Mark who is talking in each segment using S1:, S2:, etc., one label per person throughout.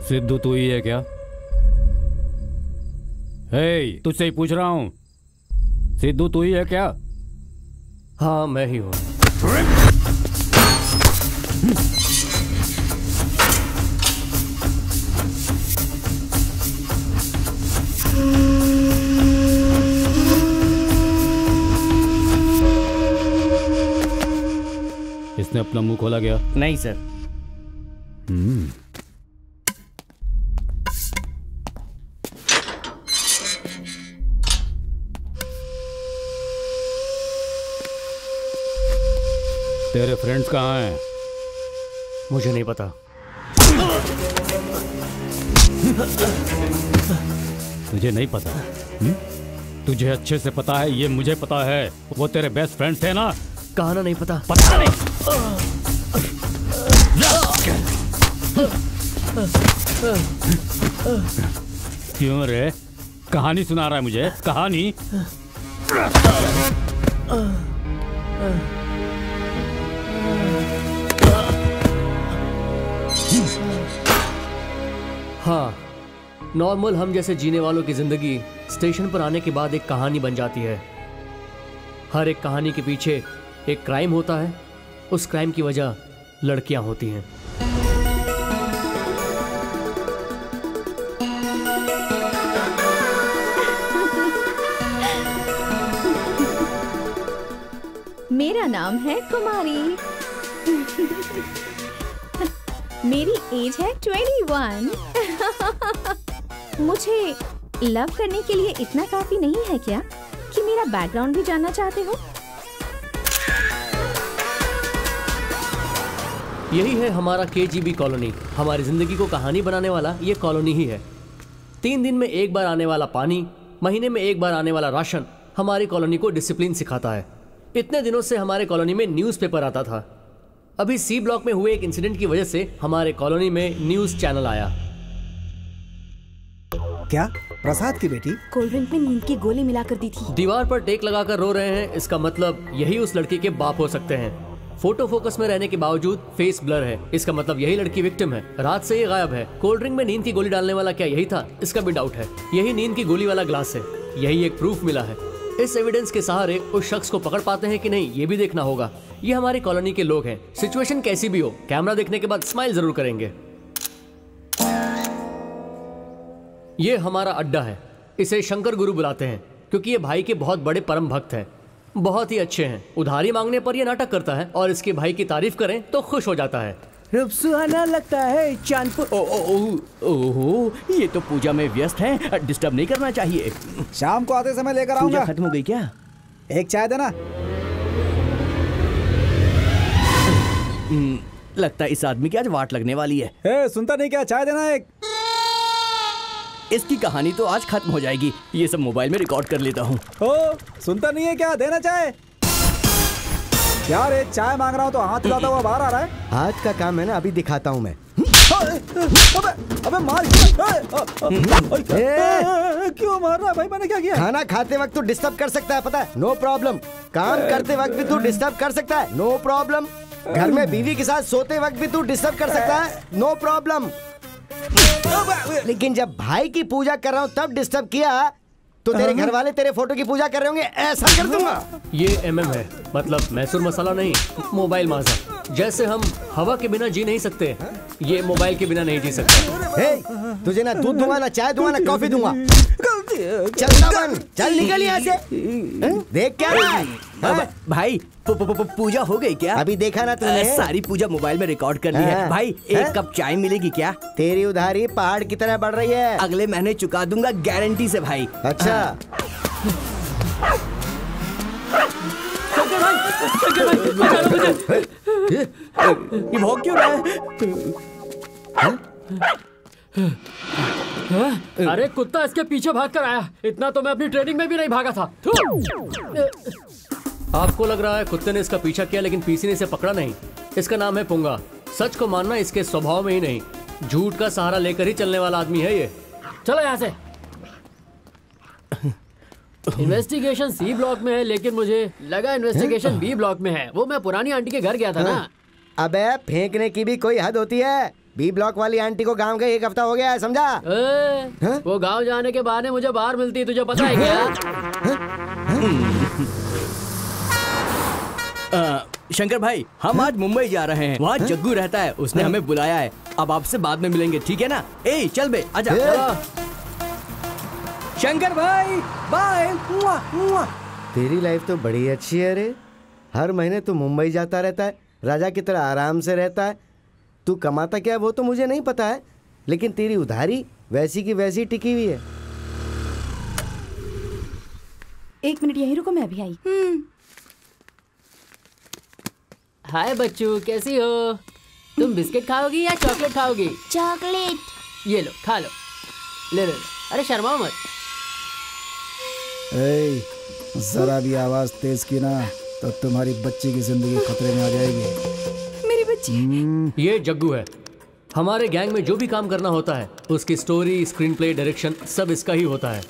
S1: सिद्धू तू ही है क्या? हे, तुझसे ही पूछ रहा हूं। सिद्धू तू ही है क्या?
S2: हाँ मैं ही हूं।
S1: इसने अपना मुंह खोला क्या?
S2: नहीं सर।
S1: तेरे फ्रेंड्स कहाँ हैं?
S2: मुझे नहीं पता।
S1: तुझे नहीं पता? तुझे अच्छे से पता है, ये मुझे पता है। वो तेरे बेस्ट फ्रेंड्स थे ना?
S2: कहा ना नहीं पता।
S1: पता नहीं। क्यों रे? कहानी सुना रहा है मुझे? कहानी?
S2: हाँ, नॉर्मल हम जैसे जीने वालों की जिंदगी स्टेशन पर आने के बाद एक कहानी बन जाती है। हर एक कहानी के पीछे एक क्राइम होता है। उस क्राइम की वजह लड़कियां होती हैं।
S3: मेरा नाम है कुमारी। मेरी एज है 21। मुझे लव करने के लिए इतना काफी नहीं है क्या कि मेरा बैकग्राउंड भी जानना चाहते हो?
S2: यही है हमारा KGB कॉलोनी। हमारी जिंदगी को कहानी बनाने वाला ये कॉलोनी ही है। 3 दिन में एक बार आने वाला पानी, महीने में एक बार आने वाला राशन हमारी कॉलोनी को डिसिप्लिन सिखाता है। इतने दिनों से हमारे कॉलोनी में न्यूज़पेपर आता था। अभी C ब्लॉक में हुए एक इंसिडेंट की वजह से हमारे कॉलोनी में न्यूज़ चैनल आया।
S4: क्या प्रसाद की बेटी
S3: कोल्ड ड्रिंक में नींद की गोली मिलाकर दी थी।
S2: दीवार पर टेक लगाकर रो रहे हैं, इसका मतलब यही उस लड़की के बाप हो सकते हैं। फोटो फोकस में रहने के बावजूद फेस ब्लर है, इसका मतलब यही लड़की विक्टिम है। रात से ये गायब है। कोल्ड ड्रिंक में नींद की गोली डालने वाला क्या यही था? इसका भी डाउट है। यही नींद की गोली वाला ग्लास है। यही एक प्रूफ मिला है। इस एविडेंस के सहारे उस शख्स को पकड़ पाते हैं कि नहीं, ये भी देखना होगा। ये हमारी कॉलोनी के लोग हैं। सिचुएशन कैसी भी हो, कैमरा देखने के बाद स्माइल जरूर करेंगे। ये हमारा अड्डा है। इसे शंकर गुरु बुलाते हैं क्योंकि ये भाई के बहुत बड़े परम भक्त हैं। बहुत ही अच्छे हैं। उधारी मांगने पर ये नाटक करता है और इसके भाई की तारीफ करें तो खुश हो जाता है।
S5: रूप सुहाना लगता है चांदपुर। ओहो, ये तो पूजा में व्यस्त है, डिस्टर्ब नहीं करना चाहिए।
S4: शाम को आते समय लेकर आऊंगा।
S5: पूजा खत्म हो गई क्या?
S4: एक चाय देना।
S5: लगता है इस आदमी की आज वाट लगने वाली है।
S4: ए, सुनता नहीं क्या? चाय देना एक।
S5: इसकी कहानी तो आज खत्म हो जाएगी। ये सब मोबाइल में रिकॉर्ड कर लेता हूँ।
S4: ओ, सुनता नहीं है क्या? देना चाय। यार ये चाय मांग रहा हूँ तो हाथ हिलाता हुआ बाहर आ रहा है।
S6: आज का काम है ना, अभी दिखाता हूँ मैं।
S4: अबे मार। क्यों मार रहा है भाई? मैंने क्या किया?
S6: खाना खाते वक्त तू डिस्टर्ब कर सकता है, पता है? No problem. काम करते वक्त भी तू डिस्टर्ब कर सकता है, नो प्रॉब्लम। घर में बीवी के साथ सोते वक्त भी तू डिस्टर्ब कर सकता है, नो प्रॉब्लम। लेकिन जब भाई की पूजा कर रहा हूँ तब डिस्टर्ब किया तो तेरे घर वाले तेरे फोटो की पूजा कर रहे होंगे, ऐसा कर दूंगा।
S2: ये MM है, मतलब मैसूर मसाला नहीं, मोबाइल माजा। जैसे हम हवा के बिना जी नहीं सकते, ये मोबाइल के बिना नहीं जी सकते।
S6: हे, तुझे ना दूध दूंगा, ना चाय दूंगा, ना कॉफी दूंगा। चल ना बन, चल निकल यहाँ से। देख क्या रहा है?
S5: भाई पूजा हो गई क्या?
S6: अभी देखा ना तूने?
S5: सारी पूजा मोबाइल में रिकॉर्ड कर ली है। भाई एक कप चाय मिलेगी क्या?
S6: तेरी उधारी पहाड़ की तरह बढ़ रही है।
S5: अगले महीने चुका दूंगा गारंटी से भाई।
S6: अच्छा।
S5: ये भौंक क्यों रहा है?
S2: अरे कुत्ता इसके पीछे भाग कर आया। इतना तो मैं अपनी ट्रेनिंग में भी नहीं भागा था। आपको लग रहा है कुत्ते ने इसका पीछा किया, लेकिन पीसी ने इसे पकड़ा नहीं। इसका नाम है पुंगा। सच को मानना इसके स्वभाव में ही नहीं, झूठ का सहारा लेकर ही चलने वाला आदमी है ये। चलो यहाँ से। इन्वेस्टिगेशन C ब्लॉक में है, लेकिन मुझे लगा इन्वेस्टिगेशन B ब्लॉक में है। वो मैं पुरानी आंटी के घर गया था ना।
S6: अबे फेंकने की भी कोई हद होती है। बी ब्लॉक वाली आंटी को गांव गए 1 हफ्ता हो गया है, समझा?
S2: वो गांव जाने के बहाने मुझे बाहर मिलती है, तुझे पता है क्या?
S5: शंकर भाई, हम आज मुंबई जा रहे हैं। वहाँ जग्गू रहता है, उसने हमें बुलाया है। अब आपसे बाद में मिलेंगे, ठीक है ना? ए चल बे, आजा। शंकर भाई बाय।
S6: तेरी लाइफ तो बड़ी अच्छी है रे। हर महीने तू मुंबई जाता रहता है, राजा की तरह आराम से रहता है। तू कमाता क्या है वो तो मुझे नहीं पता है, लेकिन तेरी उधारी वैसी की वैसी टिकी हुई है।
S3: 1 मिनट यहीं रुको, मैं अभी आई।
S2: हाय बच्चू, कैसी हो? तुम बिस्किट खाओगी या चॉकलेट खाओगी?
S3: चॉकलेट।
S2: ये लो, खा लो। ले लो। अरे शर्माओ मत।
S4: जरा भी आवाज तेज की ना तो तुम्हारी बच्ची की जिंदगी खतरे में आ जाएगी।
S3: मेरी बच्ची।
S2: ये जग्गू है। हमारे गैंग में जो भी काम करना होता है, उसकी स्टोरी, स्क्रीन प्ले, डायरेक्शन सब इसका ही होता है।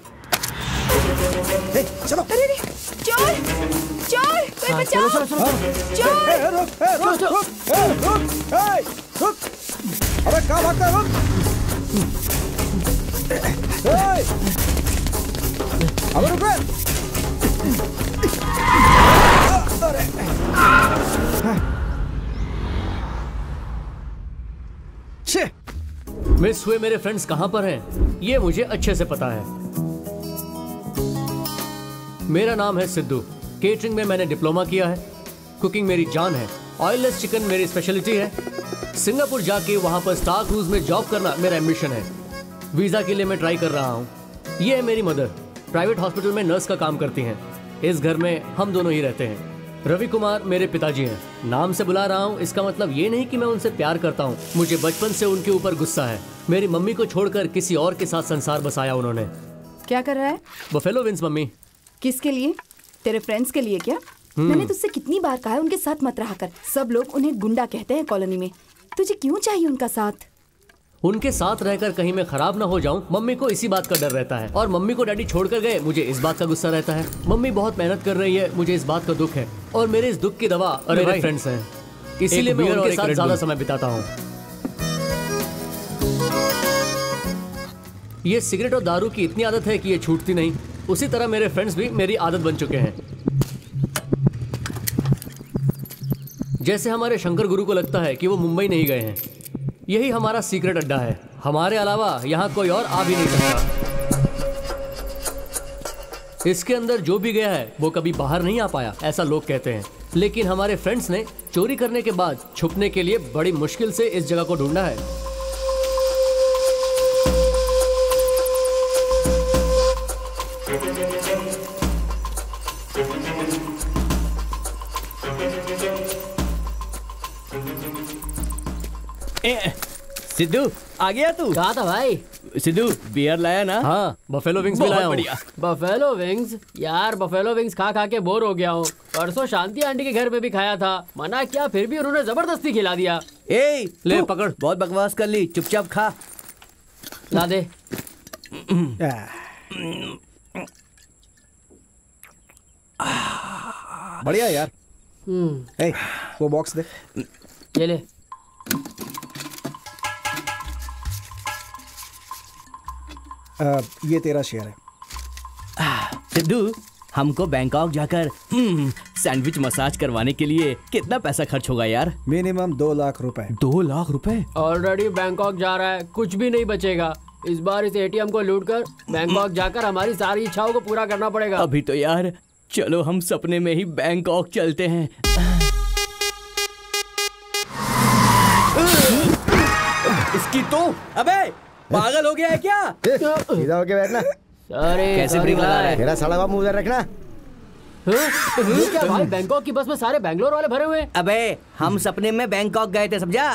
S4: चलो।
S3: अरे चोर, चोर, कोई बचाओ। चोर।
S4: रुक। अबे कहाँ भागता है? अबे रुक रे।
S2: मिस हुए मेरे फ्रेंड्स कहाँ पर हैं, ये मुझे अच्छे से पता है। मेरा नाम है सिद्धू। केटरिंग में मैंने डिप्लोमा किया है। कुकिंग मेरी जान है। ऑयललेस चिकन मेरी स्पेशलिटी है। सिंगापुर जाके वहाँ पर स्टार क्रूज में जॉब करना मेरा एम्बिशन है। वीजा के लिए मैं ट्राई कर रहा हूँ। ये है मेरी मदर, प्राइवेट हॉस्पिटल में नर्स का काम करती हैं। इस घर में हम दोनों ही रहते हैं। रवि कुमार मेरे पिताजी हैं। नाम से बुला रहा हूँ, इसका मतलब ये नहीं कि मैं उनसे प्यार करता हूँ। मुझे बचपन से उनके ऊपर गुस्सा है। मेरी मम्मी को छोड़कर किसी और के साथ संसार बसाया उन्होंने।
S3: क्या कर रहा है?
S2: Buffalo wings mummy.
S3: किसके लिए? तेरे फ्रेंड्स के लिए क्या? मैंने तुझसे कितनी बार कहा है उनके साथ मत रहा कर। सब लोग उन्हें गुंडा कहते हैं कॉलोनी में। तुझे क्यों चाहिए उनका साथ?
S2: उनके साथ रहकर कहीं मैं खराब ना हो जाऊं, मम्मी को इसी बात का डर रहता है। और मम्मी को डैडी छोड़कर गए, मुझे इस बात का गुस्सा रहता है। मम्मी बहुत मेहनत कर रही है, मुझे इस बात का दुख है। और मेरे इस दुख की दवा मेरे फ्रेंड्स हैं, इसीलिए मैं उनके साथ ज्यादा समय बिताता हूँ। ये सिगरेट और दारू की इतनी आदत है कि ये छूटती नहीं। उसी तरह मेरे फ्रेंड्स भी मेरी आदत बन चुके हैं। जैसे हमारे शंकर गुरु को लगता है कि वो मुंबई नहीं गए हैं। यही हमारा सीक्रेट अड्डा है। हमारे अलावा यहाँ कोई और आ भी नहीं सकता। इसके अंदर जो भी गया है वो कभी बाहर नहीं आ पाया, ऐसा लोग कहते हैं। लेकिन हमारे फ्रेंड्स ने चोरी करने के बाद छुपने के लिए बड़ी मुश्किल से इस जगह को ढूंढा है।
S5: सिद्धू आ गया तू?
S2: कहा था भाई?
S5: सिद्धू बियर लाया ना?
S2: हाँ, बफेलो विंग्स भी लाया हूँ।
S7: Buffalo wings? यार बफेलो विंग्स खा खा के बोर हो गया हूँ। परसों शांति आंटी के घर पे भी खाया था, मना किया फिर भी उन्होंने जबरदस्ती खिला दिया।
S5: ए
S2: ले पकड़।
S5: बहुत बकवास कर ली, चुपचाप खा।
S7: ला दे।
S4: बढ़िया यार। ए, वो बॉक्स दे।
S7: ये ले।
S4: ये तेरा शेयर है।
S5: सिद्धू, हमको बैंकॉक जाकर सैंडविच मसाज करवाने के लिए कितना पैसा खर्च होगा यार?
S4: मिनिमम 2 लाख रुपए।
S5: 2 लाख रुपए?
S7: ऑलरेडी बैंकॉक जा रहा है, कुछ भी नहीं बचेगा। इस बार इस एटीएम को लूटकर बैंकॉक जाकर हमारी सारी इच्छाओं को पूरा करना पड़ेगा।
S5: अभी तो यार चलो हम सपने में ही बैंकॉक चलते हैं। इसकी तो अबे पागल हो गया है क्या?
S6: सीधा होके बैठना।
S5: कैसे ब्रेक लगा रहा है?
S6: मेरा साला बाप मुंह उधर रखना।
S7: ये क्या भाई, बैंकॉक की बस में सारे बैंगलोर वाले भरे हुए हैं।
S5: अबे हम सपने में बैंकॉक गए थे, समझा?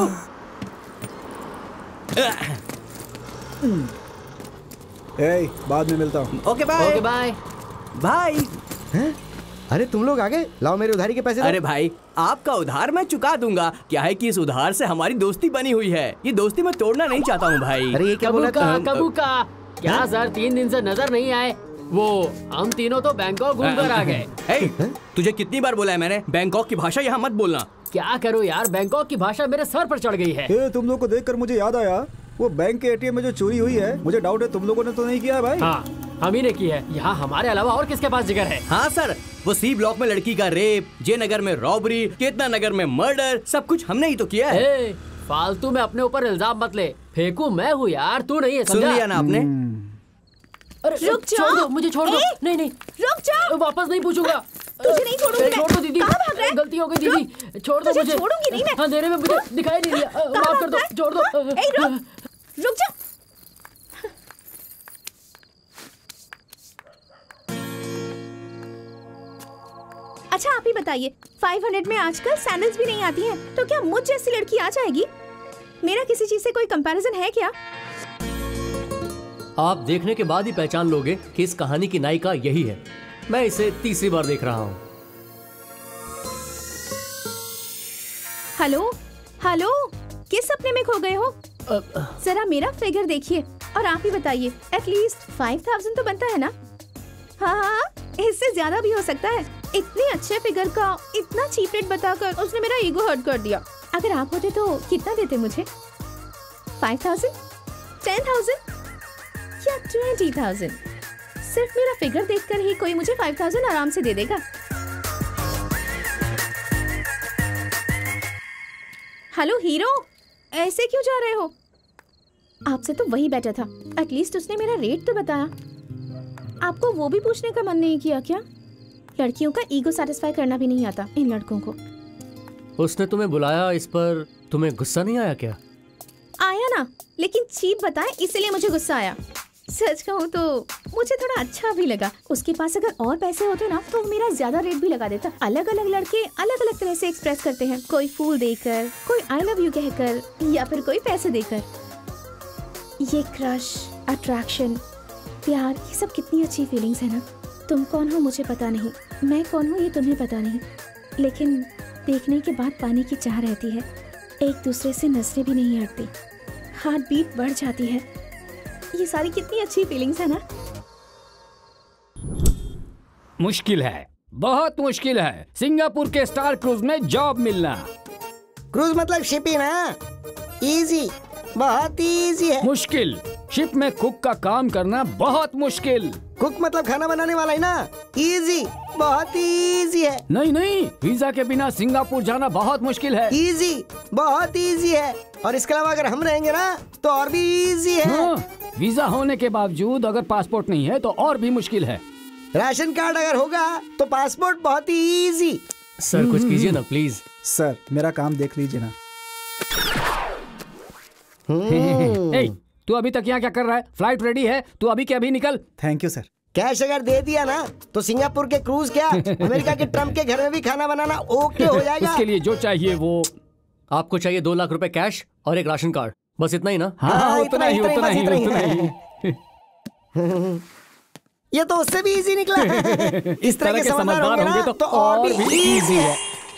S4: बाद में मिलता हूँ।
S5: Okay bye.
S7: Okay bye.
S5: भाई
S6: अरे तुम लोग आगे लाओ, मेरे उधारी के पैसे दो।
S5: अरे भाई आपका उधार मैं चुका दूंगा। क्या है कि इस उधार से हमारी दोस्ती बनी हुई है। ये दोस्ती मैं तोड़ना नहीं चाहता हूँ भाई।
S6: अरे ये क्या बोला?
S7: कबू का क्या सर, 3 दिन से नजर नहीं आए। वो हम तीनों तो बैंकॉक घूम कर आ गए।
S5: तुझे कितनी बार बोला है मैंने, बैंकॉक की भाषा यहाँ मत बोलना।
S7: क्या करूं यार, बैंकॉक की भाषा मेरे सर पर चढ़ गई है।
S4: ए, तुम लोग को देखकर मुझे याद आया, वो बैंक के एटीएम में जो चोरी हुई है, मुझे डाउट है तुम लोगों ने तो नहीं किया है भाई।
S7: हाँ, हम ही ने की है। यहाँ हमारे अलावा और किसके पास जिगर है?
S5: हाँ सर, वो सी ब्लॉक में लड़की का रेप, जे नगर में रॉबरी, केतना नगर में मर्डर, सब कुछ हमने ही तो किया है।
S7: ए, फालतू में अपने ऊपर इल्जाम मत ले। फेंकू मैं हूँ यार, तू नहीं है,
S5: सुन
S7: समझा?
S5: लिया ना आपने?
S7: अरे
S3: रुक
S7: छोड़
S3: जाओ।
S7: दो, मुझे छोड़ दो। नहीं नहीं,
S3: रुक जाओ।
S7: वापस नहीं पूछूंगा।
S3: तुझे नहीं छोड़ूंगी मैं।
S7: छोड़ दो दीदी,
S3: कहाँ भाग रहा है?
S7: गलती हो गई दीदी, छोड़ दो
S3: तुझे
S7: मुझे।
S3: छोड़ूंगी नहीं मैं।
S7: अंधेरे में मुझे दिखाई नहीं दिया, माफ कर दो, छोड़ दो।
S3: ए, रुक जा। अच्छा आप ही बताइए, 500 में आजकल सैंडल्स भी नहीं आती हैं, तो क्या मुझ जैसी लड़की आ जाएगी? मेरा किसी चीज से कोई कंपैरिजन है क्या?
S2: आप देखने के बाद ही पहचान लोगे कि इस कहानी की नायिका यही है। मैं इसे तीसरी बार देख रहा हूँ।
S3: हेलो हेलो, किस सपने में खो गए हो? जरा मेरा फिगर देखिए और आप ही बताइए, एटलीस्ट 5000 तो बनता है ना? हाँ, इससे ज्यादा भी हो सकता है। इतने अच्छे फिगर का इतना चीप रेट बताकर उसने मेरा ईगो हर्ट कर दिया। अगर आप होते तो कितना देते मुझे? 5000, 10,000 या 20,000? सिर्फ मेरा फिगर देखकर ही कोई मुझे 5000 आराम से दे देगा। हेलो हीरो, ऐसे क्यों जा रहे हो? आपसे तो वही बेटर था, एटलीस्ट उसने मेरा रेट तो बताया। आपको वो भी पूछने का मन नहीं किया क्या? लड़कियों का ईगो सेटिस्फाई करना भी नहीं आता इन लड़कों को।
S2: उसने तुम्हें बुलाया, इस पर तुम्हें गुस्सा नहीं आया क्या?
S3: आया ना, लेकिन चीप बताए इसलिए मुझे गुस्सा आया। सच कहूँ तो मुझे थोड़ा अच्छा भी लगा। उसके पास अगर और पैसे होते ना तो मेरा ज्यादा रेट भी लगा देता। अलग अलग लड़के अलग अलग तरह से एक्सप्रेस करते हैं, कोई फूल देकर, कोई आई लव यू कहकर, या फिर कोई पैसे देकर। ये क्रश, अट्रैक्शन, प्यार, ये सब कितनी अच्छी फीलिंग्स है ना। तुम कौन हो मुझे पता नहीं, मैं कौन हूँ ये तुम्हें पता नहीं, लेकिन देखने के बाद पाने की चाह रहती है। एक दूसरे से नजरें भी नहीं हटती, हार्ट बीट बढ़ जाती है। ये सारी कितनी अच्छी फीलिंग्स है ना।
S1: मुश्किल है, बहुत मुश्किल है सिंगापुर के स्टार क्रूज में जॉब मिलना।
S6: क्रूज मतलब शिप ही ना। इजी, बहुत इजी है।
S1: मुश्किल, शिप में कुक का काम करना बहुत मुश्किल।
S6: कुक मतलब खाना बनाने वाला ही ना। इजी, बहुत इजी है।
S1: नहीं नहीं, वीजा के बिना सिंगापुर जाना बहुत मुश्किल है।
S6: इजी, बहुत इजी है। और इसके अलावा अगर हम रहेंगे ना तो और भी इजी है।
S1: हाँ, वीजा होने के बावजूद अगर पासपोर्ट नहीं है तो और भी मुश्किल है।
S6: राशन कार्ड अगर होगा तो पासपोर्ट बहुत ही इजी।
S2: सर कुछ कीजिए ना प्लीज।
S4: सर मेरा काम देख लीजिए ना।
S1: ए, तू अभी तक यहाँ क्या कर रहा है? फ्लाइट रेडी है, तू अभी के अभी निकल।
S4: Thank you sir.
S6: कैश अगर दे दिया ना तो सिंगापुर के क्रूज क्या अमेरिका के ट्रम्प के घर में भी खाना बनाना ओके हो जाएगा।
S1: इसके लिए जो चाहिए वो।
S2: आपको चाहिए 2 लाख रुपए कैश और एक राशन कार्ड, बस इतना ही ना?
S1: हाँ, उतना ही,
S6: इतना
S1: उतना
S6: ही,
S1: ही,
S6: बस इतना
S1: उतना ही।
S6: ये तो उससे भी इजी निकला। इस तरह के
S1: समझदार होंगे
S6: ना
S1: तो और भी इजी है।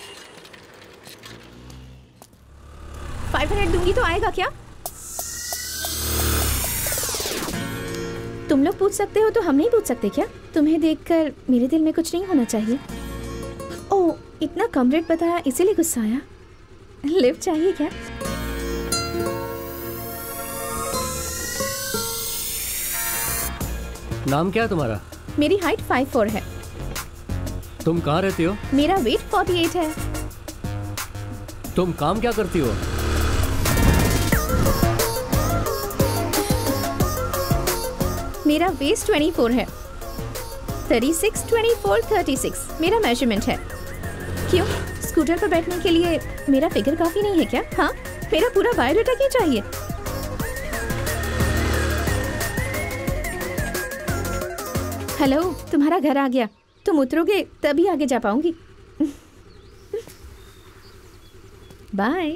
S3: 500 दूंगी तो आएगा क्या? तुम लोग पूछ सकते हो तो हम नहीं पूछ सकते क्या? तुम्हें देखकर मेरे दिल में कुछ नहीं होना चाहिए। ओह, इतना कम रेट बताया इसीलिए गुस्सा आया। लिफ्ट चाहिए क्या?
S2: नाम क्या है तुम्हारा?
S3: मेरी हाइट 5'4" है।
S2: तुम कहाँ रहती हो?
S3: मेरा वेट 48 है।
S2: तुम काम क्या करती हो?
S3: मेरा वेस्ट 24 है। 36, 24, 36 मेरा मेजरमेंट है। क्यों, स्कूटर पर बैठने के लिए मेरा फिगर काफी नहीं है क्या? हाँ, मेरा पूरा बायोडाटा क्यों चाहिए? हेलो, तुम्हारा घर आ गया। तुम उतरोगे तभी आगे जा पाऊंगी। बाय।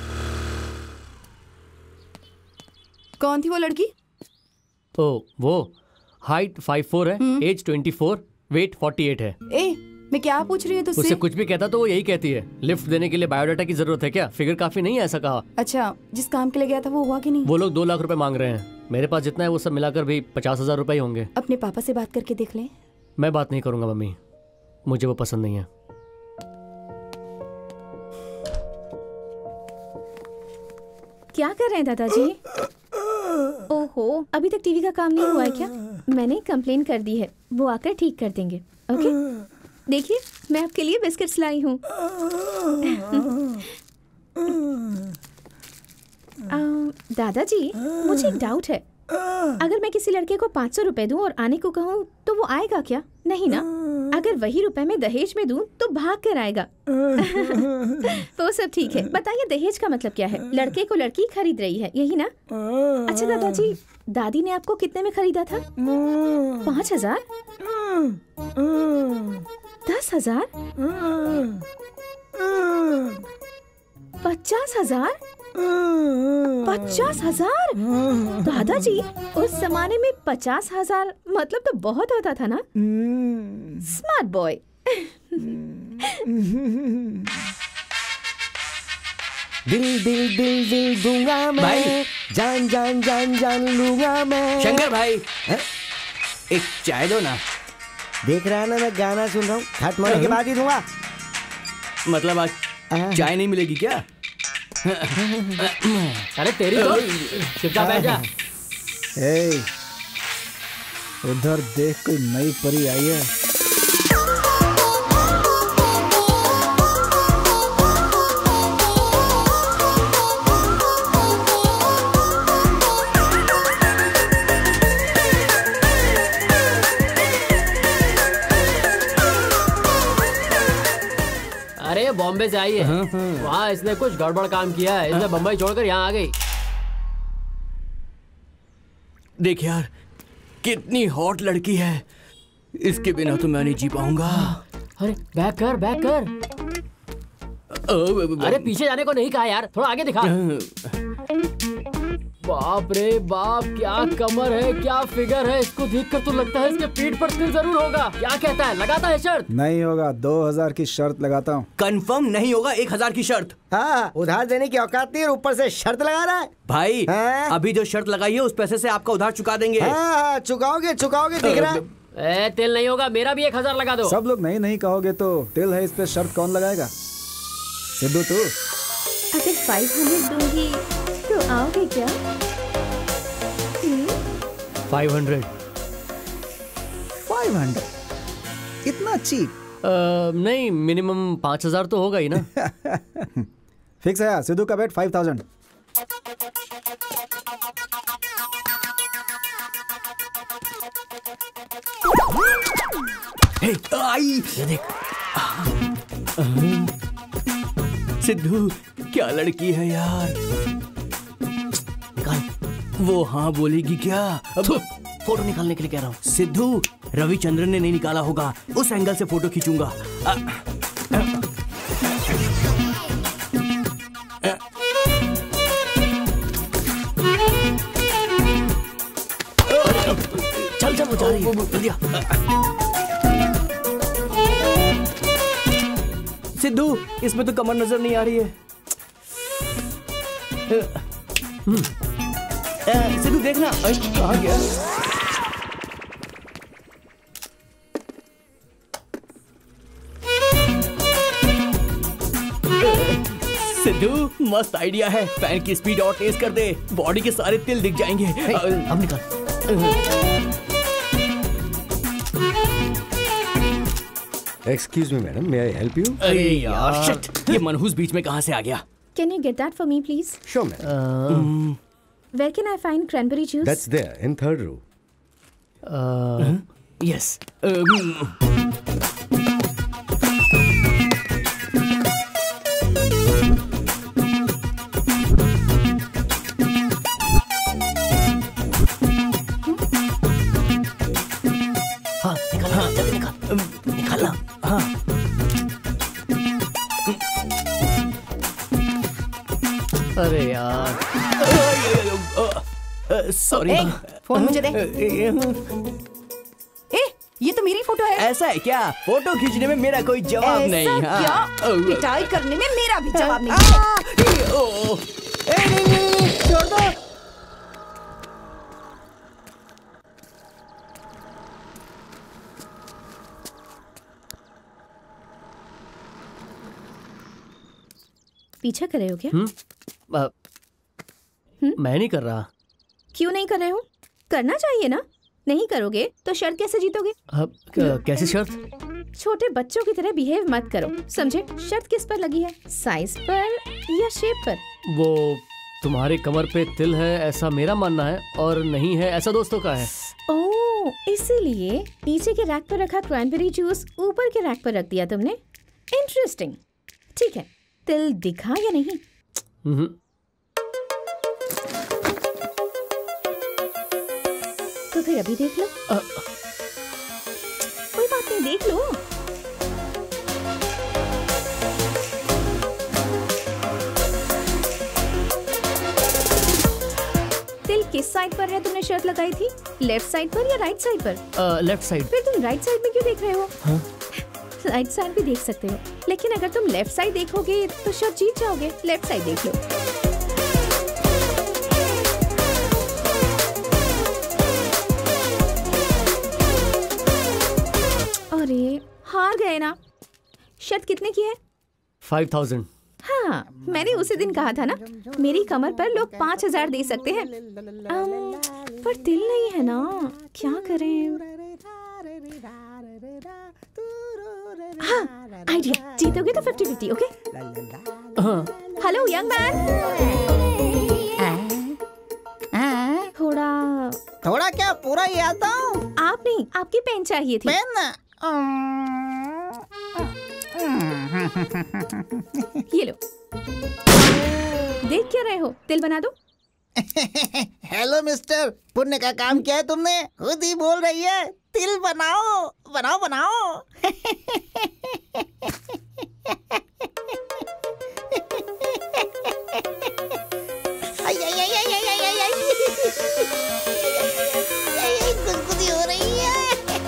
S8: कौन थी वो लड़की?
S2: ओ वो हाइट 5'4" है, एज 24, वेट 48 है।
S8: ए, मैं क्या पूछ रही हूँ तुझसे?
S2: उससे कुछ भी कहता तो वो यही कहती है। लिफ्ट देने के लिए बायोडाटा की जरूरत है क्या? फिगर काफी नहीं है ऐसा कहा।
S8: अच्छा, जिस काम के लिए गया था वो हुआ कि नहीं?
S2: वो लोग 2 लाख रुपए मांग रहे हैं। मेरे पास जितना है वो सब मिलाकर भी 50,000 रुपए ही होंगे।
S8: अपने पापा से बात करके देख लें।
S2: मैं बात नहीं करूंगा मम्मी, मुझे वो पसंद नहीं है।
S3: क्या कर रहे हैं दादाजी? ओहो, अभी तक टीवी का काम नहीं हुआ है क्या? मैंने कंप्लेन कर दी है, वो आकर ठीक कर देंगे। ओके, देखिए मैं आपके लिए बिस्किट्स लाई हूँ। दादाजी, मुझे एक डाउट है। अगर मैं किसी लड़के को 500 रुपए दूं और आने को कहूं तो वो आएगा क्या? नहीं ना। अगर वही रुपए मैं दहेज में दूं तो भाग कर आएगा। वो सब ठीक है, बताइए दहेज का मतलब क्या है? लड़के को लड़की खरीद रही है, यही ना? अच्छा दादाजी, दादी ने आपको कितने में खरीदा था? 5,000? 10,000? 50,000? 50,000? दादाजी, उस जमाने में 50,000 मतलब तो बहुत होता था ना? Smart boy.
S6: दिल दिल दिल दिल दूंगा मैं
S5: भाई।
S6: जान जान जान जान लूंगा मैं।
S5: शंकर भाई, एक चाय दो ना।
S6: देख रहा है ना, मैं गाना सुन रहा हूँ, खत्म होने के बाद ही दूंगा।
S5: मतलब आज चाय नहीं मिलेगी क्या?
S7: अरे तेरी तो चुपचाप बैठ जा।
S4: ए, उधर देख, कोई नई परी आई है।
S7: अरे बॉम्बे से आई है, वहाँ इसने कुछ गड़बड़ काम किया है, इसने बम्बई छोड़कर यहाँ आ गई।
S5: देख यार, कितनी हॉट लड़की है, इसके बिना तो मैं नहीं जी पाऊंगा।
S7: अरे बैक कर, बैक कर। अरे पीछे जाने को नहीं कहा यार, थोड़ा आगे दिखा। बाप रे बाप, क्या कमर है, क्या फिगर है। इसको देखकर तो लगता है इसके पीठ पर तिल जरूर होगा। क्या कहता है, लगाता है शर्त?
S4: नहीं होगा, 2,000 की शर्त लगाता हूँ।
S5: कंफर्म नहीं होगा 1,000 की शर्त।
S6: हाँ, उधार देने की औकात नहीं और ऊपर से शर्त लगा रहा है।
S5: भाई
S6: हाँ?
S5: अभी जो शर्त लगाई है उस पैसे से आपका उधार चुका देंगे।
S6: हाँ, चुकाओगे चुकाओगे, दिख रहा है।
S7: तिल नहीं होगा, मेरा भी 1,000 लगा दो।
S4: सब लोग नहीं नहीं कहोगे तो तिल है, इस पे शर्त कौन लगाएगा? सिद्धू तू।
S3: अगर 500 दूंगी तो आओगे क्या?
S2: 500।
S4: 500? इतना चीप?
S2: नहीं, मिनिमम 5,000 तो होगा ही ना।
S4: फिक्स है, सिद्धू का बेट 5,000।
S5: आई ये देख, सिद्धू क्या लड़की है यार। वो हाँ बोलेगी क्या? अब
S2: फोटो निकालने के लिए कह रहा हूँ।
S5: सिद्धू, रविचंद्रन ने नहीं निकाला होगा, उस एंगल से फोटो खींचूंगा।
S2: चल चल, वो जा रही है, जल्दी आ।
S5: सिद्धू, इसमें तो कमर नजर नहीं आ रही है। सिद्धू देखना, कहाँ गया? सिद्धू, मस्त आइडिया है। फैन की स्पीड और तेज कर दे, बॉडी के सारे तिल दिख जाएंगे।
S2: अब निकाल।
S6: Excuse me madam, may I help you?
S5: अरे यार शिट, ये मनहूस बीच में कहाँ से आ गया?
S3: Can you get that for me, please?
S6: Sure, ma'am.
S3: Where can I find cranberry juice?
S6: That's there in third row.
S2: Yes. हाँ, निकाल, हाँ, जल्दी निकाल, निकालना। हाँ। अरे यार,
S5: सॉरी।
S8: फोन मुझे दे। ए, ये तो मेरी फोटो है।
S5: ऐसा है क्या? फोटो खींचने में मेरा कोई जवाब
S8: ऐसा
S5: नहीं।
S8: क्या? पिटाई करने में मेरा भी जवाब नहीं।
S5: नहीं, छोड़ दो।
S3: पीछा कर रहे हो क्या?
S2: मैं नहीं कर रहा।
S3: क्यों नहीं कर रहे हो? करना चाहिए ना। नहीं करोगे तो शर्त कैसे जीतोगे?
S2: अब कैसी शर्त?
S3: छोटे बच्चों की तरह बिहेव मत करो, समझे? शर्त किस पर लगी है? साइज पर या शेप पर?
S2: वो तुम्हारे कमर पे तिल है ऐसा मेरा मानना है, और नहीं है ऐसा दोस्तों का है।
S3: ओह, इसीलिए नीचे के रैक पर रखा क्रैनबेरी जूस ऊपर के रैक पर रख दिया तुमने। इंटरेस्टिंग। ठीक है, तिल दिखा या नहीं? तो फिर अभी देख लो। कोई बात नहीं, देख लो। तिल किस साइड पर है? तुमने शर्त लगाई थी लेफ्ट साइड पर या राइट साइड पर?
S2: Left side.
S3: फिर तुम राइट साइड में क्यों देख रहे हो? राइट साइड भी देख सकते हो, लेकिन अगर तुम लेफ्ट साइड देखोगे तो शर्त जीत जाओगे। लेफ्ट साइड देख लो। अरे हार गए ना। शर्त कितने की है?
S2: 5000।
S3: हाँ, मैंने उसी दिन कहा था ना, मेरी कमर पर लोग 5000 दे सकते हैं। पर दिल नहीं है ना, क्या करें? हाँ, आइडिया। जीतोगे तो 50-50, ओके? Hello young man.
S9: थोड़ा क्या, पूरा ही आता हूँ।
S3: आप नहीं, आपकी पेन चाहिए थी।
S9: पेन?
S3: ये लो। देख क्या रहे हो? तिल बना दो।
S9: हेलो मिस्टर, पुण्य का काम किया है तुमने। खुद ही बोल रही है तिल बनाओ बनाओ बनाओ। गुदगुदी हो रही है।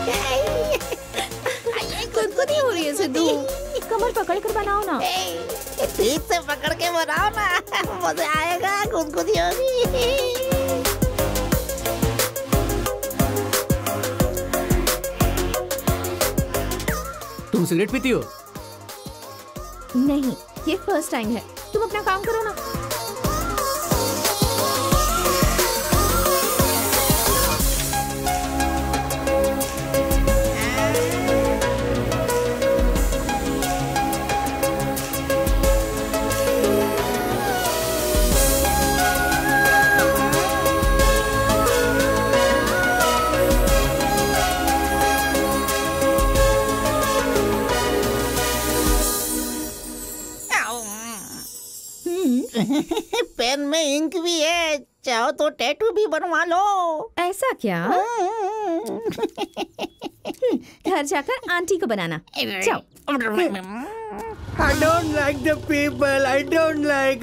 S3: गुदगुदी हो रही है सिद्धू। कमर पकड़ कर बनाओ ना।
S9: ठीक से पकड़ के बनाओ ना, मजा आएगा। गुदगुदी होगी।
S2: तुम सिगरेट पीती हो?
S3: नहीं, ये फर्स्ट टाइम है। तुम अपना काम करो ना।
S9: पेन में इंक भी है, चाहो तो टैटू भी बनवा लो।
S3: ऐसा क्या? घर जाकर आंटी को बनाना। जाओ।
S6: I don't like the people. I don't like.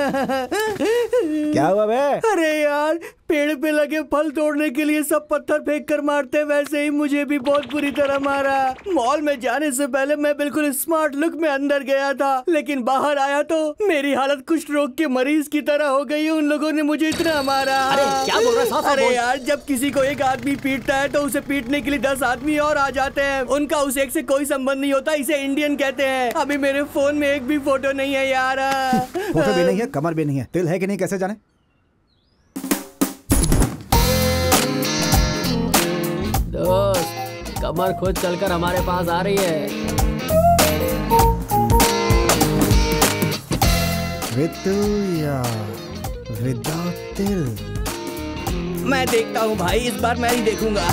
S6: क्या हुआ बे? अरे यार, पेड़ पे लगे फल तोड़ने के लिए सब पत्थर फेंक कर मारते, वैसे ही मुझे भी बहुत बुरी तरह मारा। मॉल में जाने से पहले मैं बिल्कुल स्मार्ट लुक में अंदर गया था, लेकिन बाहर आया तो मेरी हालत कुष्ठ रोग के मरीज की तरह हो गई। उन लोगों ने मुझे इतना मारा।
S2: अरे क्या बोल रहा है?
S6: अरे यार, जब किसी को एक आदमी पीटता है तो उसे पीटने के लिए 10 आदमी और आ जाते हैं। उनका उस एक से कोई संबंध नहीं होता, इसे इंडियन कहते हैं। अभी मेरे फोन में एक भी फोटो नहीं है यार।
S4: फोटो भी नहीं है, कमर भी नहीं है, तिल है कि नहीं कैसे जाने?
S7: दोस्त, कमर खुद चलकर हमारे पास आ रही है।
S4: विद या विदाउट तिल?
S5: मैं देखता हूँ भाई, इस बार मैं ही देखूंगा।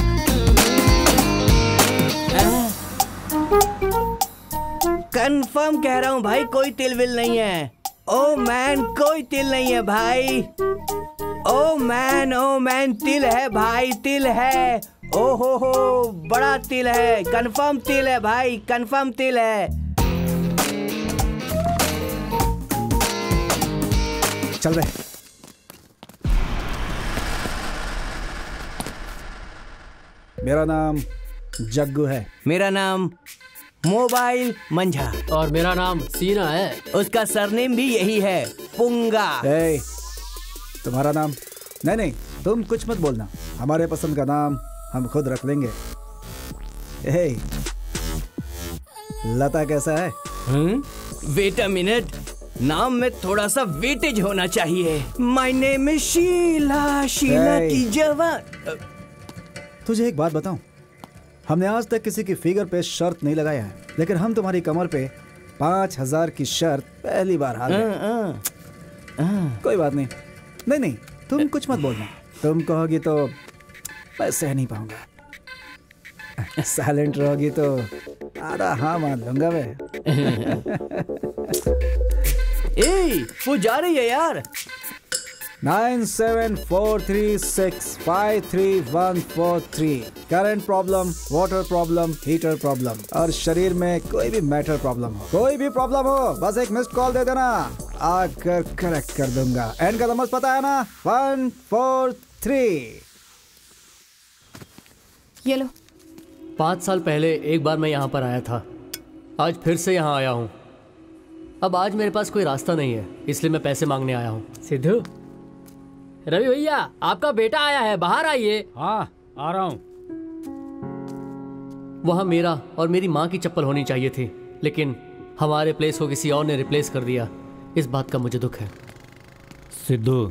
S5: कंफर्म कह रहा हूँ भाई, कोई तिल विल नहीं है। ओ मैन, कोई तिल नहीं है भाई। ओ मैन, तिल है भाई, तिल है। ओ हो, बड़ा तिल है। कंफर्म तिल है भाई, कंफर्म तिल है।
S4: चल रहे। मेरा नाम जग्गू है।
S5: मेरा नाम मोबाइल मंझा।
S7: और मेरा नाम सीना है।
S5: उसका सरनेम भी यही है, पुंगा।
S4: ए, तुम्हारा नाम? नहीं नहीं, तुम कुछ मत बोलना, हमारे पसंद का नाम हम खुद रख लेंगे। ए, लता कैसा है?
S5: वेट अ मिनट, नाम में थोड़ा सा वेटेज होना चाहिए। My name is Sheela, Sheela की जवान।
S4: तुझे एक बात बताऊं, हमने आज तक किसी की फिगर पे शर्त नहीं लगाया है, लेकिन हम तुम्हारी कमर पे 5000 की शर्त पहली बार हार गए। कोई बात नहीं, नहीं नहीं, तुम कुछ मत बोलना। तुम कहोगी तो मैं सह नहीं पाऊंगा। साइलेंट रहोगी तो आधा हाँ मान लूंगा मैं।
S5: ए, वो जा रही है यार।
S4: 9743653143। Current problem, water problem, heater problem, और शरीर में कोई भी मैटर प्रॉब्लम हो, कोई भी प्रॉब्लम हो, बस एक मिस्ड कॉल दे देना, आकर करेक्ट कर दूंगा। एंड का नंबर पता है ना, 143।
S8: ये लो।
S2: 5 साल पहले एक बार मैं यहाँ पर आया था, आज फिर से यहाँ आया हूँ। अब आज मेरे पास कोई रास्ता नहीं है, इसलिए मैं पैसे मांगने आया हूँ।
S7: सिद्धू, रवि भैया आपका बेटा आया है, बाहर आइए।
S1: हाँ आ रहा हूँ।
S2: वहाँ मेरा और मेरी माँ की चप्पल होनी चाहिए थी, लेकिन हमारे प्लेस को किसी और ने रिप्लेस कर दिया। इस बात का मुझे दुख है।
S1: सिद्धू,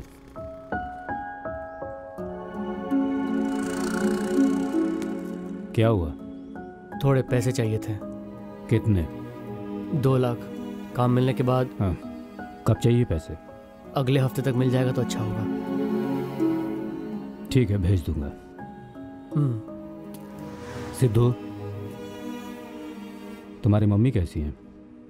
S1: क्या हुआ?
S2: थोड़े पैसे चाहिए थे।
S1: कितने?
S2: 2 लाख। काम मिलने के बाद।
S1: हाँ, कब चाहिए पैसे?
S2: अगले हफ्ते तक मिल जाएगा तो अच्छा होगा।
S1: ठीक है, भेज दूंगा। सिद्धू, तुम्हारी मम्मी कैसी हैं?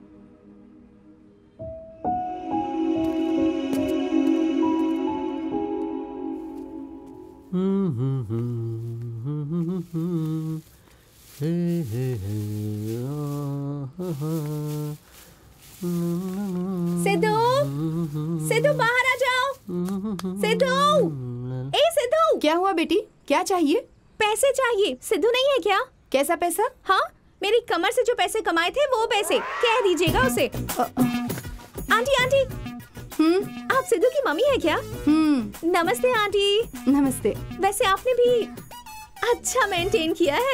S3: सिद्धू, सिद्धू बाहर आ जाओ। सिद्धू, ए सिद्धू।
S8: क्या हुआ बेटी, क्या चाहिए?
S3: पैसे चाहिए। सिद्धू नहीं है क्या?
S8: कैसा पैसा?
S3: हाँ, मेरी कमर से जो पैसे कमाए थे वो पैसे, कह दीजिएगा उसे। आंटी आंटी, आप सिद्धू की मम्मी है क्या? नमस्ते आंटी।
S8: नमस्ते।
S3: वैसे आपने भी अच्छा मेंटेन किया है।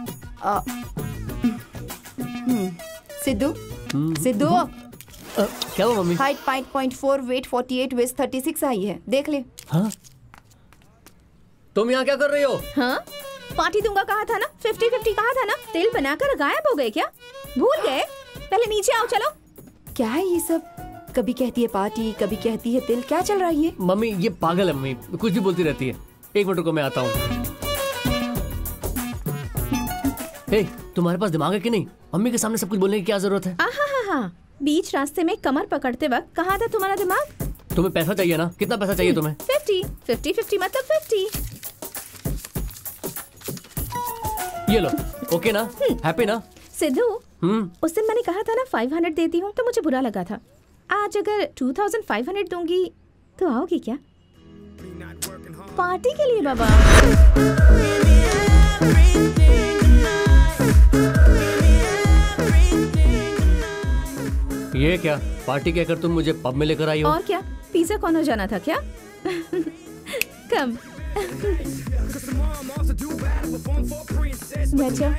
S8: सिद्धू, सिद्धू।
S2: क्या हुआ मम्मी?
S8: हाइट 5.4, वेट 48, वेस्ट 36 आई है, देख ले।
S2: हाँ? तुम यहाँ क्या कर रही हो?
S3: हाँ, पार्टी दूंगा कहा था ना, 50-50 कहा था ना, तिल बनाकर गायब हो गए क्या? भूल गए? पहले नीचे आओ, चलो।
S8: क्या है ये सब? कभी कहती है पार्टी, कभी कहती है तिल, क्या चल रहा है ये?
S2: मम्मी ये पागल है, मम्मी कुछ भी बोलती रहती है। 1 मिनट रुको, मैं आता हूँ। हे, तुम्हारे पास दिमाग है कि नहीं? मम्मी के सामने सब कुछ बोलने की क्या जरूरत है?
S3: हाँ, बीच रास्ते में कमर पकड़ते वक्त कहाँ था तुम्हारा दिमाग?
S2: तुम्हें पैसा चाहिए ना? कितना पैसा चाहिए तुम्हें?
S3: 50 मतलब 50।
S2: ये लो, ओके ना? हैप्पी ना?
S3: सिद्धू, उस दिन मैंने कहा था ना 500 देती हूँ, तो मुझे बुरा लगा था। आज अगर 2500 दूंगी तो आओगी क्या? पार्टी के लिए बाबा।
S2: ये क्या पार्टी कहकर तुम मुझे पब में लेकर आई हो?
S3: और क्या, पिज्जा कॉर्नर जाना था क्या? कम बैठ जाओ।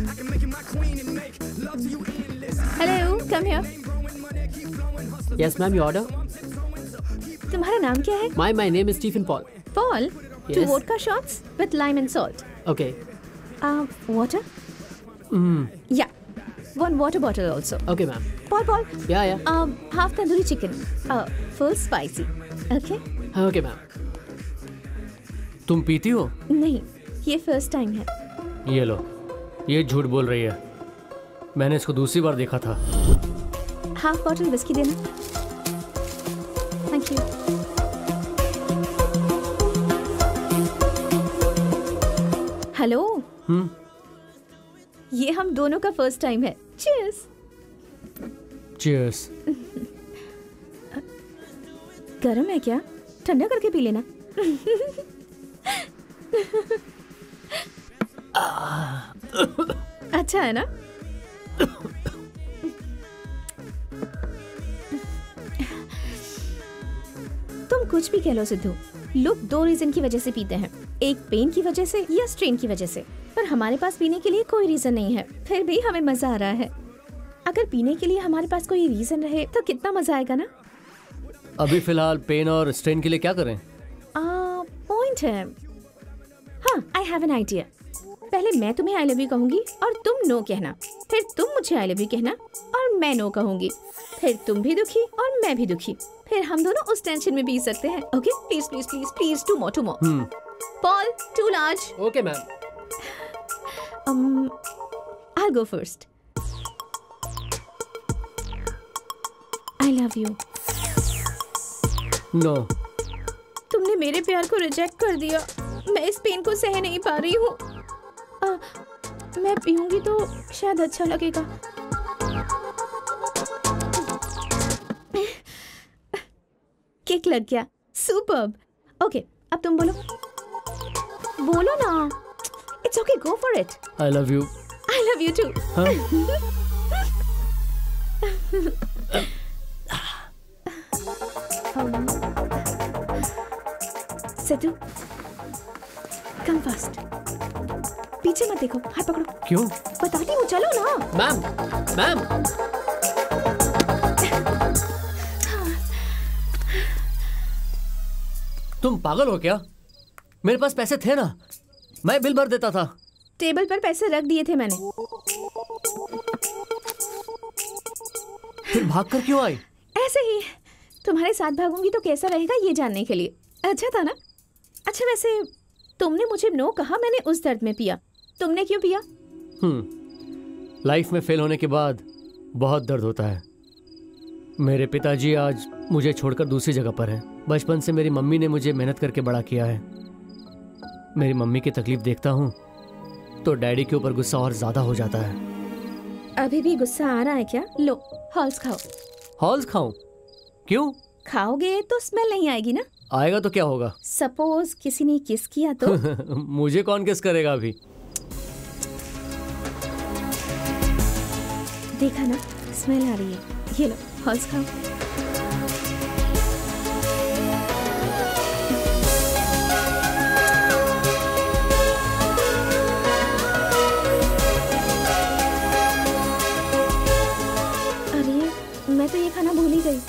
S3: Hello, come here.
S7: Yes ma'am, your order.
S3: तुम्हारा नाम क्या है?
S7: My name is Stephen Paul.
S3: Paul, 2
S7: Yes.
S3: vodka shots with lime and salt.
S7: Okay.
S3: Water? Yeah. 1 water bottle also.
S7: Okay, ma'am.
S3: Paul.
S7: Yeah.
S3: Half tandoori chicken. Full spicy. Okay?
S7: Okay, ma'am.
S2: तुम पीती हो?
S3: नहीं, ये first time है।
S2: ये लो, ये झूठ बोल रही है। मैंने इसको दूसरी बार देखा था।
S3: हाफ बॉटल विस्की देना। Thank you. हेलो। ये हम दोनों का फर्स्ट टाइम है। चीयर्स।
S2: चीयर्स।
S3: गरम है क्या? ठंडा करके पी लेना। अच्छा है ना? तुम कुछ भी कह लो सिद्धू, लोग 2 रीजन की वजह से पीते हैं, एक पेन की वजह से या स्ट्रेन की वजह से, पर हमारे पास पीने के लिए कोई रीजन नहीं है, फिर भी हमें मजा आ रहा है। अगर पीने के लिए हमारे पास कोई रीजन रहे तो कितना मजा आएगा ना।
S2: अभी फिलहाल पेन और स्ट्रेन के लिए क्या करें?
S3: पॉइंट है। हाँ, आई हैव एन आइडिया। पहले मैं तुम्हें आई लव यू कहूंगी और तुम नो कहना, फिर तुम मुझे आई लव यू कहना और मैं नो कहूंगी, फिर तुम भी दुखी और मैं भी दुखी, फिर हम दोनों उस टेंशन में पी सकते हैं। Okay, please please please please, two more two more. Paul, two large.
S7: Okay ma'am.
S3: I'll go first. I love you.
S2: No.
S3: तुमने मेरे प्यार को रिजेक्ट कर दिया। मैं इस पेन को सह नहीं पा रही हूँ। मैं पीऊंगी तो शायद अच्छा लगेगा। किक लग गया। सुपर्ब। ओके, अब तुम बोलो। बोलो ना। It's okay, go for it.
S2: I love you.
S3: I love you too. Setu, come fast. पीछे मत देखो, हाथ पकड़ो।
S2: क्यों?
S3: बताती हूँ, चलो ना।
S7: Ma'am, ma'am.
S2: तुम पागल हो क्या? मेरे पास पैसे थे ना, मैं बिल भर देता था।
S3: टेबल पर पैसे रख दिए थे मैंने।
S2: फिर भाग कर क्यों आई?
S3: ऐसे ही। तुम्हारे साथ भागूंगी तो कैसा रहेगा ये जानने के लिए। अच्छा था ना? अच्छा, वैसे तुमने मुझे नो कहा, मैंने उस दर्द में पिया। तुमने क्यों पिया?
S2: लाइफ में फेल होने के बाद बहुत दर्द होता है। मेरे पिताजी आज मुझे छोड़कर दूसरी जगह पर हैं। बचपन से मेरी मम्मी ने मुझे मेहनत करके बड़ा किया है। मेरी मम्मी की तकलीफ देखता हूँ तो डैडी के ऊपर गुस्सा और ज्यादा हो जाता है।
S3: अभी भी गुस्सा आ रहा है क्या? लो, हॉल्स खाओ।
S2: हॉल्स खाऊं? क्यों?
S3: खाओगे तो स्मेल नहीं आएगी ना।
S2: आएगा तो क्या होगा?
S3: सपोज किसी ने किस किया तो?
S2: मुझे कौन किस करेगा अभी?
S3: देखा ना, स्मेल आ रही है। ये लो, हॉल्स खाओ। मैं तो ये खाना भूल ही गई।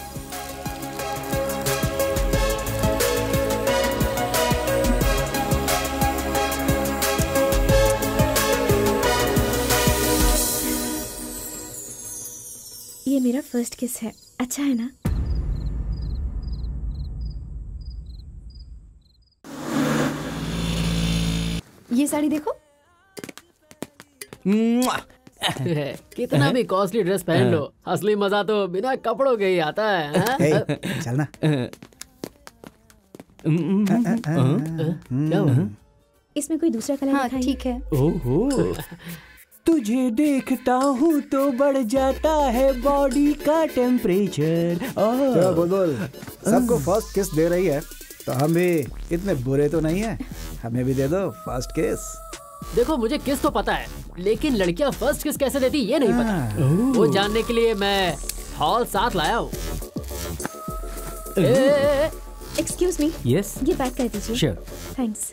S3: ये मेरा फर्स्ट किस है। अच्छा है ना?
S8: ये साड़ी देखो।
S7: कितना भी कॉस्टली ड्रेस पहन लो, असली मजा तो बिना कपड़ों के ही आता है।
S4: चल ना।
S7: क्या हुआ?
S3: इसमें कोई दूसरा कलर
S8: हाँ, ठीक है।
S5: ओहो, तुझे देखता हूँ तो बढ़ जाता है बॉडी का टेम्परेचर।
S4: चलो बुलबुल, सबको फर्स्ट किस दे रही है तो हम भी इतने बुरे तो नहीं है, हमें भी दे दो फर्स्ट किस।
S7: देखो, मुझे किस तो पता है, लेकिन लड़कियां फर्स्ट किस कैसे देती ये नहीं पता। वो जानने के लिए मैं हॉल साथ लाया हूँ।
S3: Excuse me.
S2: यस,
S3: ये पैक कर दीजिए।
S2: श्योर।
S3: थैंक्स।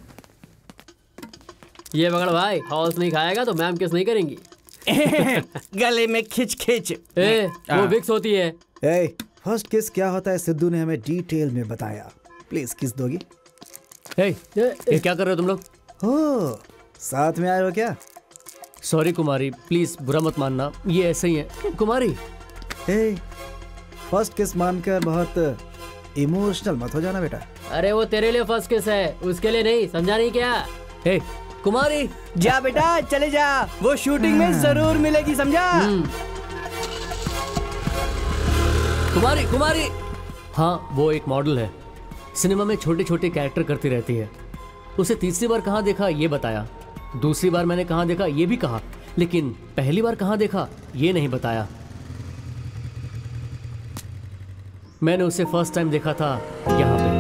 S7: ये पकड़ भाई, हॉल्स नहीं खाएगा तो मैम किस नहीं करेंगी।
S5: गले में खिंच खिंच।
S7: वो विक्स होती है।
S4: फर्स्ट किस क्या होता है सिद्धू ने हमें डिटेल में बताया। प्लीज किस दोगी?
S2: ये क्या कर रहे हो तुम लोग?
S4: ओह, साथ में आए हो क्या?
S2: सॉरी कुमारी, प्लीज बुरा मत मानना, ये ऐसे ही है। कुमारी,
S4: फर्स्ट किस मानकर बहुत इमोशनल मत हो जाना बेटा।
S7: अरे वो तेरे लिए फर्स्ट किस है, उसके लिए नहीं, समझा नहीं क्या?
S2: कुमारी
S5: जा बेटा, चले जा, वो शूटिंग में जरूर मिलेगी, समझा?
S2: कुमारी, कुमारी। हाँ, वो एक मॉडल है, सिनेमा में छोटे छोटे कैरेक्टर करती रहती है। उसे तीसरी बार कहाँ देखा ये बताया, दूसरी बार मैंने कहाँ देखा ये भी कहा, लेकिन पहली बार कहाँ देखा ये नहीं बताया। मैंने उसे फर्स्ट टाइम देखा था यहाँ पे।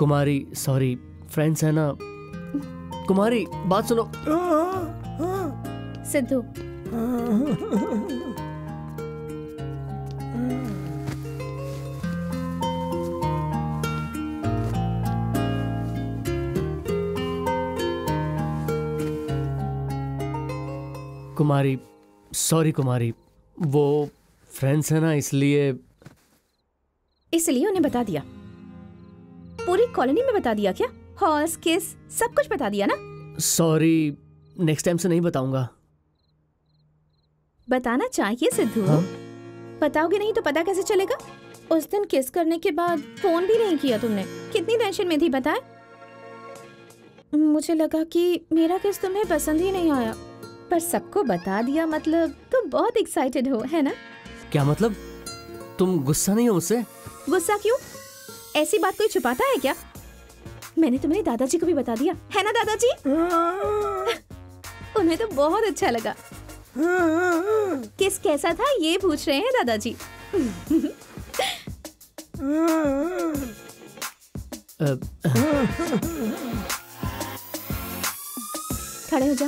S2: कुमारी सॉरी, फ्रेंड्स है ना। कुमारी बात सुनो।
S3: सिद्धू,
S2: कुमारी सॉरी कुमारी, वो फ्रेंड्स है ना इसलिए
S3: उन्हें बता दिया? पूरी कॉलोनी में बता दिया क्या? हॉर्स किस सब कुछ बता दिया ना?
S2: सॉरी, नेक्स्ट टाइम से नहीं बताऊंगा।
S3: बताना चाहिए सिद्धू।
S2: हाँ?
S3: बताओगे नहीं तो पता कैसे चलेगा? उस दिन किस करने के बाद फोन भी नहीं किया तुमने। कितनी टेंशन में थी बताए? मुझे लगा कि मेरा किस तुम्हें पसंद ही नहीं आया, पर सबको बता दिया मतलब तुम बहुत एक्साइटेड हो, है ना?
S2: क्या मतलब? तुम गुस्सा नहीं हो मुझसे?
S3: गुस्सा क्यों? ऐसी बात कोई छुपाता है क्या? मैंने तुम्हारे दादाजी को भी बता दिया, है ना दादाजी? उन्हें तो बहुत अच्छा लगा। किस कैसा था ये पूछ रहे हैं दादाजी। खड़े हो जा।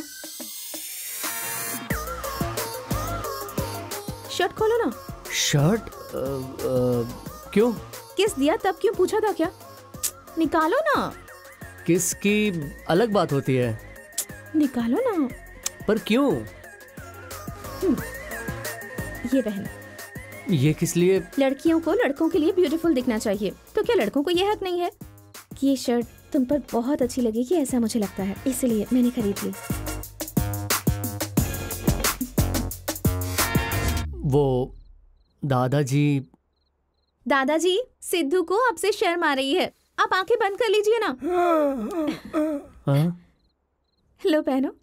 S3: शर्ट खोलो ना।
S2: शर्ट? क्यों?
S3: किस दिया तब क्यों पूछा था क्या? निकालो ना।
S2: किस की अलग बात होती है।
S3: निकालो ना।
S2: पर क्यों?
S3: ये पहन।
S2: ये किस लिए?
S3: लड़कियों को लड़कों के लिए ब्यूटीफुल दिखना चाहिए, तो क्या लड़कों को ये हक नहीं है? ये शर्ट तुम पर बहुत अच्छी लगेगी ऐसा मुझे लगता है, इसलिए मैंने खरीद ली।
S2: वो दादाजी।
S3: दादाजी, सिद्धू को आपसे शर्म आ रही है, आप आंखें बंद कर लीजिए ना।
S2: हाँ?
S3: लो पहनो।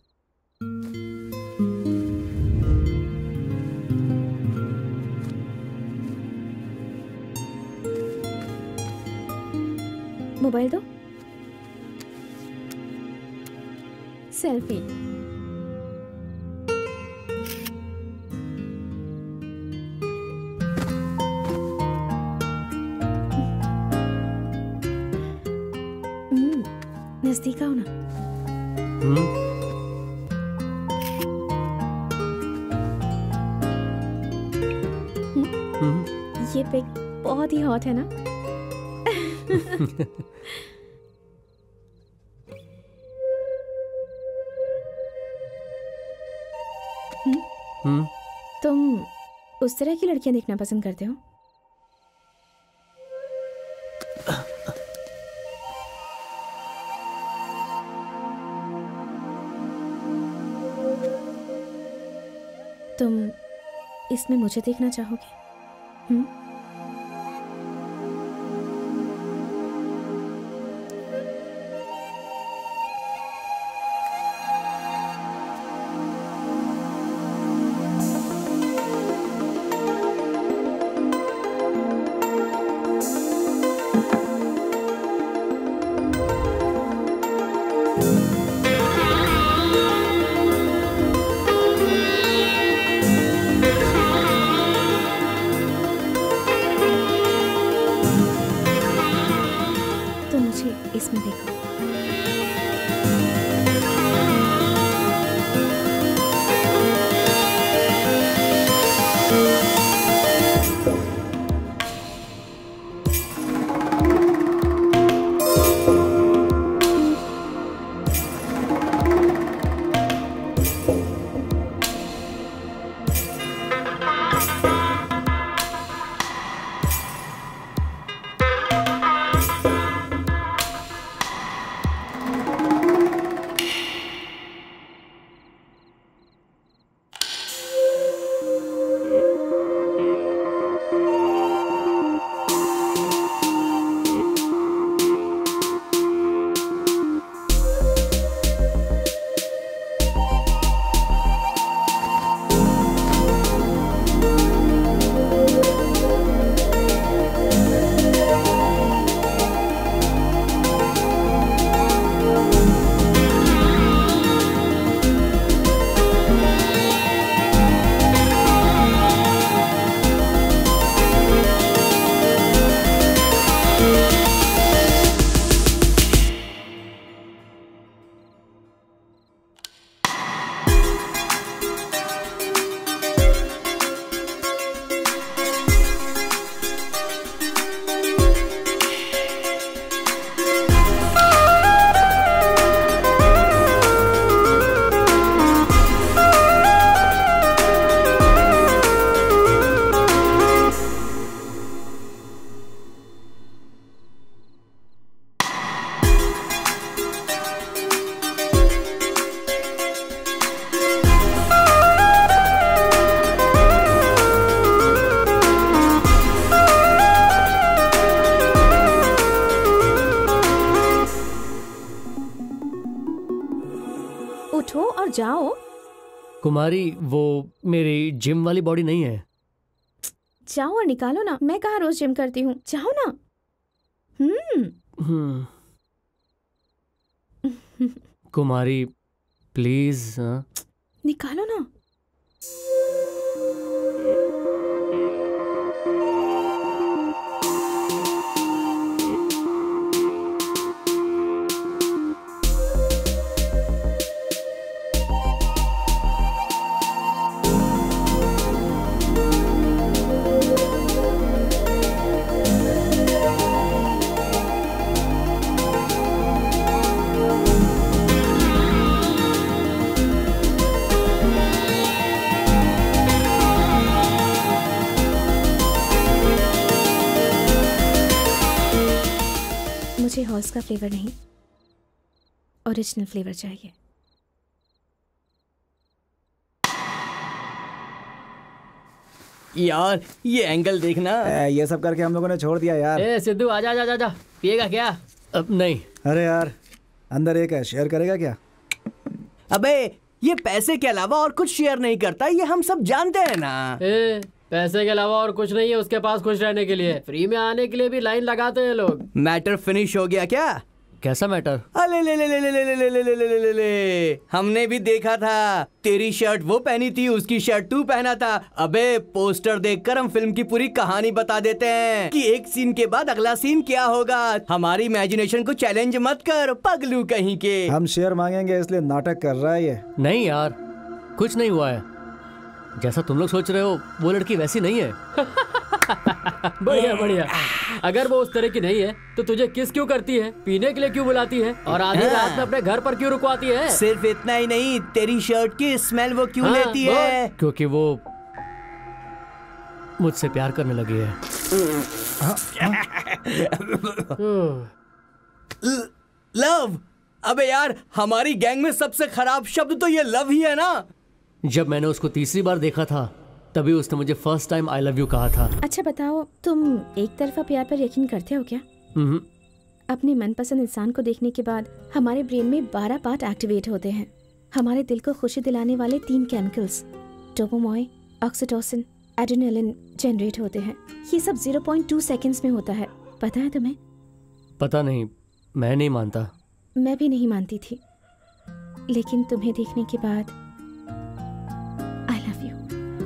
S3: मोबाइल दो। सेल्फी। नजदीक आओ ना। ये पिक बहुत ही हॉट है ना? तुम उस तरह की लड़कियां देखना पसंद करते हो? तुम इसमें मुझे देखना चाहोगे? उठो और जाओ।
S2: कुमारी, वो मेरी जिम वाली बॉडी नहीं है।
S3: जाओ और निकालो ना, मैं कहाँ रोज जिम करती हूँ, जाओ ना।
S2: कुमारी प्लीज।
S3: निकालो ना। मुझे हॉर्स का फ्लेवर नहीं, ओरिजिनल फ्लेवर चाहिए।
S5: यार ये एंगल देखना।
S4: ये सब करके हम लोगों ने छोड़ दिया यार।
S7: ए सिद्धू आजा आजा आजा, पिएगा क्या?
S2: अब नहीं।
S4: अरे यार अंदर एक है, शेयर करेगा क्या?
S5: अबे ये पैसे के अलावा और कुछ शेयर नहीं करता, ये हम सब जानते हैं ना।
S7: पैसे के अलावा और कुछ नहीं है उसके पास खुश रहने के लिए। फ्री में आने के लिए भी लाइन लगाते हैं लोग।
S5: मैटर फिनिश हो गया क्या?
S2: कैसा मैटर?
S5: अले ले ले ले ले ले ले ले ले ले ले ले ले, हमने भी देखा था। तेरी शर्ट वो पहनी थी, उसकी शर्ट तू पहना था। अबे पोस्टर देखकर हम फिल्म की पूरी कहानी बता देते हैं कि एक सीन के बाद अगला सीन क्या होगा। हमारी इमेजिनेशन को चैलेंज मत कर पगलू कहीं के।
S4: हम शेयर मांगेंगे इसलिए नाटक कर रहा है ये।
S2: नहीं यार, कुछ नहीं हुआ है। जैसा तुम लोग सोच रहे हो वो लड़की वैसी नहीं है।
S7: बढ़िया बढ़िया। अगर वो उस तरह की नहीं है तो तुझे किस क्यों करती है, पीने के लिए क्यों बुलाती है और आधी रात में अपने घर पर क्यों रुकवाती है?
S5: सिर्फ इतना ही नहीं, तेरी शर्ट की स्मेल वो क्यों लेती है?
S2: क्योंकि वो मुझसे प्यार करने लगी है।
S5: लव? अबे यार हमारी गैंग में सबसे खराब शब्द तो ये लव ही है ना।
S2: जब मैंने उसको तीसरी बार देखा था तभी उसने मुझे first time I love you कहा था।
S3: अच्छा बताओ, तुम एक तरफा प्यार पर यकीन करते हो क्या? अपने मनपसंद इंसान को देखने के बाद हमारे ब्रेन में 12 पार्ट एक्टिवेट होते हैं। हमारे दिल को खुशी दिलाने वाले 3 chemicals dopamine, oxytocin, adrenaline generate होते हैं। ये सब 0.2 सेकंड्स में होता है। पता है तुम्हें?
S2: पता नहीं, मैं नहीं मानता।
S3: मैं भी नहीं मानती थी, लेकिन तुम्हें देखने के बाद आई लव यू।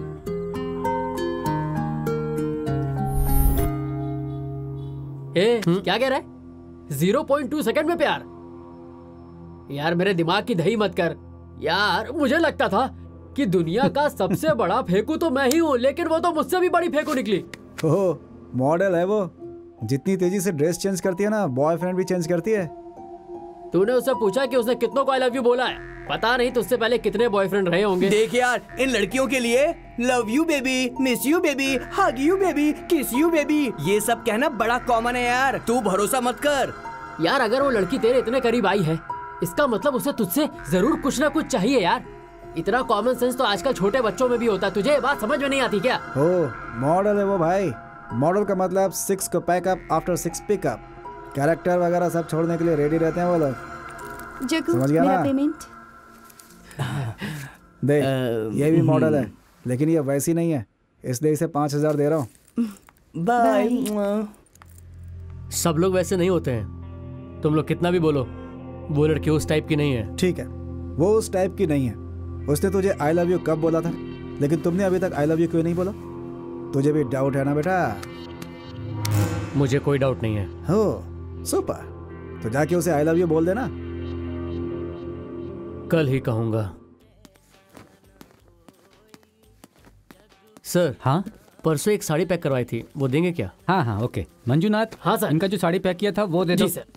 S7: क्या कह रहा है? 0.2 सेकंड में प्यार? यार मेरे दिमाग की दही मत कर यार। मुझे लगता था कि दुनिया का सबसे बड़ा फेंकू तो मैं ही हूँ, लेकिन वो तो मुझसे भी बड़ी फेंकू निकली।
S4: ओह, मॉडल है वो। जितनी तेजी से ड्रेस चेंज करती है ना, बॉयफ्रेंड भी चेंज करती है।
S7: तूने उससे पूछा कि उसने कितनों को आई लव यू बोला है? पता नहीं तुझसे पहले कितने बॉयफ्रेंड रहे होंगे।
S5: देख यार, इन लड़कियों के लिए love you baby, miss you baby, hug you baby, kiss you baby, ये सब कहना बड़ा कॉमन है यार। तू भरोसा मत कर
S7: यार। अगर वो लड़की तेरे इतने करीब आई है, इसका मतलब उसे तुझसे जरूर कुछ ना कुछ चाहिए यार। इतना कॉमन सेंस तो आजकल छोटे बच्चों में भी होता है। तुझे ये बात समझ में नहीं आती क्या?
S4: ओह, मॉडल है वो भाई। मॉडल का मतलब 6 को पैकअप आफ्टर 6 पिकअप। कैरेक्टर वगैरह सब छोड़ने के लिए रेडी रहते हैं वो लोग।
S3: जग्गू, मेरा पेमेंट
S4: दे। ये भी मॉडल है, लेकिन ये वैसी नहीं है, इसलिए इसे 5000 दे रहा हूँ।
S5: बाय।
S2: सब लोग वैसे नहीं होते हैं। तुम लोग कितना भी बोलो, वो लड़की उस टाइप की नहीं है।
S4: ठीक है, वो उस टाइप की नहीं है। उसने तुझे आई लव यू कब बोला था? लेकिन तुमने अभी तक आई लव यू क्यों नहीं बोला? तुझे भी डाउट है ना बेटा?
S2: मुझे कोई डाउट नहीं है।
S4: हो सुपर, तो जाके उसे आई लव यू बोल देना।
S2: कल ही कहूंगा। सर।
S1: हाँ,
S2: परसों एक साड़ी पैक करवाई थी, वो देंगे क्या?
S1: हाँ हाँ ओके। मंजूनाथ।
S7: हाँ सर।
S1: इनका जो साड़ी पैक किया था वो दे दो।
S7: जी सर।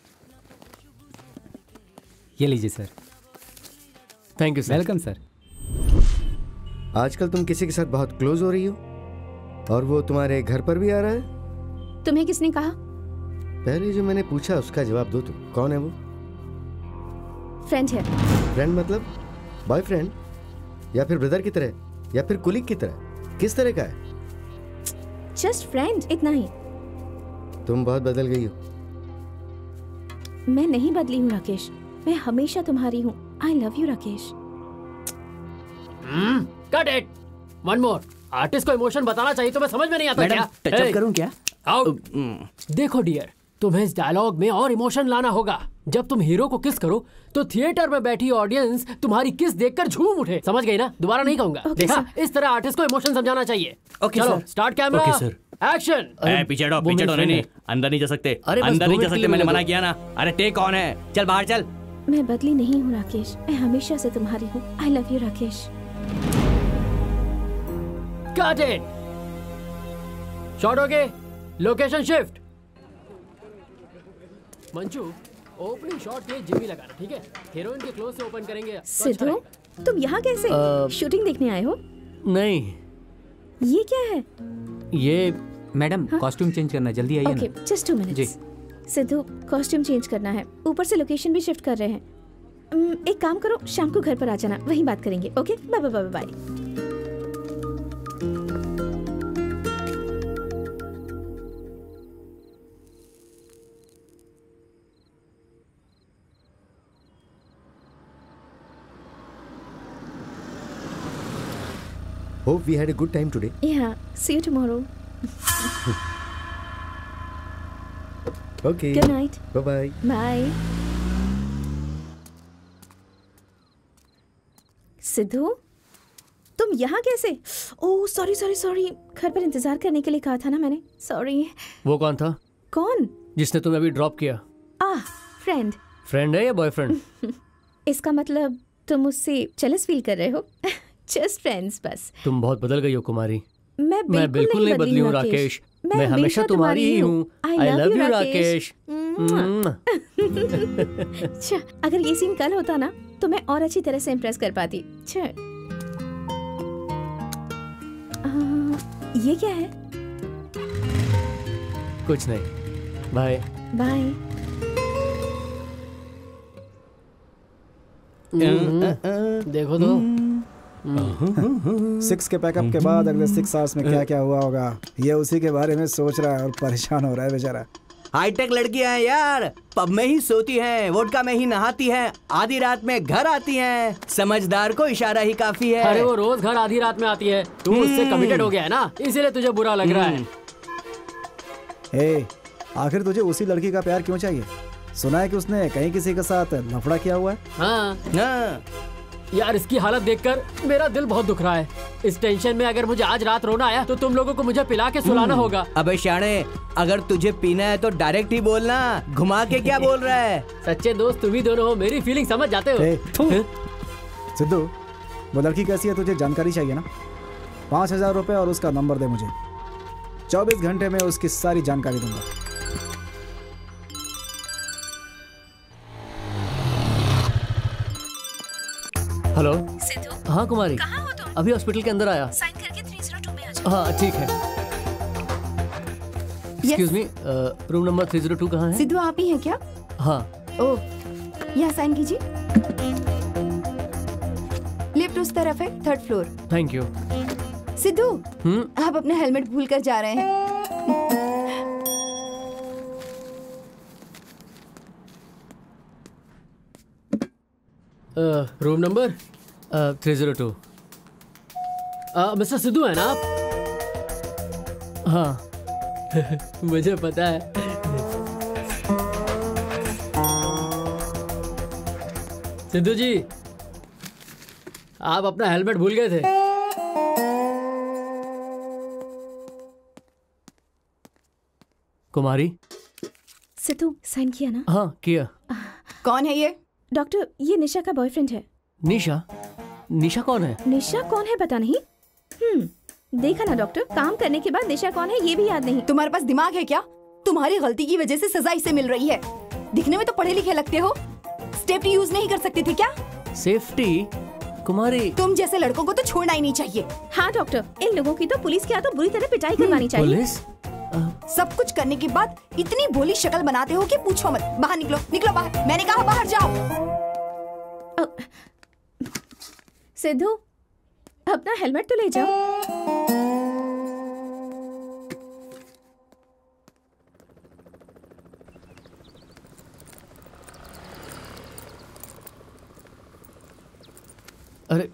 S1: ये लीजिए sir.
S2: Thank you sir.
S1: Welcome sir.
S6: आजकल तुम किसी के साथ बहुत क्लोज हो रही हो और वो तुम्हारे घर पर भी आ रहा है।
S3: तुम्हें किसने कहा?
S6: पहले जो मैंने पूछा उसका जवाब दो तुम। कौन है वो?
S3: फ्रेंड है।
S6: फ्रेंड मतलब बॉयफ्रेंड या फिर ब्रदर की तरह या फिर कुलीग की तरह? किस तरह का है?
S3: जस्ट फ्रेंड, इतना ही।
S6: तुम बहुत बदल गई हो।
S3: मैं नहीं बदली हूँ राकेश, मैं हमेशा तुम्हारी हूँ। I love you Rakesh.
S7: Cut it. One more. Artist को इमोशन बताना चाहिए, तुम्हें समझ में नहीं आता क्या?
S5: टचअप करूं क्या?
S7: आउट। देखो डियर, तुम्हें इस डायलॉग में और इमोशन लाना होगा। जब तुम हीरो को किस करो तो थिएटर में बैठी ऑडियंस तुम्हारी किस देखकर झूम उठे। समझ गई ना? दोबारा नहीं कहूंगा। देखा, इस तरह आर्टिस्ट को इमोशन समझाना चाहिए। चलो स्टार्ट कैमरा, एक्शन।
S10: पीछे हटो नहीं, अंदर नहीं जा सकते। अंदर नहीं जा सकते, मैंने मना किया ना। अरे टेक ऑन है, चल बाहर चल।
S3: मैं बदली नहीं हूँ राकेश, मैं हमेशा से तुम्हारी हूँ। I love you Rakesh.
S7: Cut it. Shot okay, location shift. Manchu, opening shot के लिए जिम्मी लगाना, ठीक है? हीरोइन के क्लोज से ओपन करेंगे।
S3: सिद्धू, तुम यहाँ कैसे? शूटिंग देखने आए हो?
S2: नहीं।
S3: ये क्या है?
S2: ये
S11: मैडम कॉस्ट्यूम चेंज करना, जल्दी आइए।
S3: Okay, just 2 minutes. Sidhu, costume change करना है, ऊपर से लोकेशन भी शिफ्ट कर रहे हैं। एक काम करो, शाम को घर पर आ जाना, वहीं बात करेंगे। Okay, bye bye bye bye.
S6: Hope we had a good time today.
S3: Yeah, see you tomorrow.
S6: Okay.
S3: Good night.
S6: Bye-bye.
S3: Bye. Sidhu, तुम यहाँ कैसे? ओह सॉरी सॉरी सॉरी, घर पर इंतजार करने के लिए कहा था ना मैंने। सॉरी।
S2: वो कौन था?
S3: कौन?
S2: जिसने तुम्हें अभी ड्रॉप किया।
S3: फ्रेंड।
S2: फ्रेंड है या बॉयफ्रेंड?
S3: इसका मतलब तुम मुझसे जेलस फील कर रहे हो? जस्ट फ्रेंड्स बस।
S2: तुम बहुत बदल गई हो कुमारी।
S3: मैं बिल्कुल नहीं बदली हूँ राकेश।
S2: मैं हमेशा तुम्हारी ही हूँ। I love you Rakesh.
S3: अच्छा, अगर ये सीन कल होता ना तो मैं और अच्छी तरह से इम्प्रेस कर पाती। ये क्या है?
S2: कुछ नहीं। Bye
S3: bye.
S2: देखो तो
S4: 6 के पैकअप के बाद अगले 6 आवर्स में क्या क्या हुआ होगा, ये उसी के बारे में सोच रहा है और परेशान हो रहा है बेचारा।
S5: हाईटेक लड़कियां हैं यार, पब में ही सोती हैं, वोडका में ही नहाती हैं, आधी रात में घर आती हैं। समझदार को इशारा ही काफी है।
S7: अरे वो रोज घर आधी रात में आती है, तू उससे कमिटेड हो गया है ना, इसीलिए तुझे बुरा लग रहा है।
S4: आखिर तुझे उसी लड़की का प्यार क्यों चाहिए? सुना है कि उसने कहीं किसी के साथ लफड़ा किया हुआ है।
S7: हाँ। यार इसकी हालत देखकर मेरा दिल बहुत दुख रहा है। इस टेंशन में अगर मुझे आज रात रोना आया तो तुम लोगों को मुझे पिला के सुलाना होगा।
S5: अबे शाणे, अगर तुझे पीना है तो डायरेक्ट ही बोलना, घुमा के क्या बोल रहा है?
S7: सच्चे दोस्त तुम ही दोनों हो, मेरी फीलिंग समझ जाते हो।
S4: सिद्धू, वो लड़की कैसी है तुझे जानकारी चाहिए ना? 5000 रुपए और उसका नंबर दे मुझे, 24 घंटे में उसकी सारी जानकारी दूंगा।
S2: हेलो
S3: सिद्धू।
S2: हाँ कुमारी,
S3: कहाँ हो तुम?
S2: अभी हॉस्पिटल के अंदर आया।
S3: साइन करके 302 में आ जाओ।
S2: हाँ ठीक है। एक्सक्यूज मी, रूम नंबर 302 कहाँ है?
S8: सिद्धू आप ही हैं क्या?
S2: हाँ।
S8: ओह, यहाँ साइन कीजिए। लिफ्ट उस तरफ है, 3rd floor.
S2: Thank you.
S8: Sidhu, आप अपना हेलमेट भूल कर जा रहे हैं।
S7: Room number
S2: 302।
S7: मिस्टर सिद्धू है ना आप?
S2: हाँ।
S7: मुझे पता है। सिद्धू जी, आप अपना हेलमेट भूल गए थे।
S2: कुमारी।
S3: सिद्धू, साइन किया ना?
S2: हाँ किया।
S8: कौन है ये?
S3: डॉक्टर, ये निशा का बॉयफ्रेंड है।
S2: निशा? निशा कौन है?
S3: निशा कौन है पता नहीं। देखा ना डॉक्टर, काम करने के बाद निशा कौन है ये भी याद नहीं।
S8: तुम्हारे पास दिमाग है क्या? तुम्हारी गलती की वजह से सजा इसे मिल रही है। दिखने में तो पढ़े लिखे लगते हो, सेफ्टी यूज नहीं कर सकते थे क्या?
S2: सेफ्टी? कुमारी,
S8: तुम जैसे लड़कों को तो छोड़ना ही नहीं चाहिए।
S3: हाँ डॉक्टर, इन लोगों की तो पुलिस के हाथों बुरी तरह पिटाई करवानी चाहिए।
S2: पुलिस?
S8: सब कुछ करने के बाद इतनी भोली शक्ल बनाते हो कि पूछो मत। बाहर निकलो, निकलो बाहर, मैंने कहा बाहर जाओ।
S3: सिद्धू, अपना हेलमेट तो ले जाओ।
S2: अरे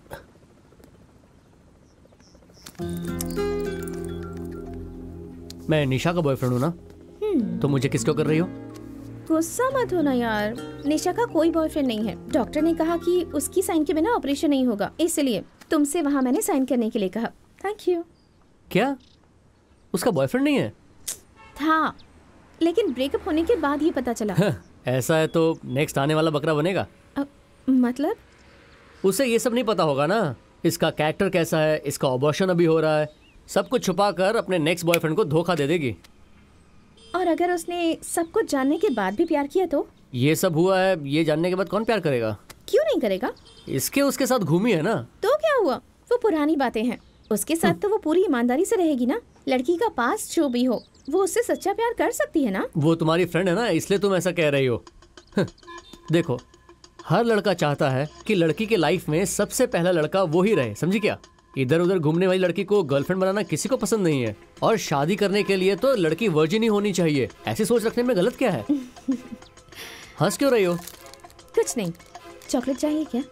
S2: मैं निशा का बॉयफ्रेंड हूँ ना, तो मुझे किस क्यों कर रही हो?
S3: गुस्सा मत होना यार, निशा का कोई बॉयफ्रेंड नहीं है। डॉक्टर ने कहा कि उसकी साइन के बिना ऑपरेशन नहीं होगा, इसलिए तुमसे वहाँ मैंने साइन करने के लिए कहा। Thank you.
S2: क्या उसका बॉयफ्रेंड नहीं है?
S3: था, लेकिन ब्रेकअप होने के बाद ये पता चला।
S2: ऐसा है तो नेक्स्ट आने वाला बकरा बनेगा।
S3: मतलब?
S2: उसे ये सब नहीं पता होगा ना, इसका कैरेक्टर कैसा है, इसका अबॉर्शन अभी हो रहा है, सब कुछ छुपा कर अपने नेक्स्ट बॉयफ्रेंड को धोखा दे देगी।
S3: और अगर उसने सब कुछ जानने के बाद भी प्यार किया तो?
S2: ये सब हुआ है, ये जानने के बाद कौन प्यार करेगा?
S3: क्यों नहीं करेगा?
S2: इसके उसके साथ घूमी है ना।
S3: तो क्या हुआ, वो पुरानी बातें हैं। उसके साथ तो वो पूरी ईमानदारी से रहेगी ना। लड़की का पास जो भी हो, वो उससे सच्चा प्यार कर सकती है ना।
S2: वो तुम्हारी फ्रेंड है ना, इसलिए तुम ऐसा कह रही हो। देखो, हर लड़का चाहता है कि लड़की के लाइफ में सबसे पहला लड़का वो ही रहे, समझी क्या? इधर उधर घूमने वाली लड़की को गर्लफ्रेंड बनाना किसी को पसंद नहीं है, और शादी करने के लिए तो लड़की वर्जिन ही होनी चाहिए। ऐसी सोच रखने में गलत क्या है? हंस क्यों रही हो?
S3: कुछ नहीं। चॉकलेट चाहिए क्या?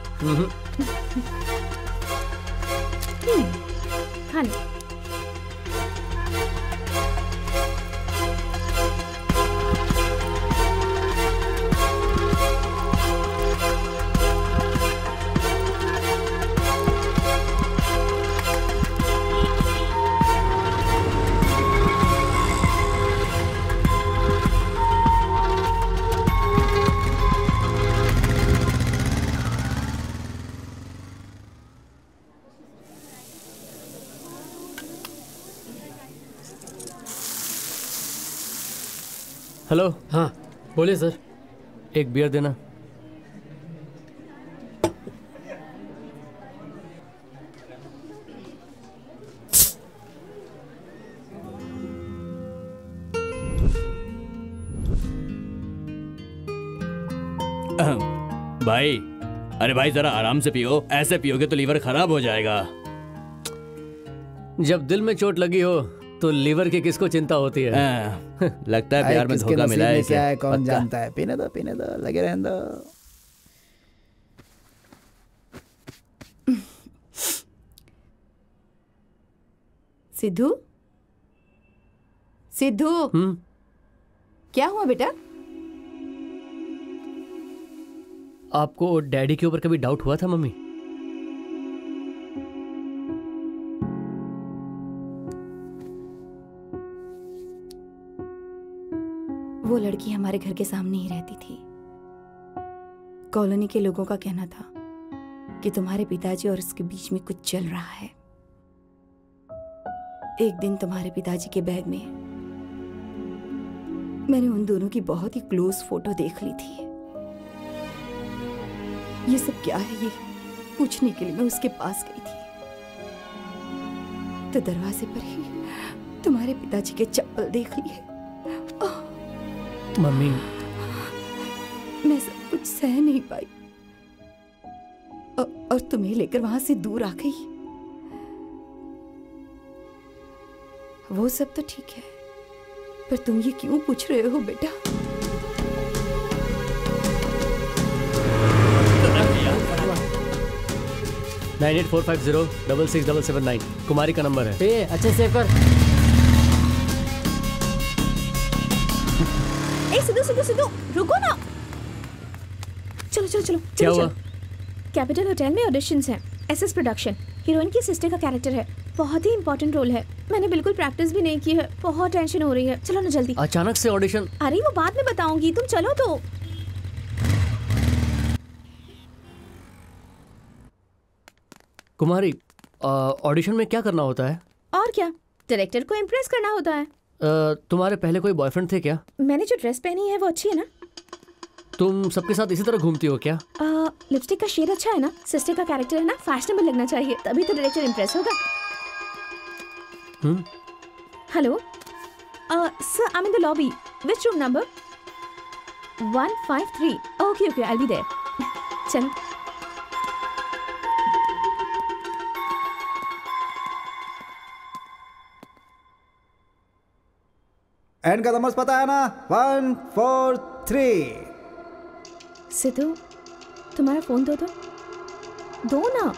S3: खा लो।
S2: हेलो।
S7: हाँ बोलिए सर।
S2: एक बियर देना।
S10: भाई, अरे भाई जरा आराम से पियो, ऐसे पियोगे तो लीवर खराब हो जाएगा।
S2: जब दिल में चोट लगी हो तो लीवर की किसको चिंता होती है?
S10: लगता है प्यार में धोखा मिला है।
S4: क्या है कौन जानता है। पीने दो, लगे रहने दो।
S8: सिद्धू, सिद्धू, क्या हुआ बेटा?
S2: आपको डैडी के ऊपर कभी डाउट हुआ था मम्मी?
S8: वो लड़की हमारे घर के सामने ही रहती थी। कॉलोनी के लोगों का कहना था कि तुम्हारे पिताजी और उसके बीच में कुछ चल रहा है। एक दिन तुम्हारे पिताजी के बैग में मैंने उन दोनों की बहुत ही क्लोज फोटो देख ली थी। ये सब क्या है, ये पूछने के लिए मैं उसके पास गई थी, तो दरवाजे पर ही तुम्हारे पिताजी के चप्पल देख लिए।
S2: मम्मी,
S8: मैं सब कुछ सह नहीं पाई और तुम्हें लेकर वहां से दूर आ गई। वो सब तो ठीक है, पर तुम ये क्यों पूछ रहे हो बेटा?
S2: नाइन 9845066779 कुमारी का नंबर है।
S7: अच्छे सेव कर।
S3: सिद्धू रुको ना। चलो।
S2: क्या हुआ?
S3: कैपिटल होटल में ऑडिशंस हैं। एसएस प्रोडक्शन, हीरोइन की सिस्टर का कैरेक्टर है। बहुत ही इंपॉर्टेंट रोल है। मैंने बिल्कुल प्रैक्टिस भी नहीं की है, बहुत टेंशन हो रही है। चलो ना जल्दी।
S2: अचानक से ऑडिशन?
S3: अरे वो बाद में बताऊंगी, तुम चलो तो।
S2: कुमारी, ऑडिशन में क्या करना होता है?
S3: और क्या, डायरेक्टर को इम्प्रेस करना होता है।
S2: तुम्हारे पहले कोई बॉयफ्रेंड थे क्या?
S3: मैंने जो ड्रेस पहनी है वो अच्छी है ना?
S2: तुम सबके साथ इसी तरह घूमती हो क्या?
S3: लिपस्टिक का शेड अच्छा है ना? सिस्टर का कैरेक्टर है ना, फैशनेबल लगना चाहिए, तभी तो डायरेक्टर इम्प्रेस होगा। Hello sir, I am in the lobby. Which room number? 153। Okay I will be there. चलो।
S4: एंड का नंबर पता है ना? 143।
S3: सिद्धू, तुम्हारा फोन दो तो। दो ना।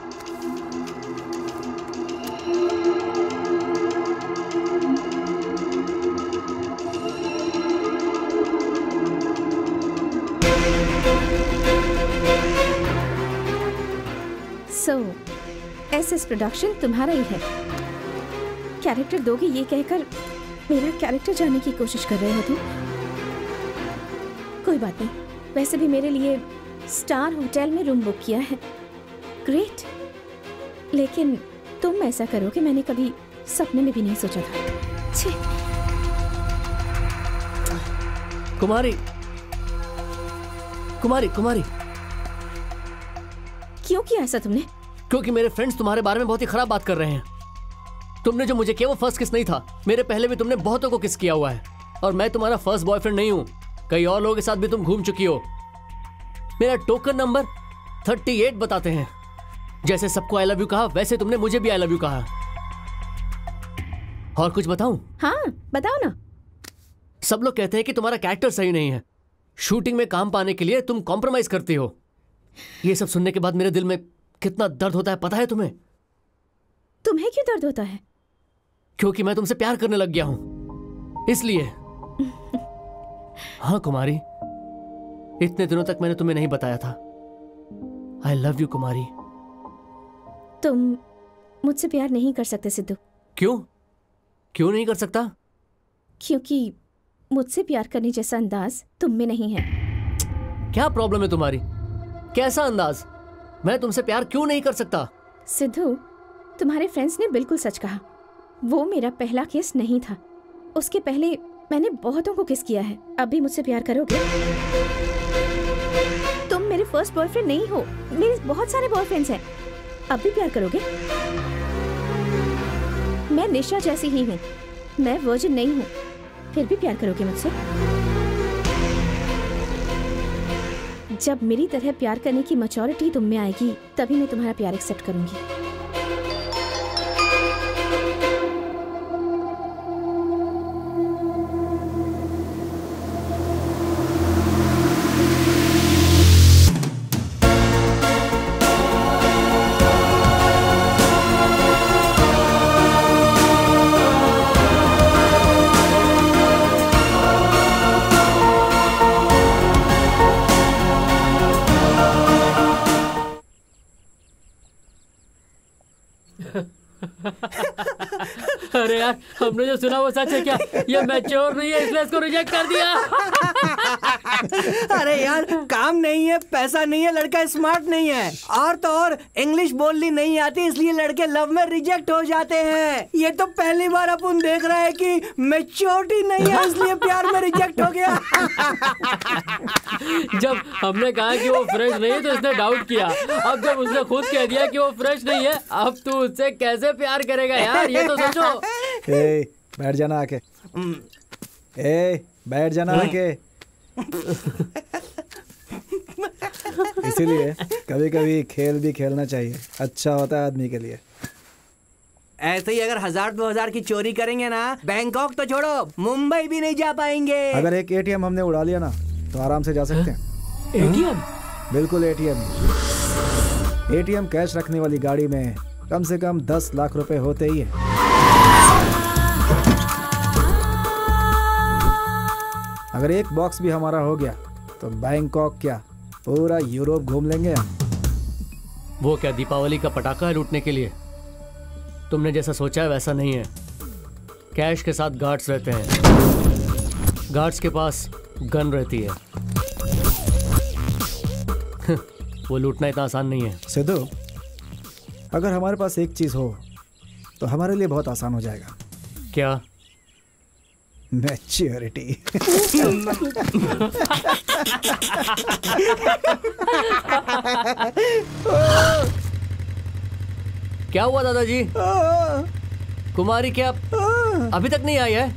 S3: एसएस प्रोडक्शन तुम्हारा ही है। कैरेक्टर दोगे ये कहकर मेरा कैरेक्टर जानने की कोशिश कर रहे हो तुम। कोई बात नहीं, वैसे भी मेरे लिए स्टार होटल में रूम बुक किया है। ग्रेट, लेकिन तुम ऐसा करोगे मैंने कभी सपने में भी नहीं सोचा था। छे।
S2: कुमारी कुमारी कुमारी,
S3: क्यों किया ऐसा तुमने?
S2: क्योंकि मेरे फ्रेंड्स तुम्हारे बारे में बहुत ही खराब बात कर रहे हैं। तुमने जो मुझे किया वो फर्स्ट किस नहीं था। मेरे पहले भी तुमने बहुतों को किस किया हुआ है और मैं तुम्हारा फर्स्ट बॉयफ्रेंड नहीं हूँ। कई और लोगों के साथ भी तुम घूम चुकी हो। मेरा टोकन नंबर 38 बताते हैं। जैसे सबको आई लव यू कहा वैसे तुमने मुझे भी आई लव यू कहा। और कुछ बताऊं?
S3: हाँ बताओ ना।
S2: सब लोग कहते हैं कि तुम्हारा कैरेक्टर सही नहीं है। शूटिंग में काम पाने के लिए तुम कॉम्प्रोमाइज करती हो। ये सब सुनने के बाद मेरे दिल में कितना दर्द होता है पता है तुम्हें?
S3: तुम्हें क्यों दर्द होता है?
S2: क्योंकि मैं तुमसे प्यार करने लग गया हूं, इसलिए। हाँ कुमारी, इतने दिनों तक मैंने तुम्हें नहीं बताया था। I love you Kumari.
S3: तुम मुझसे प्यार नहीं कर सकते सिद्धू।
S2: क्यों? क्यों नहीं कर सकता?
S3: क्योंकि मुझसे प्यार करने जैसा अंदाज तुम में नहीं है।
S2: क्या प्रॉब्लम है तुम्हारी? कैसा अंदाज? मैं तुमसे प्यार क्यों नहीं कर सकता?
S3: सिद्धू, तुम्हारे फ्रेंड्स ने बिल्कुल सच कहा। वो मेरा पहला किस नहीं था। उसके पहले मैंने बहुतों को किस किया है। अब भी मुझसे प्यार करोगे? तुम मेरे फर्स्ट बॉयफ्रेंड नहीं हो। मेरे बहुत सारे बॉयफ्रेंड्स हैं। अब भी प्यार करोगे? मैं निशा जैसी ही हूँ। मैं वर्जिन नहीं हूँ। फिर भी प्यार करोगे मुझसे? जब मेरी तरह प्यार करने की मैच्योरिटी तुम में आएगी तभी मैं तुम्हारा प्यार एक्सेप्ट करूंगी।
S7: अरे यार, हमने जो सुना वो सच है क्या? ये मैच्योर नहीं है इसलिए इसको रिजेक्ट कर दिया।
S5: अरे यार, काम नहीं है, पैसा नहीं है, लड़का स्मार्ट नहीं है और तो और इंग्लिश बोलनी नहीं आती, इसलिए लड़के लव में रिजेक्ट हो जाते हैं। ये तो पहली बार अपन देख रहे हैं कि मैच्योरिटी नहीं है इसलिए प्यार में रिजेक्ट हो गया।
S7: जब हमने कहा कि वो फ्रेश नहीं है तो इसने डाउट किया। अब जब उसने खुद कह दिया कि वो फ्रेश नहीं है, अब तू उससे कैसे प्यार करेगा यार? ये तो सोचो।
S4: बैठ जाना आके। बैठ जाना आके। इसीलिए कभी कभी खेल भी खेलना चाहिए, अच्छा होता है आदमी के लिए।
S5: ऐसे ही अगर 1000-2000 की चोरी करेंगे ना, बैंकॉक तो छोड़ो मुंबई भी नहीं जा पाएंगे।
S4: अगर एक एटीएम हमने उड़ा लिया ना तो आराम से जा सकते हैं।
S7: एटीएम?
S4: बिल्कुल एटीएम। एटीएम कैश रखने वाली गाड़ी में कम से कम 10 लाख रुपए होते ही है। अगर एक बॉक्स भी हमारा हो गया तो बैंकॉक क्या पूरा यूरोप घूम लेंगे हम।
S2: वो क्या दीपावली का पटाखा है लूटने के लिए? तुमने जैसा सोचा है वैसा नहीं है। कैश के साथ गार्ड्स रहते हैं। गार्ड्स के पास गन रहती है। वो लूटना इतना आसान नहीं है।
S4: सिद्धू, अगर हमारे पास एक चीज हो तो हमारे लिए बहुत आसान हो जाएगा।
S2: क्या?
S4: मैच्योरिटी।
S2: क्या हुआ दादाजी? कुमारी क्या अभी तक नहीं आई है?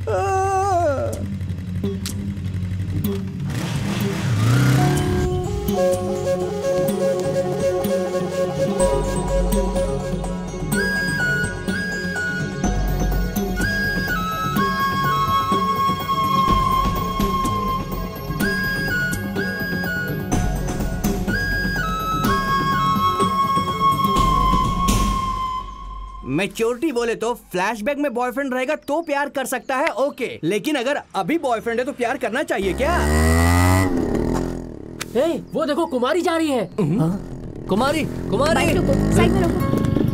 S5: मैच्योरिटी बोले तो फ्लैशबैक में बॉयफ्रेंड रहेगा तो प्यार कर सकता है, ओके, लेकिन अगर अभी बॉयफ्रेंड है तो प्यार करना चाहिए क्या?
S7: वो देखो कुमारी जा रही है।
S2: कुमारी, कुमारी
S3: साइड में रुको।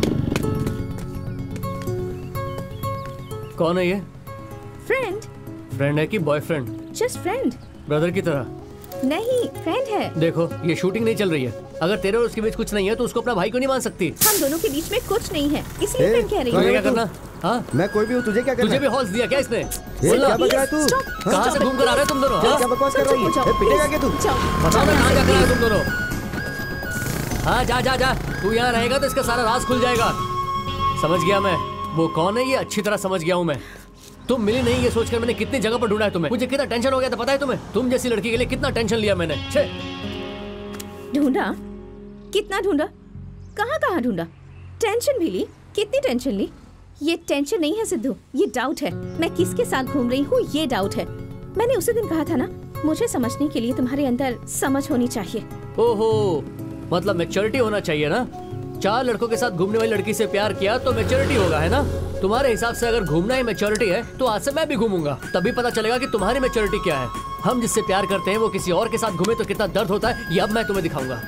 S2: कौन है ये?
S3: फ्रेंड।
S2: फ्रेंड है कि बॉयफ्रेंड?
S3: Just friend.
S2: ब्रदर की तरह?
S3: नहीं, फ्रेंड है।
S2: देखो ये शूटिंग नहीं चल रही है, अगर तेरे और उसके बीच कुछ नहीं है तो उसको अपना भाई को नहीं मान सकती।
S3: हम दोनों के बीच में कुछ नहीं है, इसलिए फ्रेंड कह रही हूँ।
S2: क्या करना? हाँ,
S6: मैं कोई भी हूँ, तुझे क्या करना?
S2: तुझे भी हॉल्स दिया क्या इसने?
S6: क्या बक रहा है तू?
S2: कहाँ से घूम कर आ रहे हो तुम दोनों?
S6: क्या बकवास कर रही है? पिटेगा क्या तू?
S2: बताओ ना कहाँ जा कर आए तुम दोनों? हाँ जा जा जा, तू यहाँ रहेगा तो इसका सारा राज खुल जाएगा। समझ गया मैं, वो कौन है ये अच्छी तरह समझ गया हूँ मैं। तुम मिली नहीं ये सोचकर मैंने कितनी जगह पर ढूंढा है तुम्हें। मुझे कितना टेंशन हो गया था पता है तुम्हें? तुम जैसी लड़की के लिए कितना टेंशन लिया मैंने।
S3: ढूंढा? कितना ढूंढा? कहाँ कहाँ ढूंढा? टेंशन भी ली? कितनी टेंशन ली? ये टेंशन नहीं है सिद्धू, ये डाउट है। मैं किसके साथ घूम रही हूँ ये डाउट है। मैंने उसी दिन कहा था ना, मुझे समझने के लिए तुम्हारे अंदर समझ होनी चाहिए।
S2: ओहो, मतलब मैच्योरिटी होना चाहिए ना। 4 लड़कों के साथ घूमने वाली लड़की से प्यार किया तो मैच्योरिटी होगा, है ना? तुम्हारे हिसाब से अगर घूमना ही मैच्योरिटी है तो आज से मैं भी घूमूंगा, तभी पता चलेगा कि तुम्हारी मैच्योरिटी क्या है। हम जिससे प्यार करते हैं वो किसी और के साथ घूमे तो कितना दर्द होता है, ये अब मैं तुम्हें दिखाऊंगा।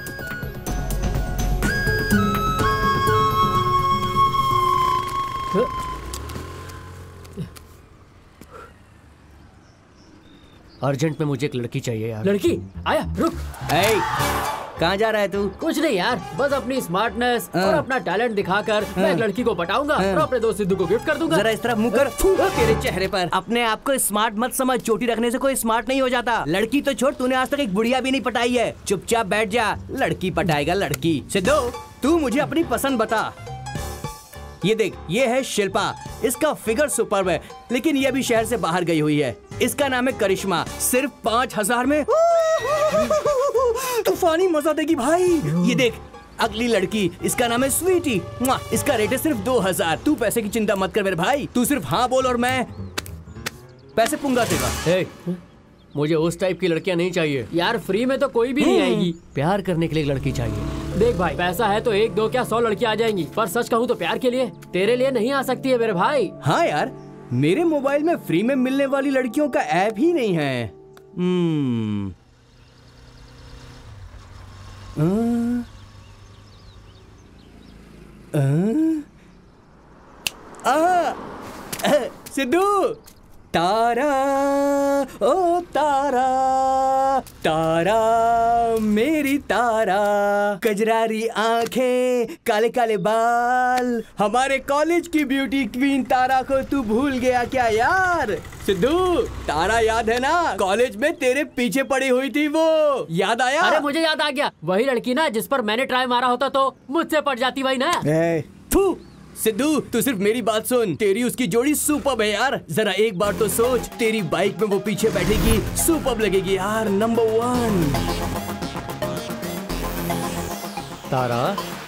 S2: अर्जेंट में मुझे एक लड़की चाहिए यार।
S7: लड़की? आया, रुक।
S5: कहाँ जा रहा है तू?
S7: कुछ नहीं यार, बस अपनी स्मार्टनेस और अपना टैलेंट दिखाकर मैं एक लड़की को पटाऊंगा और अपने दोस्त सिद्धू को गिफ्ट कर दूंगा।
S5: जरा इस तरफ मुंह कर, तेरे चेहरे पर। अपने आप को स्मार्ट मत समझ, चोटी रखने से कोई स्मार्ट नहीं हो जाता। लड़की तो छोड़, तूने आज तक एक बुढ़िया भी नहीं पटाई है। चुपचाप बैठ जा, लड़की पटाएगा लड़की। सिद्धू, तू मुझे अपनी पसंद बता। ये देख, ये है शिल्पा, इसका फिगर सुपर्ब है, लेकिन ये अभी शहर से बाहर गई हुई है। इसका नाम है करिश्मा, सिर्फ 5000 में तूफानी मजा देगी भाई। ये देख अगली लड़की, इसका नाम है स्वीटी, इसका रेट है सिर्फ 2000। तू पैसे की चिंता मत कर मेरे भाई, तू सिर्फ हाँ बोल और मैं पैसे पुंगा देगा।
S2: मुझे उस टाइप की लड़कियां नहीं चाहिए
S7: यार, फ्री में तो कोई भी नहीं आएगी।
S2: प्यार करने के लिए लड़की चाहिए।
S7: देख भाई, पैसा है तो 1 2 क्या 100 लड़कियां आ जाएंगी, पर सच कहूँ तो प्यार के लिए तेरे लिए नहीं आ सकती है मेरे भाई।
S5: हाँ यार, मेरे मोबाइल में फ्री में मिलने वाली लड़कियों का ऐप ही नहीं है। सिद्धू, तारा ओ तारा, तारा मेरी तारा, कजरारी आंखें, काले काले बाल, हमारे कॉलेज की ब्यूटी क्वीन तारा को तू भूल गया क्या यार? सिद्धू, तारा याद है ना? कॉलेज में तेरे पीछे पड़ी हुई थी, वो याद आया?
S7: अरे मुझे याद आ गया, वही लड़की ना जिस पर मैंने ट्राई मारा होता तो मुझसे पड़ जाती वही ना।
S5: थू, सिद्धू तू सिर्फ मेरी बात सुन, तेरी उसकी जोड़ी सुपर्ब है यार। जरा एक बार तो सोच, तेरी बाइक में वो पीछे बैठेगी, सुपर्ब लगेगी यार, नंबर 1।
S2: तारा,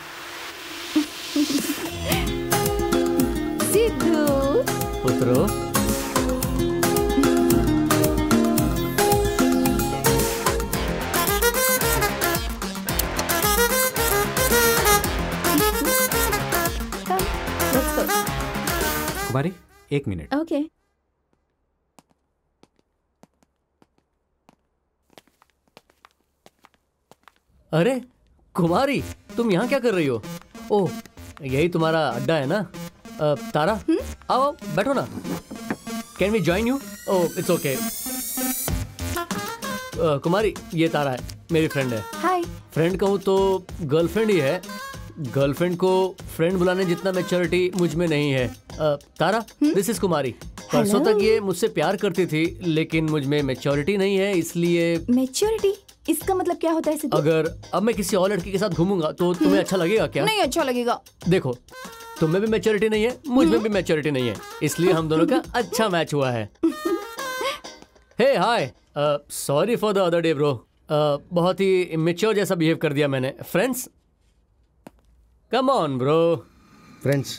S3: सिद्धू,
S2: उतरो।
S11: कुमारी 1 मिनट।
S3: ओके।
S2: अरे कुमारी, तुम यहाँ क्या कर रही हो? ओह, यही तुम्हारा अड्डा है ना? तारा, आओ बैठो ना। Can we join you? Oh it's okay. Kumari, ये तारा है, मेरी फ्रेंड है।
S3: हाय।
S2: फ्रेंड कहूँ तो गर्लफ्रेंड ही है। गर्लफ्रेंड को फ्रेंड बुलाने जितना मैच्योरिटी मुझ में नहीं है। Tara, this is Kumari. परसों तक ये मुझसे प्यार करती थी, लेकिन मुझ में मैच्योरिटी नहीं है, इसलिए।
S8: मैच्योरिटी? इसका मतलब क्या होता है सिद्धू?
S2: अगर अब मैं किसी और लड़की के साथ घूमूंगा तो तुम्हें अच्छा लगेगा क्या?
S8: नहीं अच्छा लगेगा।
S2: देखो, तुम में भी मैच्योरिटी नहीं है, मुझ में भी मैच्योरिटी नहीं है, इसलिए हम दोनों का अच्छा मैच हुआ है। Hey hi, sorry for the other day bro. बहुत ही इमेच्योर जैसा बिहेव कर दिया मैंने। Friends, come on bro.
S6: Friends.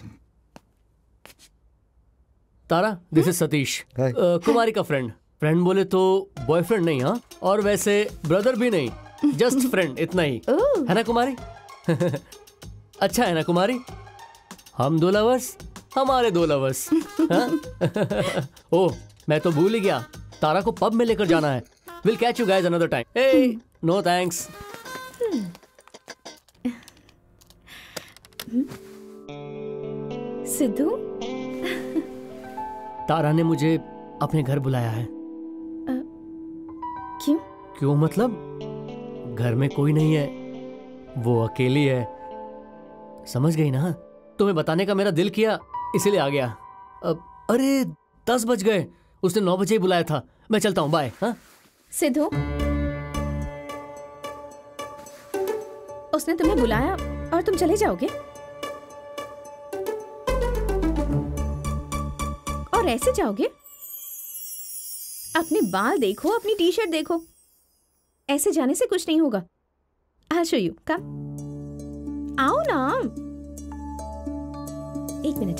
S2: Tara, this is Satish, Kumari का फ्रेंड। फ्रेंड बोले तो बॉयफ्रेंड नहीं, हाँ, और वैसे ब्रदर भी नहीं, जस्ट फ्रेंड, इतना ही है ना कुमारी? अच्छा है ना कुमारी? हम दो लवर्स, हमारे दो लवर्स। ओह, मैं तो भूल ही गया, तारा को पब में लेकर जाना है। Will catch you guys another time. Hey, no thanks.
S3: Sidhu,
S2: Tara ने मुझे अपने घर बुलाया है।
S3: क्यों?
S2: क्यों मतलब? घर में कोई नहीं है, वो अकेली है। समझ गई ना? तुम्हें बताने का मेरा दिल किया, इसीलिए आ गया। अरे 10 बज गए, उसने 9 बजे ही बुलाया था। मैं चलता हूँ, बाय। हाँ
S3: सिद्धू, उसने तुम्हें बुलाया और तुम चले जाओगे? और ऐसे जाओगे? अपने बाल देखो, अपनी टी शर्ट देखो। ऐसे जाने से कुछ नहीं होगा। I'll show you. Come. आओ ना। 1 मिनट।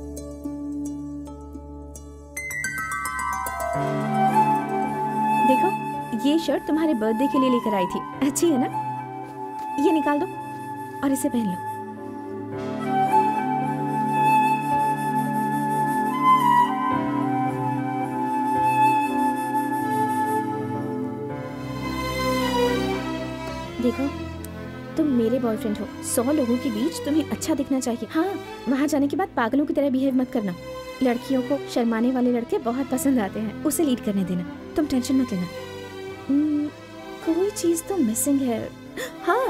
S3: देखो, ये शर्ट तुम्हारे बर्थडे के लिए लेकर आई थी। अच्छी है ना? ये निकाल दो और इसे पहन लो। देखो, तुम मेरे बॉयफ्रेंड हो। 100 लोगों के बीच तुम्हें अच्छा दिखना चाहिए। हाँ, वहाँ जाने के बाद पागलों की तरह बिहेव मत करना। लड़कियों को शर्माने वाले लड़के बहुत पसंद आते हैं। उसे लीड करने देना, तुम टेंशन मत लेना। कोई चीज तो मिसिंग है। हाँ,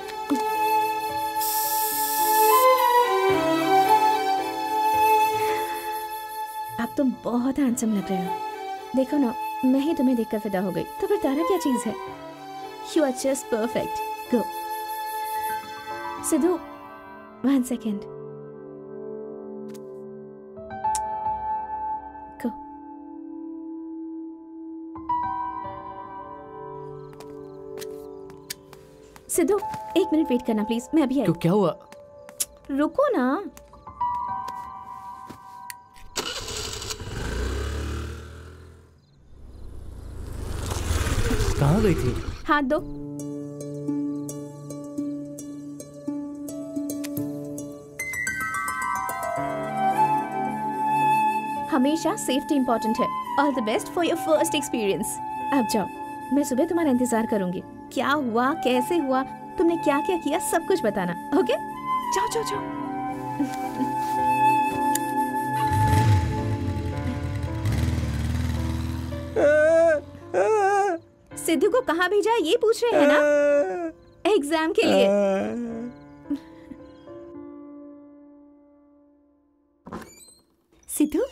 S3: अब तुम बहुत हैंडसम लग रहे हो। देखो ना, मैं ही तुम्हें देखकर फिदा हो गई, तो फिर तारा क्या चीज है? You are just perfect. Go. Sidhu, 1 second. Go. Sidhu, 1 minute wait करना प्लीज, मैं अभी आई।
S2: तो क्या हुआ?
S3: रुको ना।
S2: कहाँ गई थी?
S3: हाथ दो। हमेशा सेफ्टी इंपॉर्टेंट है। All the best for your first experience. अब जाओ, मैं सुबह तुम्हारा इंतजार करूंगी। क्या हुआ, कैसे हुआ, तुमने क्या क्या किया, सब कुछ बताना। ओके? जाओ जाओ जाओ। सिद्धू को कहाँ भेजा ये पूछ रहे हैं ना? एग्जाम के लिए। सिद्धू,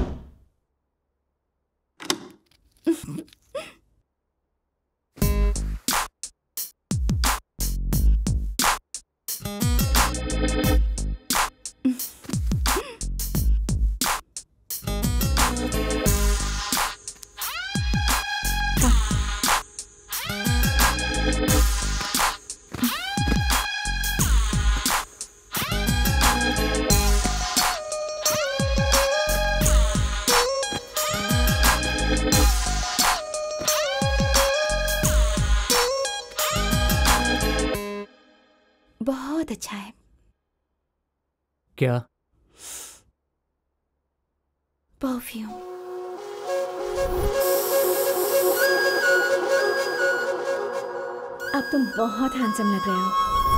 S3: बहुत अच्छा है।
S2: क्या?
S3: परफ्यूम। अब तुम बहुत हैंडसम लग रहे हो।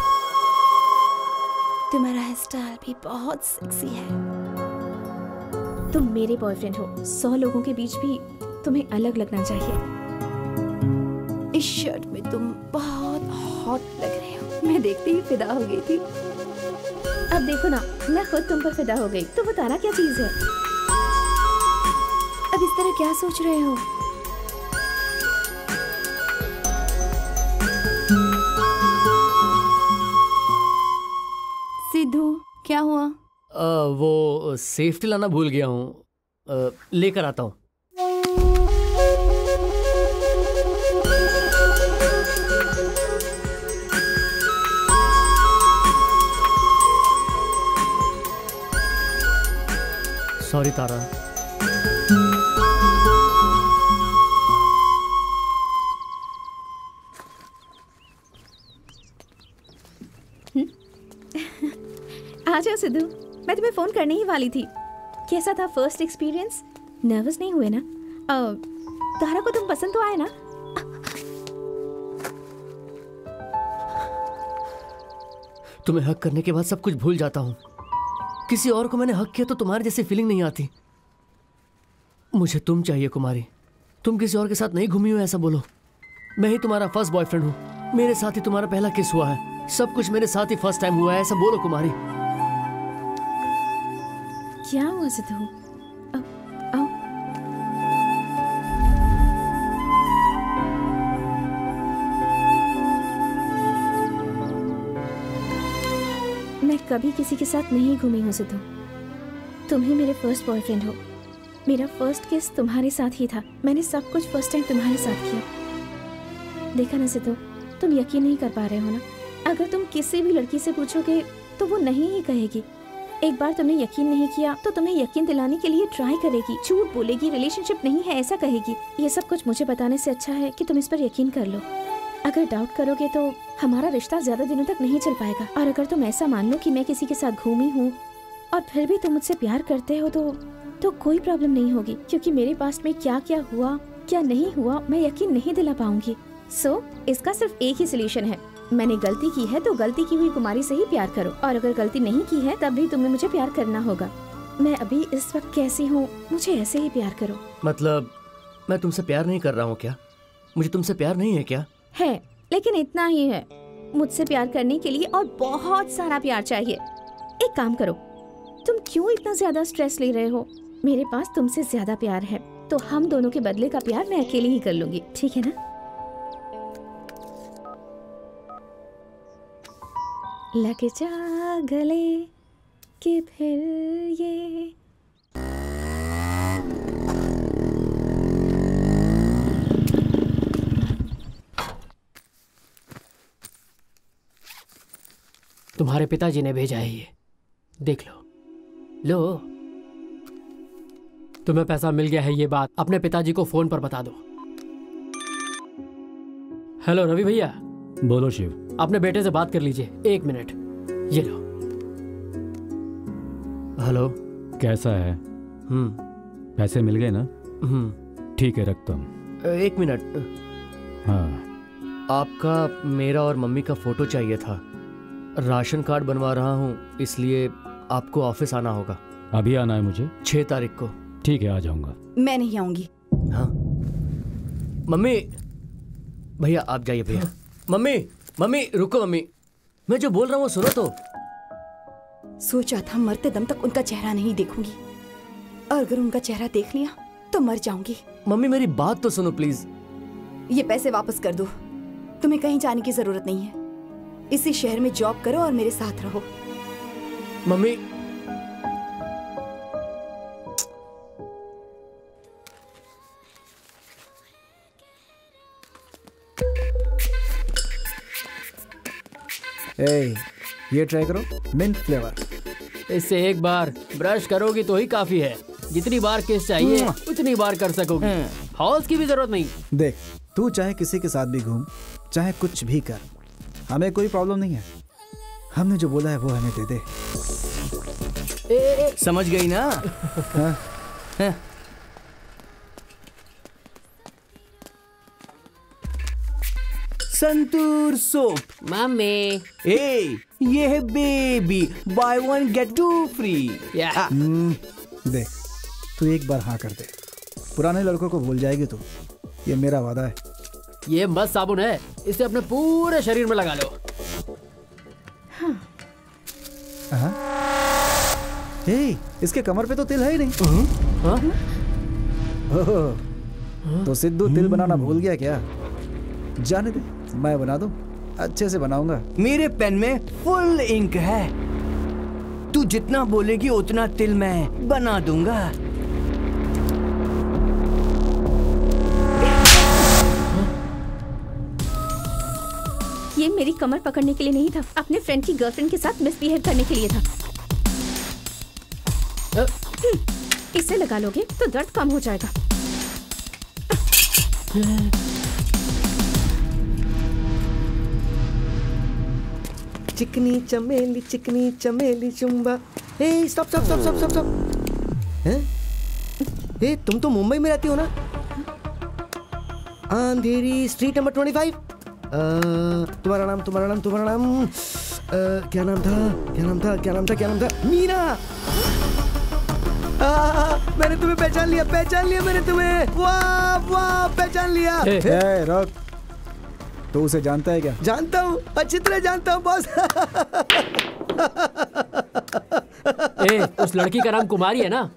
S3: तुम्हारा हेयर स्टाइल भी बहुत सेक्सी है। तुम मेरे बॉयफ्रेंड हो। 100 लोगों के बीच भी तुम्हें अलग लगना चाहिए। इस शर्ट में तुम बहुत हॉट लग रहे हो। मैं देखते ही फिदा हो गई थी। अब देखो ना, मैं खुद तुम पर फिदा हो गई, तो बताना क्या चीज है? अब इस तरह क्या सोच रहे हो?
S8: सिद्धू, क्या हुआ?
S2: वो सेफ्टी लाना भूल गया हूँ, लेकर आता हूँ। सॉरी तारा।
S3: आ जाओ सिद्धू। मैं तुम्हें फोन करने ही वाली थी। कैसा था फर्स्ट एक्सपीरियंस? नर्वस नहीं हुए ना? तारा को तुम पसंद तो आए ना?
S2: तुम्हें हक करने के बाद सब कुछ भूल जाता हूँ। किसी और को मैंने हक किया तो तुम्हारी जैसी फीलिंग नहीं आती। मुझे तुम चाहिए कुमारी। तुम किसी और के साथ नहीं घूमी हो ऐसा बोलो। मैं ही तुम्हारा फर्स्ट बॉयफ्रेंड हूँ। मेरे साथ ही तुम्हारा पहला किस हुआ है। सब कुछ मेरे साथ ही फर्स्ट टाइम हुआ है ऐसा बोलो कुमारी।
S3: क्या हुआ सिद्धू? आओ। मैं कभी किसी के साथ नहीं घूमी हूँ सिद्धू। तुम ही मेरे फर्स्ट बॉयफ्रेंड हो। मेरा फर्स्ट किस तुम्हारे साथ ही था। मैंने सब कुछ फर्स्ट टाइम तुम्हारे साथ किया। देखा ना सिद्धू, तुम यकीन नहीं कर पा रहे हो ना। अगर तुम किसी भी लड़की से पूछोगे तो वो नहीं ही कहेगी। एक बार तुमने यकीन नहीं किया तो तुम्हें यकीन दिलाने के लिए ट्राई करेगी, झूठ बोलेगी, रिलेशनशिप नहीं है ऐसा कहेगी। ये सब कुछ मुझे बताने से अच्छा है कि तुम इस पर यकीन कर लो। अगर डाउट करोगे तो हमारा रिश्ता ज्यादा दिनों तक नहीं चल पाएगा। और अगर तुम ऐसा मान लो कि मैं किसी के साथ घूमी हूँ और फिर भी तुम मुझसे प्यार करते हो तो कोई प्रॉब्लम नहीं होगी, क्योंकि मेरे पास्ट में क्या क्या हुआ क्या नहीं हुआ मैं यकीन नहीं दिला पाऊंगी। सो इसका सिर्फ एक ही सोल्यूशन है। मैंने गलती की है तो गलती की हुई कुमारी से ही प्यार करो, और अगर गलती नहीं की है तब भी तुम्हें मुझे प्यार करना होगा। मैं अभी इस वक्त कैसी हूँ, मुझे ऐसे ही प्यार करो।
S2: मतलब मैं तुमसे प्यार नहीं कर रहा हूँ क्या? मुझे तुमसे प्यार नहीं है क्या?
S3: है, लेकिन इतना ही है। मुझसे प्यार करने के लिए और बहुत सारा प्यार चाहिए। एक काम करो, तुम क्यों इतना ज्यादा स्ट्रेस ले रहे हो? मेरे पास तुमसे ज्यादा प्यार है तो हम दोनों के बदले का प्यार मैं अकेले ही कर लूंगी, ठीक है ना? लग जा गले कि फिर ये
S7: तुम्हारे पिताजी ने भेजा है, ये देख लो। लो, तुम्हें पैसा मिल गया है, ये बात अपने पिताजी को फोन पर बता दो। हेलो रवि भैया।
S1: बोलो शिव।
S7: अपने बेटे से बात कर लीजिए, 1 मिनट। ये लो। हेलो,
S1: कैसा है? पैसे मिल गए ना? ठीक है, रखता हूँ।
S2: 1 मिनट।
S1: हाँ,
S2: आपका मेरा और मम्मी का फोटो चाहिए था। राशन कार्ड बनवा रहा हूँ, इसलिए आपको ऑफिस आना होगा।
S1: अभी आना है मुझे?
S2: 6 तारीख को।
S1: ठीक है, आ जाऊंगा।
S8: मैं नहीं आऊंगी।
S2: हाँ मम्मी, भैया आप जाइए भैया। मम्मी मम्मी रुको, मम्मी मैं जो बोल रहा हूँ वो सुनो तो।
S8: सोचा था मरते दम तक उनका चेहरा नहीं देखूंगी, और अगर उनका चेहरा देख लिया तो मर जाऊंगी।
S2: मम्मी मेरी बात तो सुनो प्लीज।
S8: ये पैसे वापस कर दो। तुम्हें कहीं जाने की जरूरत नहीं है। इसी शहर में जॉब करो और मेरे साथ रहो।
S2: मम्मी
S4: ये ट्राई करो, मिंट फ्लेवर।
S7: इससे एक बार ब्रश करोगी तो ही काफी है। जितनी बार किस चाहिए उतनी बार कर सकोगी। हॉल्स की भी जरूरत नहीं।
S4: देख, तू चाहे किसी के साथ भी घूम, चाहे कुछ भी कर, हमें कोई प्रॉब्लम नहीं है। हमने जो बोला है वो हमें दे दे।
S5: समझ गई ना?
S4: हाँ?
S5: हाँ। संतूर सोप।
S7: मम्मी
S5: ये है बेबी, बाय 1 गेट 2 फ्री।
S4: देख, तू एक बार हाँ कर दे, पुराने लड़कों को भूल जाएगी तू। ये मेरा वादा है।
S7: ये मस्त साबुन है, इसे अपने पूरे शरीर में लगा लो।
S4: हाँ? इसके कमर पे तो तिल है ही नहीं। तो सिद्धू तिल बनाना भूल गया क्या? जाने दे, मैं बना दूं, अच्छे से बनाऊंगा।
S5: मेरे पेन में फुल इंक है। तू जितना बोलेगी उतना तिल मैं बना दूंगा।
S3: ये मेरी कमर पकड़ने के लिए नहीं था, अपने फ्रेंड की गर्लफ्रेंड के साथ मिसबिहेव करने के लिए था। इसे लगा लोगे तो दर्द कम हो जाएगा।
S6: चिकनी चमेली चुम्बा। Hey stop stop stop stop stop stop. हैं? हे तुम तो मुंबई में रहती हो ना? Andheri street number 25। तुम्हारा नाम क्या नाम था? मीना। मैंने तुम्हें पहचान लिया मैंने तुम्हें। वाह वाह, पहचान लिया।
S4: रोक, तो उसे जानता है क्या?
S6: जानता हूँ, अच्छी तरह जानता हूँ बॉस।
S7: उस लड़की का नाम कुमारी है ना?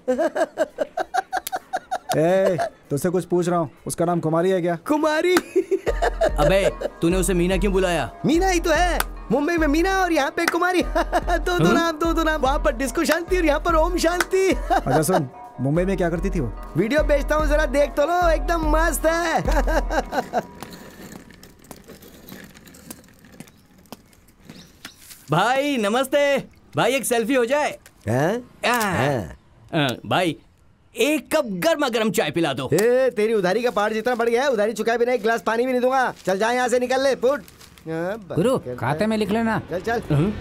S4: तुझसे कुछ पूछ रहा हूँ, उसका नाम कुमारी है क्या?
S6: कुमारी?
S10: अबे तूने उसे मीना क्यों बुलाया?
S6: मीना ही तो है, मुंबई में मीना और यहाँ पे कुमारी। दो नाम। वहाँ पर डिस्को शांति और यहाँ पर ओम शांति।
S4: अच्छा सुन, मुंबई में क्या करती थी वो?
S6: वीडियो भेजता हूँ, जरा देख तो लो, एकदम मस्त है।
S10: भाई नमस्ते। भाई एक सेल्फी हो जाए। भाई एक कप गर्मा गर्म चाय पिला दो।
S6: तेरी उधारी का पहाड़ जितना बढ़ गया है, उधारी चुकाए बिना एक गिलास पानी भी नहीं दूंगा। चल जा यहाँ से, निकल ले पुट।
S11: गुरु खाते में लिख लेना।
S6: चल।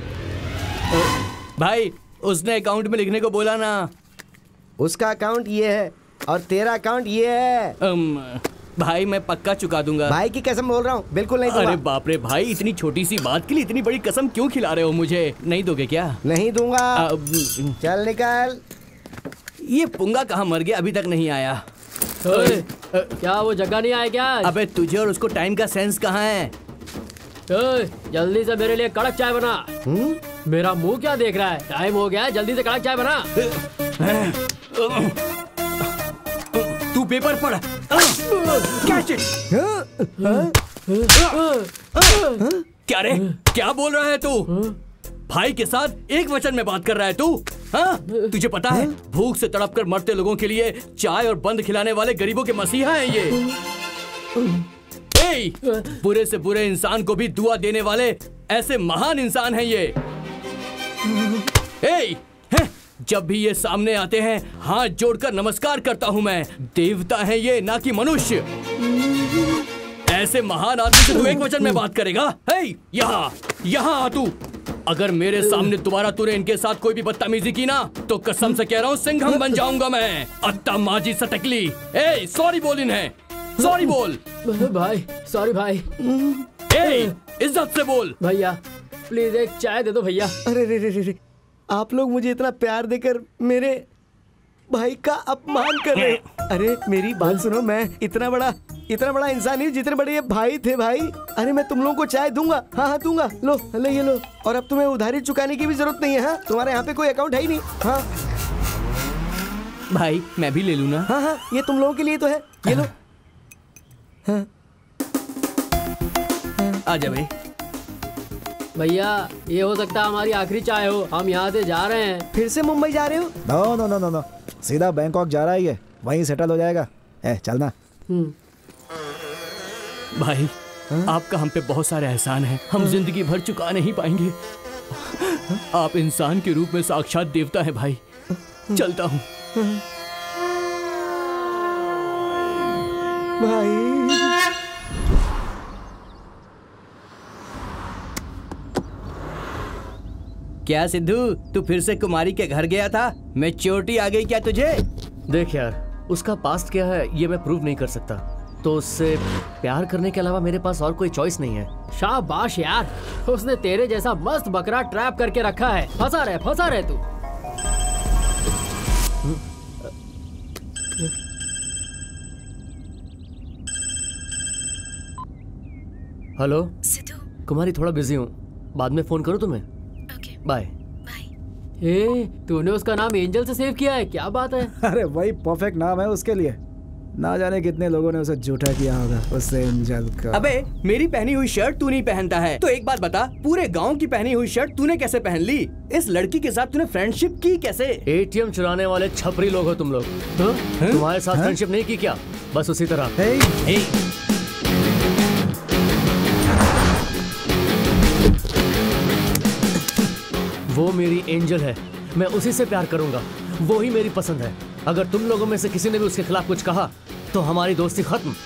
S10: भाई उसने अकाउंट में लिखने को बोला ना।
S6: उसका अकाउंट ये है और तेरा अकाउंट ये है।
S10: भाई मैं पक्का चुका दूंगा।
S6: भाई की कसम बोल रहा हूँ, बिल्कुल नहीं दूंगा।
S10: अरे बाप रे भाई, इतनी छोटी सी बात के लिए इतनी बड़ी कसम क्यों खिला रहे हो मुझे? नहीं दोगे क्या?
S6: नहीं दूंगा। चल निकल।
S10: ये पुंगा कहाँ मर गया, अभी तक नहीं आया।
S7: क्या वो जगह नहीं आया क्या?
S10: अबे तुझे और उसको टाइम का सेंस कहाँ है?
S7: जल्दी से मेरे लिए कड़क चाय बना। मेरा मुंह क्या देख रहा है? टाइम हो गया, जल्दी से कड़क चाय बना।
S10: तू पेपर पढ़। Catch it. क्या रे, क्या बोल रहा है तू? भाई के साथ एक वचन में बात कर रहा है तू? हाँ? तुझे पता है भूख से तड़प कर मरते लोगों के लिए चाय और बंद खिलाने वाले गरीबों के मसीहा हैं ये। बुरे से बुरे इंसान को भी दुआ देने वाले ऐसे महान इंसान हैं ये। जब भी ये सामने आते हैं हाथ जोड़कर नमस्कार करता हूं मैं। देवता है ये, ना कि मनुष्य। ऐसे महान आदमी से तू एक वचन में बात करेगा? यहाँ आ तू। अगर मेरे सामने दोबारा तूने इनके साथ कोई भी बदतमीजी की ना, तो कसम से कह रहा हूँ सिंघम बन जाऊंगा मैं। अत्ता माजी सटकली। सॉरी बोल इन्हें, सॉरी बोल।
S7: भाई सॉरी भाई।
S10: इज्जत से बोल।
S7: भैया प्लीज एक चाय दे दो भैया।
S6: अरे आप लोग मुझे इतना प्यार देकर मेरे भाई का अपमान कर रहे हैं। अरे मेरी बात सुनो, मैं इतना बड़ा इंसान नहीं जितने बड़े ये भाई थे भाई। अरे मैं तुम लोगों को चाय दूंगा। हाँ दूंगा। लो ये लो। और अब तुम्हें उधारी चुकाने की भी जरूरत नहीं है। हाँ, तुम्हारे यहाँ पे कोई अकाउंट है ही नहीं। हाँ
S10: भाई मैं भी ले लूँ ना?
S6: हाँ ये तुम लोगों के लिए तो है, ये लो। हाँ
S10: आजा भाई।
S7: भैया ये हो सकता है हमारी आखिरी चाय हो, हम यहाँ से जा रहे हैं।
S6: फिर से मुंबई जा रहे हो?
S4: नो, सीधा बैंकॉक जा रहा है ये, वहीं सेटल हो जाएगा। चलना।
S10: भाई आपका हम पे बहुत सारे एहसान है, हम जिंदगी भर चुका नहीं पाएंगे। आप इंसान के रूप में साक्षात देवता है भाई। चलता हूँ
S6: भाई।
S10: क्या सिद्धू, तू फिर से कुमारी के घर गया था? मैच्योरिटी आ गई क्या तुझे?
S2: देख यार, उसका पास्ट क्या है ये मैं प्रूव नहीं कर सकता, तो उससे प्यार करने के अलावा मेरे पास और कोई चॉइस नहीं है।
S7: शाबाश यार, उसने तेरे जैसा मस्त बकरा ट्रैप करके रखा है। फंसा रहे तू।
S2: हेलो
S3: सिद्धू,
S2: कुमारी थोड़ा बिजी हूँ, बाद में फोन करूँ तुम्हें?
S3: Okay
S2: bye.
S7: तूने उसका नाम एंजल से सेव किया है, क्या बात है?
S4: अरे वही परफेक्ट नाम है उसके लिए। ना जाने कितने लोगों ने उसे झूठा किया होगा उससे एंजल का।
S10: अबे मेरी पहनी हुई शर्ट तू नहीं पहनता है, तो एक बात बता, पूरे गांव की पहनी हुई शर्ट तूने कैसे पहन ली? इस लड़की के साथ तूने फ्रेंडशिप की कैसे?
S2: एटीएम चुराने वाले छपरी लोग हो तुम लोग। तुम्हारे साथ फ्रेंडशिप नहीं की क्या? बस उसी तरह। वो मेरी एंजल है, मैं उसी से प्यार करूंगा, वो ही मेरी पसंद है। अगर तुम लोगों में से किसी ने भी उसके खिलाफ कुछ कहा तो हमारी दोस्ती खत्म।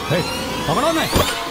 S1: पकड़ो मैं।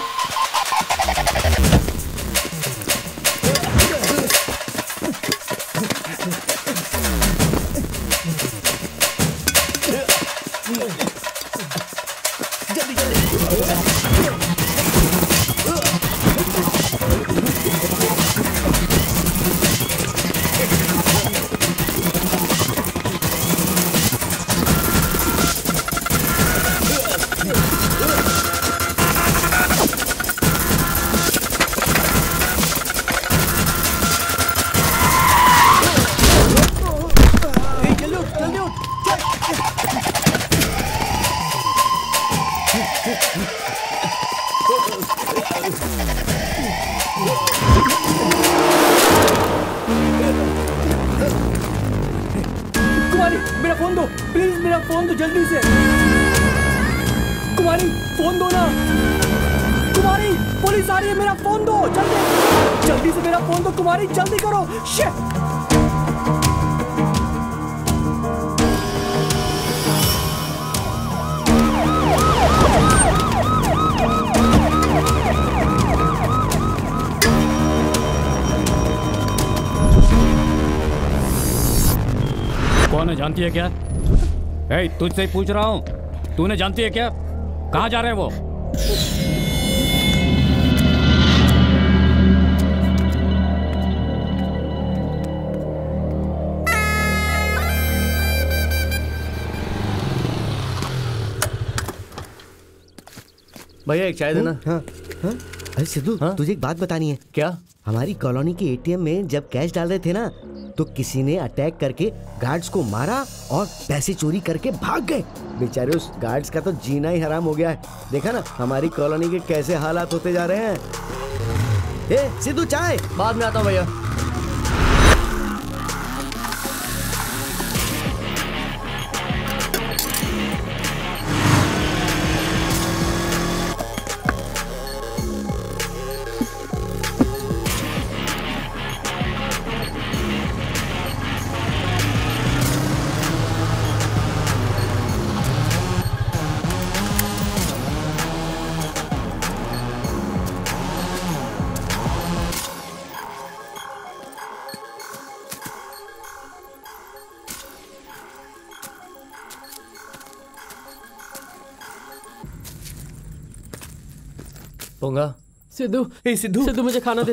S5: कुमारी मेरा फोन दो प्लीज, मेरा फोन दो जल्दी से। कुमारी फोन दो ना। कुमारी पुलिस आ रही है, मेरा फोन दो जल्दी जल्दी से, मेरा फोन दो कुमारी, जल्दी करो। शिट।
S1: कौन है जानती है क्या? तुझसे ही पूछ रहा हूँ, तूने जानती है क्या? कहाँ जा रहे हैं वो?
S2: भैया एक चाय देना।
S6: हाँ हाँ। अरे सिद्धू, तुझे एक बात बतानी है।
S2: क्या?
S6: हमारी कॉलोनी के एटीएम में जब कैश डाल रहे थे ना, तो किसी ने अटैक करके गार्ड्स को मारा और पैसे चोरी करके भाग गए। बेचारे उस गार्ड्स का तो जीना ही हराम हो गया है। देखा ना हमारी कॉलोनी के कैसे हालात होते जा रहे हैं। ए सिद्धू, चाय।
S2: बाद में आता हूँ भैया। पोंगा।
S7: सिद्धू,
S10: सिद्धू
S7: सिद्धू मुझे खाना दे।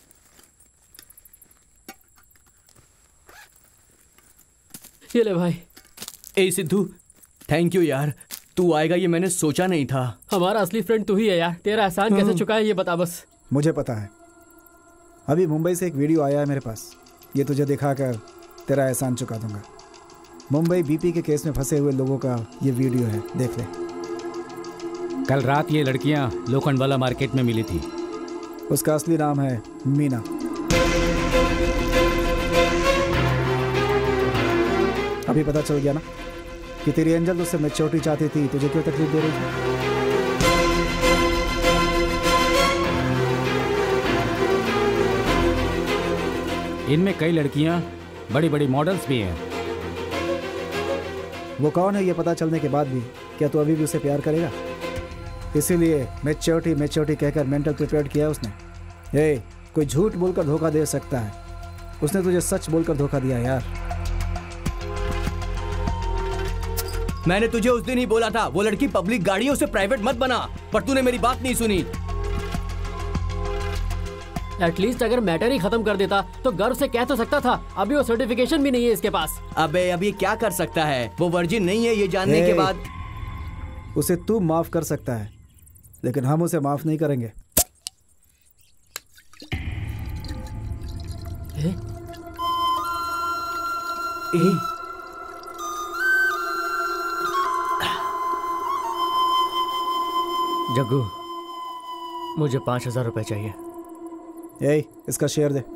S7: ये ले भाई।
S10: सिद्धू थैंक यू यार, तू आएगा ये मैंने सोचा नहीं था।
S7: हमारा असली फ्रेंड तू ही है यार। तेरा एहसान कैसे चुकाए ये बता बस।
S4: मुझे पता है। अभी मुंबई से एक वीडियो आया है मेरे पास, ये तुझे दिखाकर तेरा एहसान चुका दूंगा। मुंबई बीपी के केस में फंसे हुए लोगों का ये वीडियो है, देख ले।
S1: कल रात ये लड़कियां लोखंडवाला मार्केट में मिली थी।
S4: उसका असली नाम है मीना। अभी पता चल गया ना कि तेरी एंजल तुझसे मैच्योरिटी चाहती थी, तुझे क्यों तकलीफ दे रही थी?
S1: इनमें कई लड़कियां बड़ी बड़ी मॉडल्स भी हैं।
S4: वो कौन है ये पता चलने के बाद भी क्या तू अभी भी उसे प्यार करेगा? इसीलिए मैच्योरिटी कहकर मेंटल प्रिपेयर किया है उसने। कोई झूठ बोलकर धोखा दे सकता है, उसने तुझे सच बोलकर धोखा दिया यार।
S10: मैंने तुझे उस दिन ही बोला था वो लड़की पब्लिक गाड़ियों से प्राइवेट मत बना, पर तूने मेरी बात नहीं सुनी।
S7: एटलीस्ट अगर मैटर ही खत्म कर देता तो गर्व से कह तो सकता था। अभी वो सर्टिफिकेशन भी नहीं है इसके पास।
S10: अबे अभी क्या कर सकता है, वो वर्जिन नहीं है ये जानने के बाद।
S4: उसे तू माफ कर सकता है, लेकिन हम उसे माफ नहीं करेंगे।
S2: जग्गू, मुझे 5,000 रुपए चाहिए।
S4: इसका शेयर दे।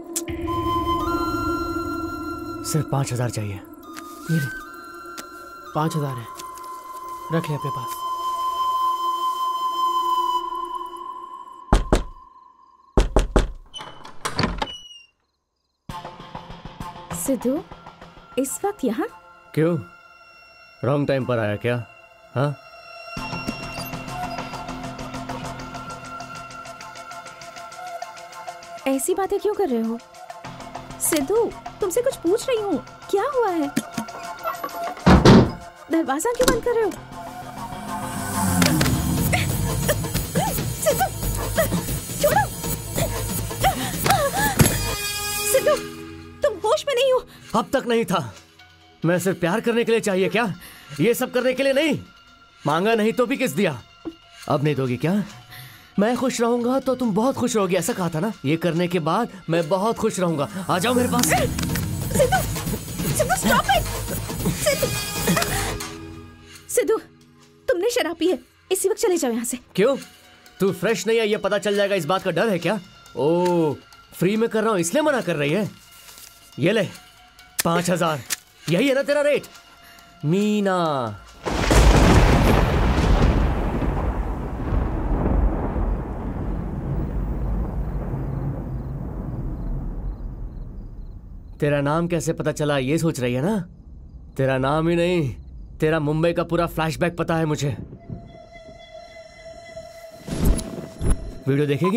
S2: सिर्फ 5,000 चाहिए।
S7: ये ले, 5,000 है, रख ले अपने पास।
S3: सिद्धू, इस वक्त यहाँ?
S2: क्यों, रॉन्ग टाइम पर आया क्या? हाँ,
S3: ऐसी बातें क्यों कर रहे हो? सिद्धू, तुमसे कुछ पूछ रही हूँ, क्या हुआ है? दरवाजा क्यों बंद कर रहे हो? सिद्धू, छोड़ो। सिद्धू, तुम होश में नहीं हो?
S2: अब तक नहीं था। मैं सिर्फ प्यार करने के लिए चाहिए क्या? ये सब करने के लिए नहीं। मांगा नहीं तो भी किस दिया। अब नहीं दोगी क्या? मैं खुश रहूंगा तो तुम बहुत खुश रहोगी, ऐसा कहा था ना। ये करने के बाद मैं बहुत खुश रहूंगा। आ जाओ मेरे पास।
S3: Sidhu, Sidhu stop it. सिद्धू, सिद्धू, तुमने शराब पी है, इसी वक्त चले जाओ यहाँ से।
S2: क्यों? तू फ्रेश नहीं है ये पता चल जाएगा, इस बात का डर है क्या? ओ, फ्री में कर रहा हूँ इसलिए मना कर रही है। ये ले 5000, यही है ना तेरा रेट? मीना, तेरा नाम कैसे पता चला ये सोच रही है ना? तेरा नाम ही नहीं, तेरा मुंबई का पूरा फ्लैशबैक पता है मुझे। वीडियो देखेगी?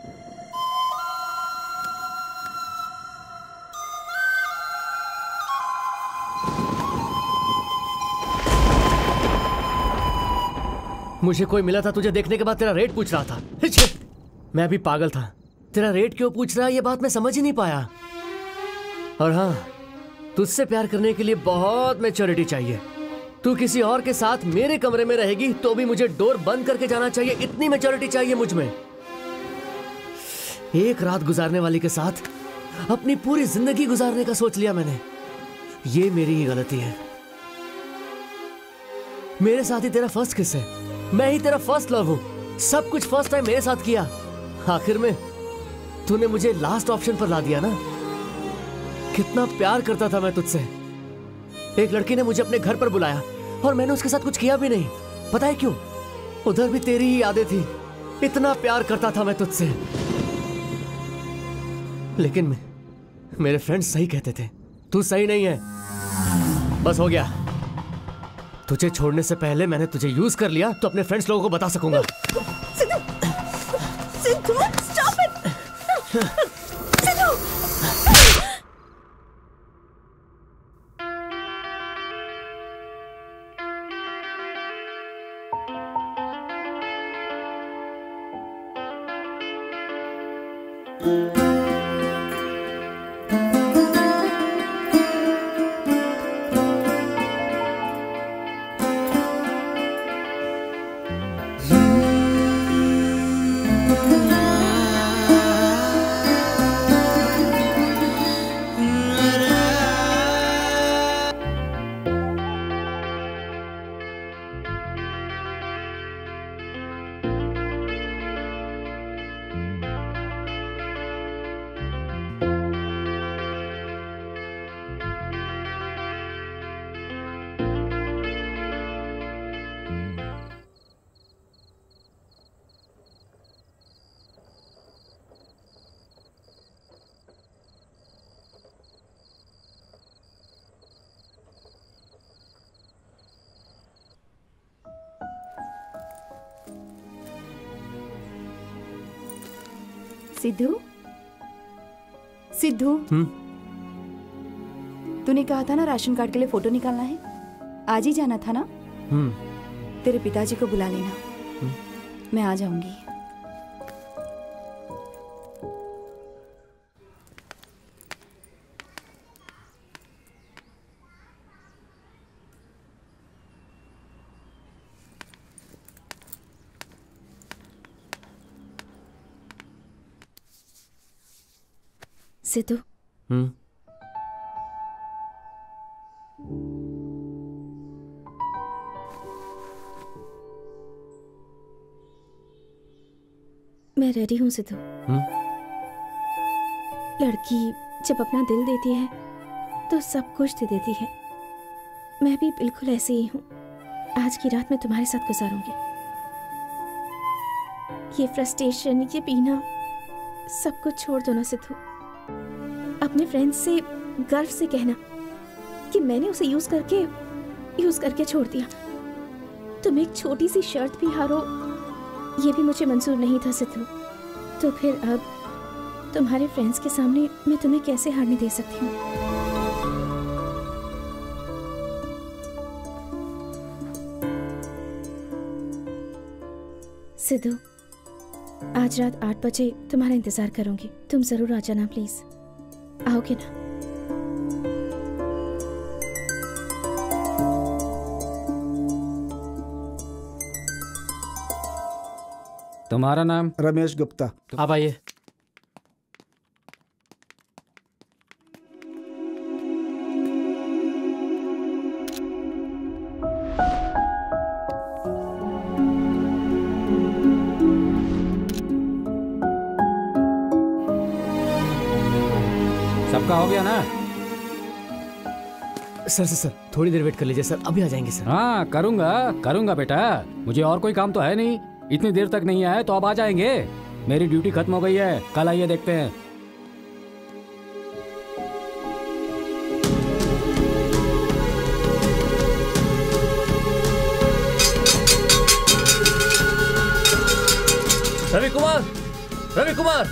S2: मुझे कोई मिला था तुझे देखने के बाद, तेरा रेट पूछ रहा था। मैं भी पागल था। तेरा रेट क्यों पूछ रहा है ये बात मैं समझ ही नहीं पाया। और हाँ, तुझसे प्यार करने के लिए बहुत मैच्योरिटी चाहिए। तू किसी और के साथ मेरे कमरे में रहेगी तो भी मुझे डोर बंद करके जाना चाहिए, इतनी मैच्योरिटी चाहिए मुझ में। एक रात गुजारने वाली के साथ अपनी पूरी जिंदगी गुजारने का सोच लिया मैंने। ये मेरी ही गलती है। मेरे साथ ही तेरा फर्स्ट किस है, मैं ही तेरा फर्स्ट लव हूं। सब कुछ फर्स्ट टाइम मेरे साथ किया, आखिर में तूने मुझे लास्ट ऑप्शन पर ला दिया ना। कितना प्यार करता था मैं तुझसे। एक लड़की ने मुझे अपने घर पर बुलाया और मैंने उसके साथ कुछ किया भी नहीं। पता है क्यों? उधर भी तेरी ही यादें थी। इतना प्यार करता था मैं तुझसे, लेकिन मेरे फ्रेंड्स सही कहते थे, तू सही नहीं है। बस हो गया। तुझे छोड़ने से पहले मैंने तुझे यूज कर लिया तो अपने फ्रेंड्स लोगों को बता सकूंगा।
S3: Sidhu, Sidhu, stop it. सिद्धू, सिद्धू, सिद्धू, तूने कहा था ना राशन कार्ड के लिए फोटो निकालना है, आज ही जाना था ना? तेरे पिताजी को बुला लेना, मैं आ जाऊंगी। सिद्धू, मैं रेडी हूँ सिद्धू। लड़की जब अपना दिल देती है तो सब कुछ दे देती है। मैं भी बिल्कुल ऐसे ही हूँ। आज की रात मैं तुम्हारे साथ गुजारूंगी। ये फ्रस्ट्रेशन, ये पीना, सब कुछ छोड़ दो ना सिद्धू। अपने फ्रेंड्स से गर्व से कहना कि मैंने उसे यूज करके छोड़ दिया। तुम एक छोटी सी शर्त भी हारो, ये भी मुझे मंजूर नहीं था सिद्धू। तो फिर अब तुम्हारे फ्रेंड्स के सामने मैं तुम्हें कैसे हारने दे सकती हूँ। सिद्धू, आज रात 8 बजे तुम्हारा इंतजार करूंगी। तुम जरूर आ जाना प्लीज। आओगे ना?
S1: तुम्हारा नाम?
S4: रमेश गुप्ता।
S7: आप आइए।
S1: सबका हो गया ना?
S2: सर थोड़ी देर वेट कर लीजिए सर, अभी आ जाएंगे सर।
S1: हाँ करूंगा बेटा, मुझे और कोई काम तो है नहीं। इतनी देर तक नहीं आए तो अब आ जाएंगे। मेरी ड्यूटी खत्म हो गई है, कल आइए देखते हैं।
S2: रवि कुमार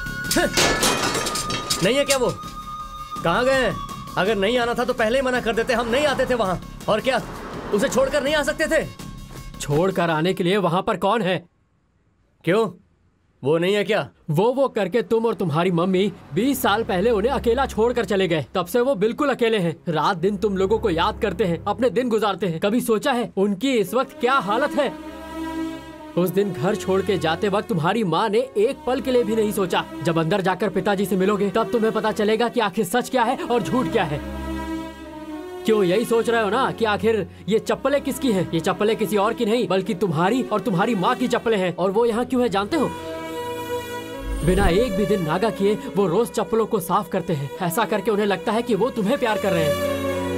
S2: नहीं है क्या वो? कहाँ गए हैं? अगर नहीं आना था तो पहले ही मना कर देते, हम नहीं आते थे वहां। और क्या उसे छोड़कर नहीं आ सकते थे?
S7: छोड़कर आने के लिए वहां पर कौन है?
S2: क्यों, वो नहीं है क्या?
S7: वो करके तुम और तुम्हारी मम्मी 20 साल पहले उन्हें अकेला छोड़कर चले गए। तब से वो बिल्कुल अकेले हैं। रात दिन तुम लोगों को याद करते हैं, अपने दिन गुजारते हैं। कभी सोचा है उनकी इस वक्त क्या हालत है? उस दिन घर छोड़ के जाते वक्त तुम्हारी माँ ने एक पल के लिए भी नहीं सोचा। जब अंदर जाकर पिताजी से मिलोगे तब तुम्हें पता चलेगा कि आखिर सच क्या है और झूठ क्या है। क्यों यही सोच रहे हो ना कि आखिर ये चप्पलें किसकी हैं? ये चप्पलें किसी और की नहीं बल्कि तुम्हारी और तुम्हारी माँ की चप्पलें हैं। और वो यहाँ क्यों है जानते हो? बिना एक भी दिन नागा किए वो रोज चप्पलों को साफ करते हैं। ऐसा करके उन्हें लगता है कि वो तुम्हें प्यार कर रहे हैं।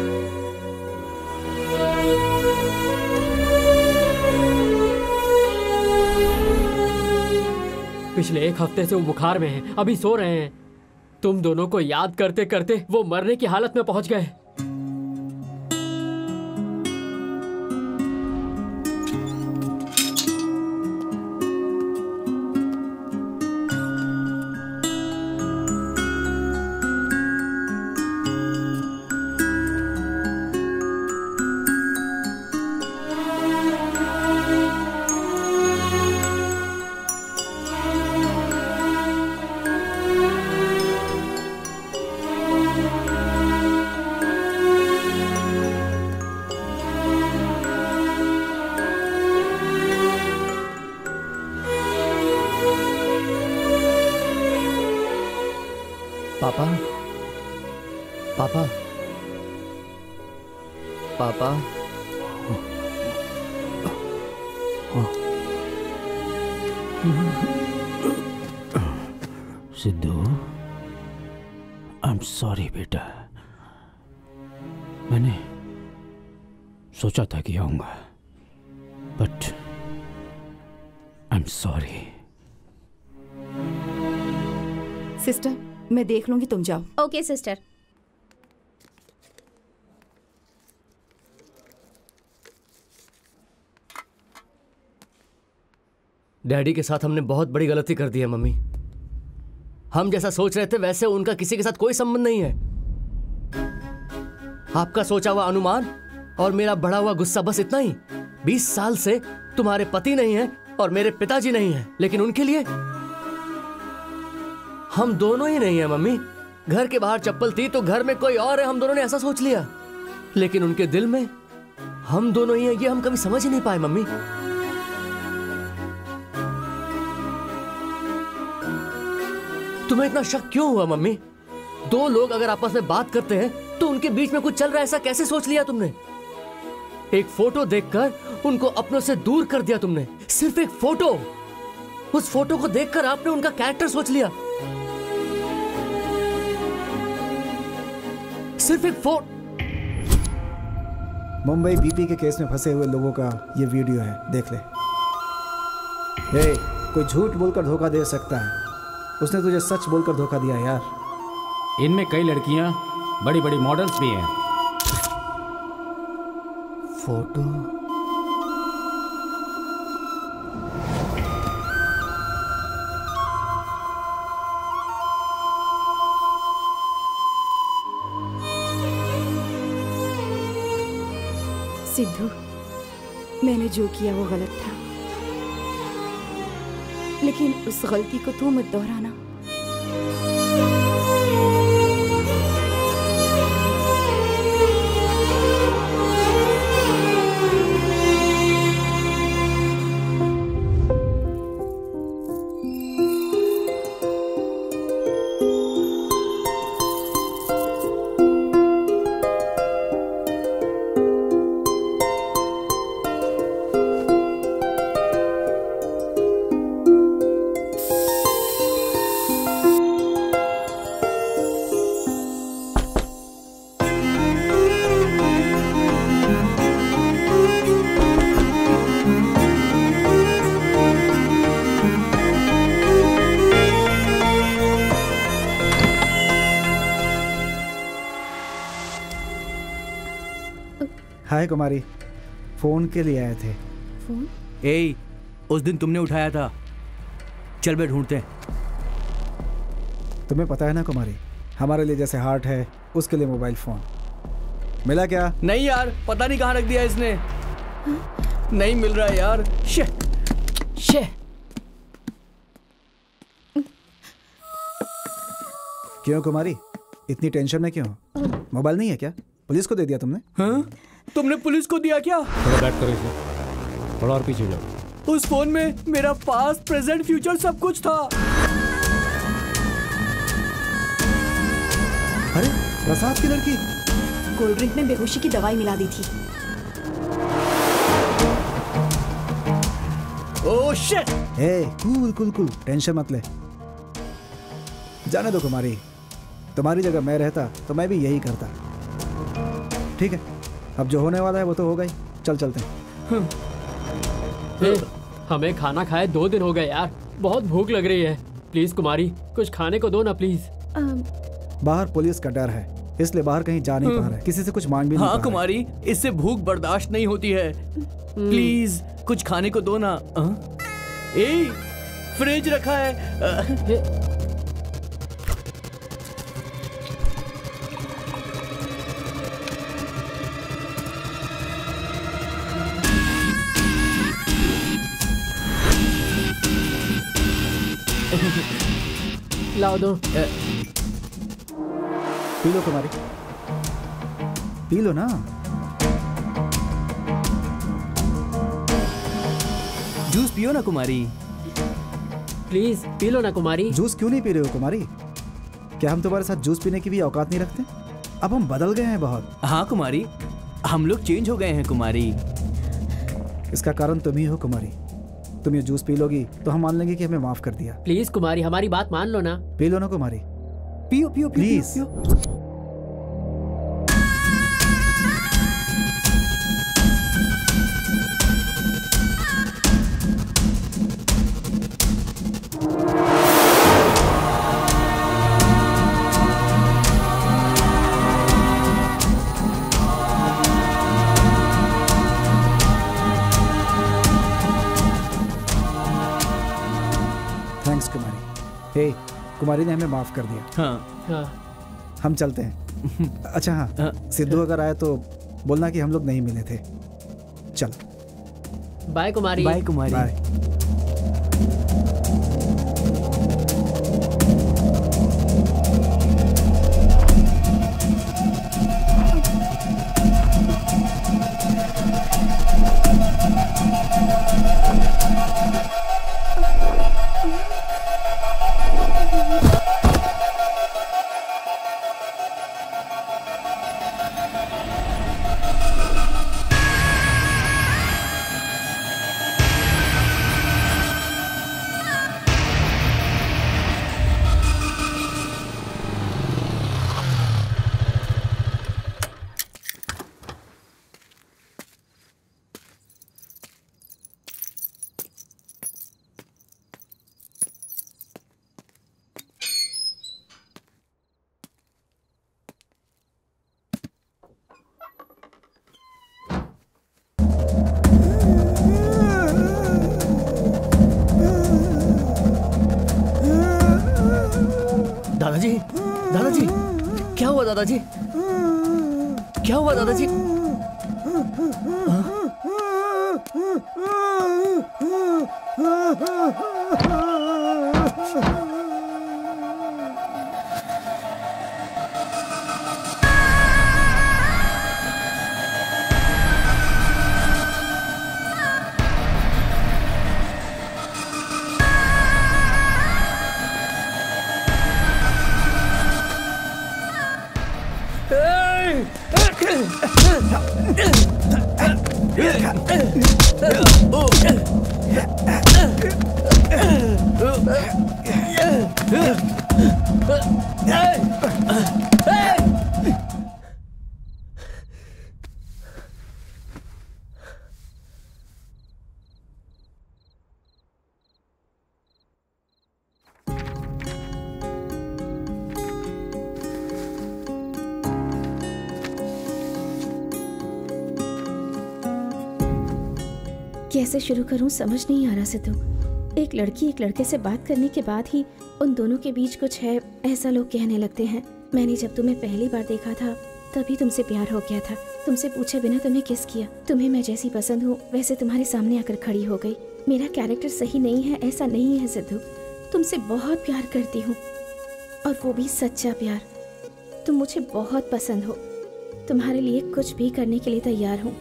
S7: पिछले 1 हफ्ते से वो बुखार में हैं, अभी सो रहे हैं। तुम दोनों को याद करते करते वो मरने की हालत में पहुंच गए।
S2: पापा
S1: सिद्धू, आई एम सॉरी बेटा। मैंने सोचा था कि आऊंगा, but I am sorry.
S8: Sister, मैं देख लूंगी, तुम जाओ।
S3: Okay sister.
S2: डैडी के साथ हमने बहुत बड़ी गलती कर दी है मम्मी। हम जैसा सोच रहे थे वैसे उनका किसी के साथ कोई संबंध नहीं है। आपका सोचा हुआ अनुमान और मेरा बढ़ा हुआ गुस्सा, बस इतना ही। 20 साल से तुम्हारे पति नहीं है और मेरे पिताजी नहीं है, लेकिन उनके लिए हम दोनों ही नहीं है मम्मी। घर के बाहर चप्पल थी तो घर में कोई और है, हम दोनों ने ऐसा सोच लिया। लेकिन उनके दिल में हम दोनों ही है, ये हम कभी समझ ही नहीं पाए मम्मी। तुम्हें इतना शक क्यों हुआ मम्मी? 2 लोग अगर आपस में बात करते हैं तो उनके बीच में कुछ चल रहा है, ऐसा कैसे सोच लिया तुमने? एक फोटो देखकर उनको अपनों से दूर कर दिया तुमने। सिर्फ एक फोटो, उस फोटो को देखकर आपने उनका कैरेक्टर सोच लिया। सिर्फ एक
S4: मुंबई बीपी के केस में फंसे हुए लोगों का ये वीडियो है, देख ले। कोई झूठ बोलकर धोखा दे सकता है, उसने तुझे सच बोलकर धोखा दिया यार।
S1: इनमें कई लड़कियां बड़ी बड़ी मॉडल्स भी हैं।
S2: फोटो
S8: सिद्धू, मैंने जो किया वो गलत था, लेकिन उस गलती को तू मत दोहराना।
S4: हाय कुमारी, फोन के लिए आए थे।
S3: फोन?
S5: ए, उस दिन तुमने उठाया था, चल बे ढूंढते हैं।
S4: तुम्हें पता है ना कुमारी, हमारे लिए जैसे हार्ट है उसके लिए मोबाइल फोन। मिला क्या?
S10: नहीं यार, पता नहीं कहाँ रख दिया इसने। नहीं मिल रहा है यार। शे शे।
S4: क्यों कुमारी, इतनी टेंशन में क्यों? मोबाइल नहीं है क्या? पुलिस को दे दिया तुमने?
S10: हाँ? तुमने पुलिस को दिया क्या?
S1: थोड़ा बैठ करो इसे, थोड़ा और पीछे जाओ।
S10: उस फोन में मेरा पास्ट, प्रेजेंट, फ्यूचर सब कुछ था।
S4: अरे प्रसाद की लड़की।
S8: कोल्ड ड्रिंक में बेहोशी की दवाई मिला दी थी।
S10: Oh shit.
S4: ए, कूल कूल कूल, टेंशन मत ले। जाने दो कुमारी, तुम्हारी जगह मैं रहता तो मैं भी यही करता। ठीक है, अब जो होने वाला है वो तो होगा ही। चल चलते हैं।
S7: हमें खाना खाए 2 दिन हो गए यार, बहुत भूख लग रही है। प्लीज कुमारी, कुछ खाने को दो ना प्लीज।
S4: बाहर पुलिस का डर है, इसलिए बाहर कहीं जा नहीं पा रहे, किसी से कुछ मांग भी नहीं पा
S10: हाँ
S4: रहे।
S10: कुमारी, इससे भूख बर्दाश्त नहीं होती है। प्लीज कुछ खाने को दो ना। ए, फ्रिज रखा है।
S7: लाओ दो।
S4: पी लो कुमारी, पी लो ना।
S5: जूस पियो ना कुमारी।
S7: प्लीज पी लो ना कुमारी।
S4: जूस क्यों नहीं पी रहे हो कुमारी? क्या हम तुम्हारे साथ जूस पीने की भी औकात नहीं रखते? अब हम बदल गए हैं बहुत।
S5: हाँ कुमारी, हम लोग चेंज हो गए हैं कुमारी।
S4: इसका कारण तुम ही हो कुमारी। तुम ये जूस पी लोगी तो हम मान लेंगे कि हमें माफ कर दिया।
S7: प्लीज कुमारी, हमारी बात मान लो ना।
S4: पी लो ना कुमारी,
S5: पियो पियो
S4: प्लीज। थैंक्स कुमारी। हे, कुमारी ने हमें माफ कर दिया।
S7: हाँ।
S4: हम चलते हैं। अच्छा हाँ, सिद्धू अगर आए तो बोलना कि हम लोग नहीं मिले थे। चलो
S7: bye Kumari.
S5: Bye Kumari.
S4: Bye.
S5: दादाजी, दादाजी, क्या हुआ दादाजी? क्या हुआ दादाजी?
S3: कैसे शुरू करूं समझ नहीं आ रहा सिद्धू। एक लड़की एक लड़के से बात करने के बाद ही उन दोनों के बीच कुछ है ऐसा लोग कहने लगते हैं। मैंने जब तुम्हें पहली बार देखा था तभी तुमसे प्यार हो गया था। तुमसे पूछे बिना तुम्हें किस किया। तुम्हें मैं जैसी पसंद हूँ वैसे तुम्हारे सामने आकर खड़ी हो गई। मेरा कैरेक्टर सही नहीं है ऐसा नहीं है सिद्धू, तुमसे बहुत प्यार करती हूँ और वो भी सच्चा प्यार। तुम मुझे बहुत पसंद हो, तुम्हारे लिए कुछ भी करने के लिए तैयार हूँ।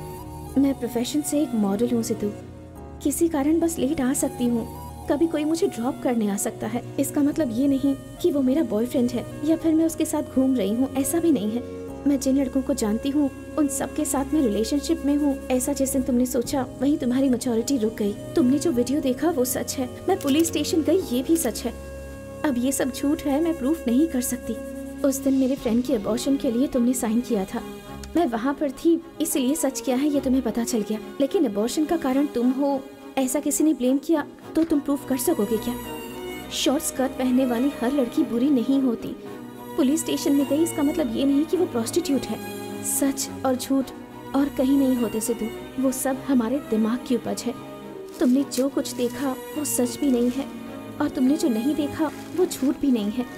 S3: मैं प्रोफेशन से एक मॉडल हूँ सिद्धू, किसी कारण बस लेट आ सकती हूँ। कभी कोई मुझे ड्रॉप करने आ सकता है। इसका मतलब ये नहीं कि वो मेरा बॉयफ्रेंड है या फिर मैं उसके साथ घूम रही हूँ, ऐसा भी नहीं है। मैं जिन लड़कों को जानती हूँ उन सब के साथ मैं रिलेशनशिप में हूँ। ऐसा जिस दिन तुमने सोचा वहीं तुम्हारी मैच्योरिटी रुक गई। तुमने जो वीडियो देखा वो सच है, मैं पुलिस स्टेशन गई ये भी सच है। अब ये सब झूठ है, मैं प्रूफ नहीं कर सकती। उस दिन मेरे फ्रेंड के अबॉर्शन के लिए तुमने साइन किया था, मैं वहाँ पर थी, इसलिए सच क्या है ये तुम्हें पता चल गया। लेकिन अबॉर्शन का कारण तुम हो ऐसा किसी ने ब्लेम किया तो तुम प्रूफ कर सकोगे क्या? शॉर्ट स्कर्ट पहनने वाली हर लड़की बुरी नहीं होती। पुलिस स्टेशन में गई इसका मतलब ये नहीं कि वो प्रोस्टिट्यूट है। सच और झूठ और कहीं नहीं होते सिद्धू, वो सब हमारे दिमाग की उपज है। तुमने जो कुछ देखा वो सच भी नहीं है और तुमने जो नहीं देखा वो झूठ भी नहीं है।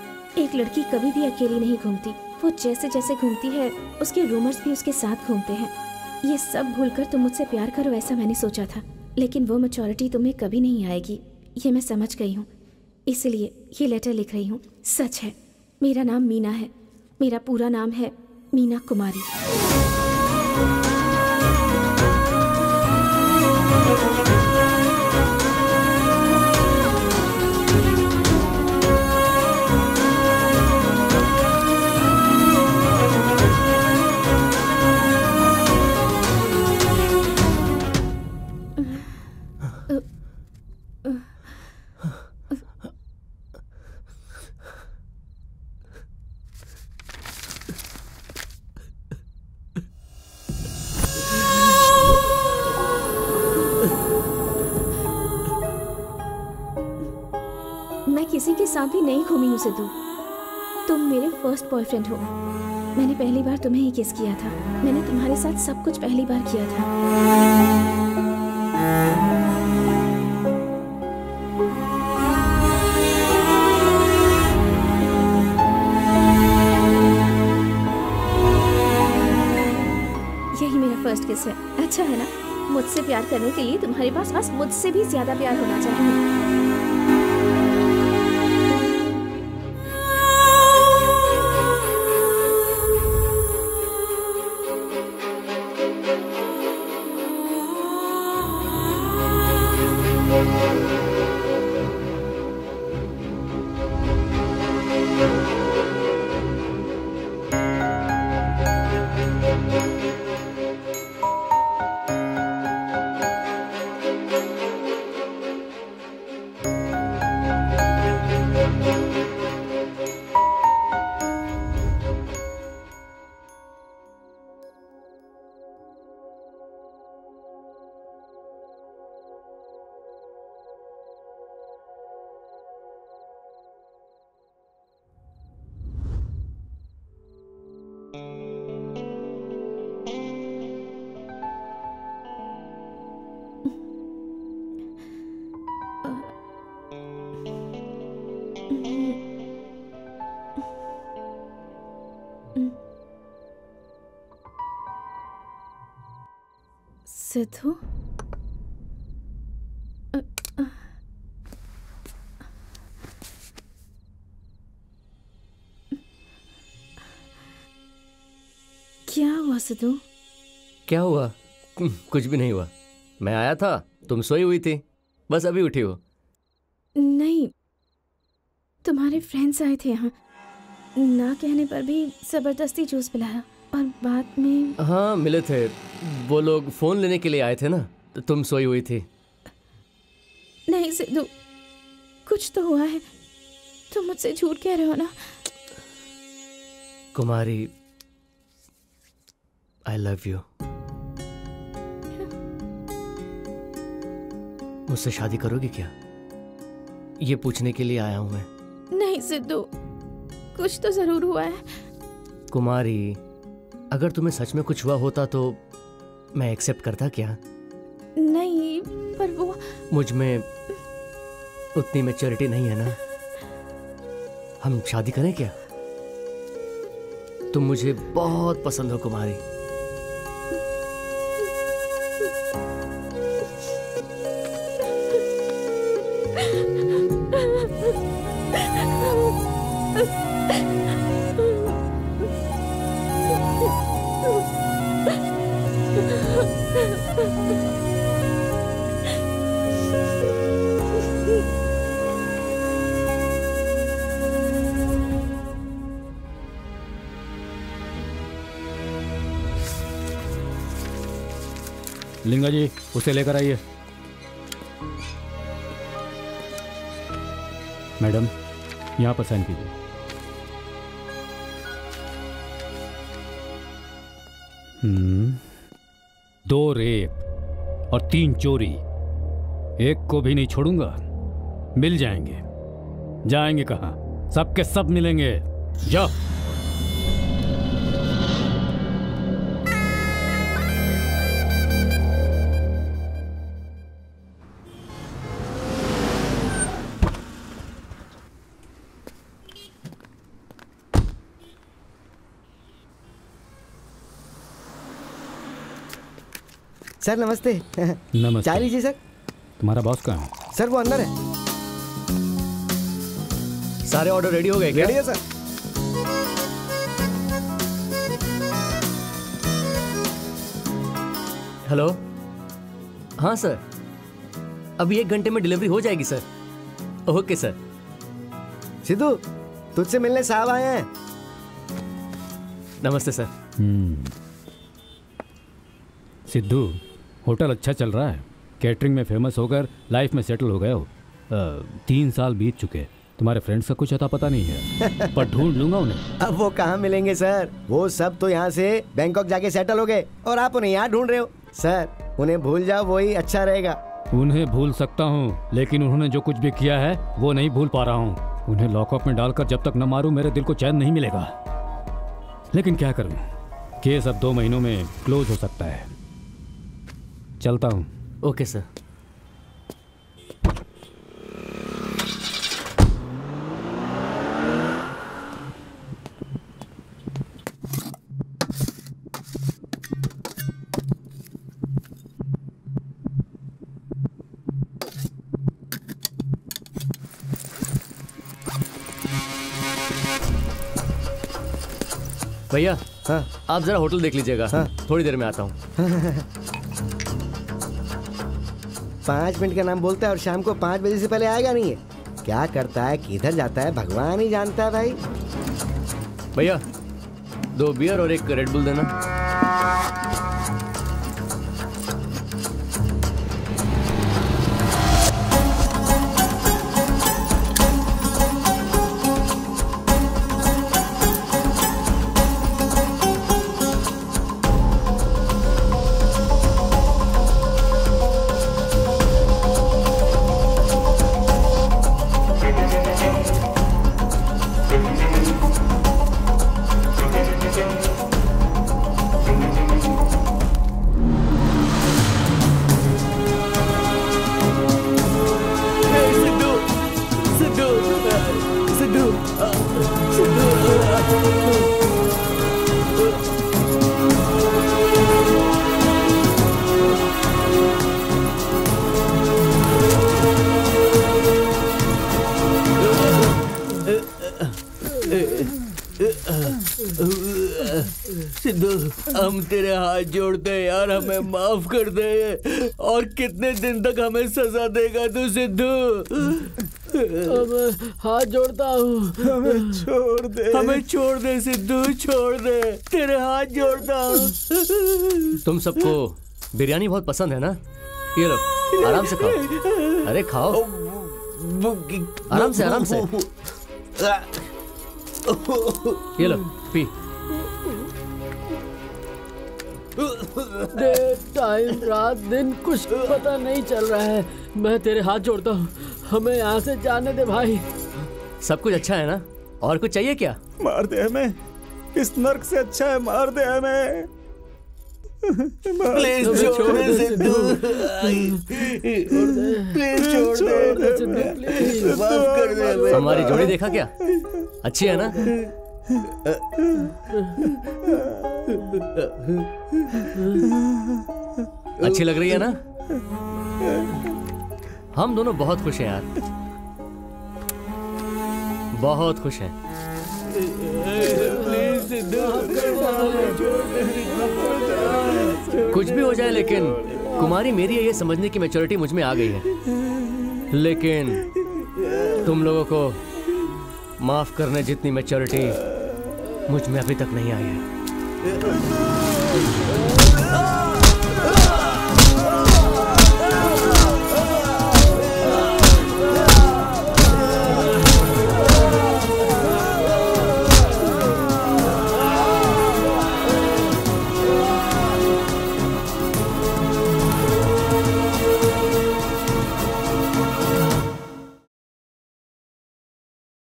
S3: एक लड़की कभी भी अकेली नहीं घूमती, वो जैसे जैसे घूमती है उसके रूमर्स भी उसके साथ घूमते हैं। ये सब भूलकर तुम मुझसे प्यार करो ऐसा मैंने सोचा था, लेकिन वो मैच्योरिटी तुम्हें कभी नहीं आएगी ये मैं समझ गई हूँ। इसलिए ये लेटर लिख रही हूँ। सच है, मेरा नाम मीना है, मेरा पूरा नाम है मीना कुमारी। मैं किसी के साथ भी नहीं घूमी हूँ सिद्धू, तुम मेरे फर्स्ट बॉयफ्रेंड हो। मैंने पहली बार तुम्हें ही किस किया था, मैंने तुम्हारे साथ सब कुछ पहली बार किया था। यही मेरा फर्स्ट किस है। अच्छा है ना? मुझसे प्यार करने के लिए तुम्हारे पास बस मुझसे भी ज्यादा प्यार होना चाहिए। सिद्धू, हुआ सिद्धू?
S2: क्या हुआ? कुछ भी नहीं हुआ। मैं आया था, तुम सोई हुई थी, बस अभी उठी हो।
S3: नहीं, तुम्हारे फ्रेंड्स आए थे यहाँ, ना कहने पर भी जबरदस्ती जूस पिलाया और बाद में।
S2: हाँ मिले थे, वो लोग फोन लेने के लिए आए थे ना, तो तुम सोई हुई थी।
S3: नहीं सिद्धू, कुछ तो हुआ है, तुम मुझसे झूठ कह रहे हो ना?
S2: Kumari, I love you. मुझसे शादी करोगी क्या? ये पूछने के लिए आया हूं मैं।
S3: नहीं सिद्धू, कुछ तो जरूर हुआ है।
S2: कुमारी, अगर तुम्हें सच में कुछ हुआ होता तो मैं एक्सेप्ट करता क्या?
S3: नहीं, पर वो
S2: मुझ में उतनी मैच्योरिटी नहीं है ना। हम शादी करें क्या? तुम मुझे बहुत पसंद हो कुमारी।
S1: लिंगा जी, उसे लेकर आइए। मैडम, यहाँ पर साइन कीजिए। दो रेप और 3 चोरी, एक को भी नहीं छोड़ूंगा। मिल जाएंगे। जाएंगे कहाँ? सबके सब मिलेंगे। जाओ।
S6: सर नमस्ते।
S1: नमस्ते।
S6: चाय लीजिए सर।
S1: तुम्हारा बॉस कहाँ है?
S6: सर वो अंदर है।
S2: सारे ऑर्डर रेडी हो गए क्या?
S6: रेडी है सर।
S2: हेलो, हाँ सर, अभी 1 घंटे में डिलीवरी हो जाएगी सर। Okay sir.
S6: सिद्धू, तुझसे मिलने साहब आए हैं।
S2: नमस्ते सर।
S1: सिद्धू, होटल अच्छा चल रहा है। कैटरिंग में फेमस होकर लाइफ में सेटल हो गए हो। 3 साल बीत चुके, तुम्हारे फ्रेंड्स का कुछ अता पता नहीं है, पर ढूंढ लूंगा उन्हें।
S6: अब वो कहाँ मिलेंगे सर? वो सब तो यहाँ से बैंकॉक जाके सेटल हो गए और आप उन्हें यहाँ ढूंढ रहे हो। सर उन्हें भूल जाओ, वही अच्छा रहेगा।
S1: उन्हें भूल सकता हूँ, लेकिन उन्होंने जो कुछ भी किया है वो नहीं भूल पा रहा हूँ। उन्हें लॉकअप में डालकर जब तक न मारूं मेरे दिल को चैन नहीं मिलेगा। लेकिन क्या करूँ, केस अब 2 महीनों में क्लोज हो सकता है। चलता हूँ।
S2: Okay sir. भैया,
S6: हाँ
S2: आप जरा होटल देख लीजिएगा। हाँ थोड़ी देर में आता हूँ।
S6: 5 मिनट का नाम बोलता है और शाम को 5 बजे से पहले आएगा नहीं है। क्या करता है, किधर जाता है, भगवान ही जानता है भाई।
S2: भैया 2 बियर और 1 रेड बुल देना।
S10: सिद्धू, हम तेरे हाथ जोड़ते हैं यार, हमें माफ कर दे। और कितने दिन तक हमें सजा देगा तू सिद्धू?
S7: हाथ जोड़ता हूँ,
S4: हमें छोड़ दे,
S10: हमें छोड़ दे सिद्धू, छोड़ दे, तेरे हाथ जोड़ता हूँ।
S2: तुम सबको बिरयानी बहुत पसंद है ना? ये लो, आराम से खाओ। अरे खाओ, आराम से आराम से। ये लो, पी।
S7: टाइम रात दिन कुछ पता नहीं चल रहा है। मैं तेरे हाथ जोड़ता हूँ, हमें यहाँ से जाने दे भाई।
S2: सब कुछ अच्छा है ना? और कुछ चाहिए क्या?
S4: मार दे हमें, इस नर्क से अच्छा है मार दे हमें।
S10: प्लीज छोड़ दे सिद्धू, प्लीज छोड़ दे सिद्धू, माफ कर दे हमें।
S2: हमारी जोड़ी देखा क्या? अच्छी है ना? अच्छी लग रही है ना? हम दोनों बहुत खुश हैं यार, बहुत खुश हैं। कुछ भी हो जाए, लेकिन कुमारी मेरी है ये समझने की मैच्योरिटी मुझ में आ गई है। लेकिन तुम लोगों को माफ करने जितनी मैच्योरिटी मुझ में अभी तक नहीं आई है।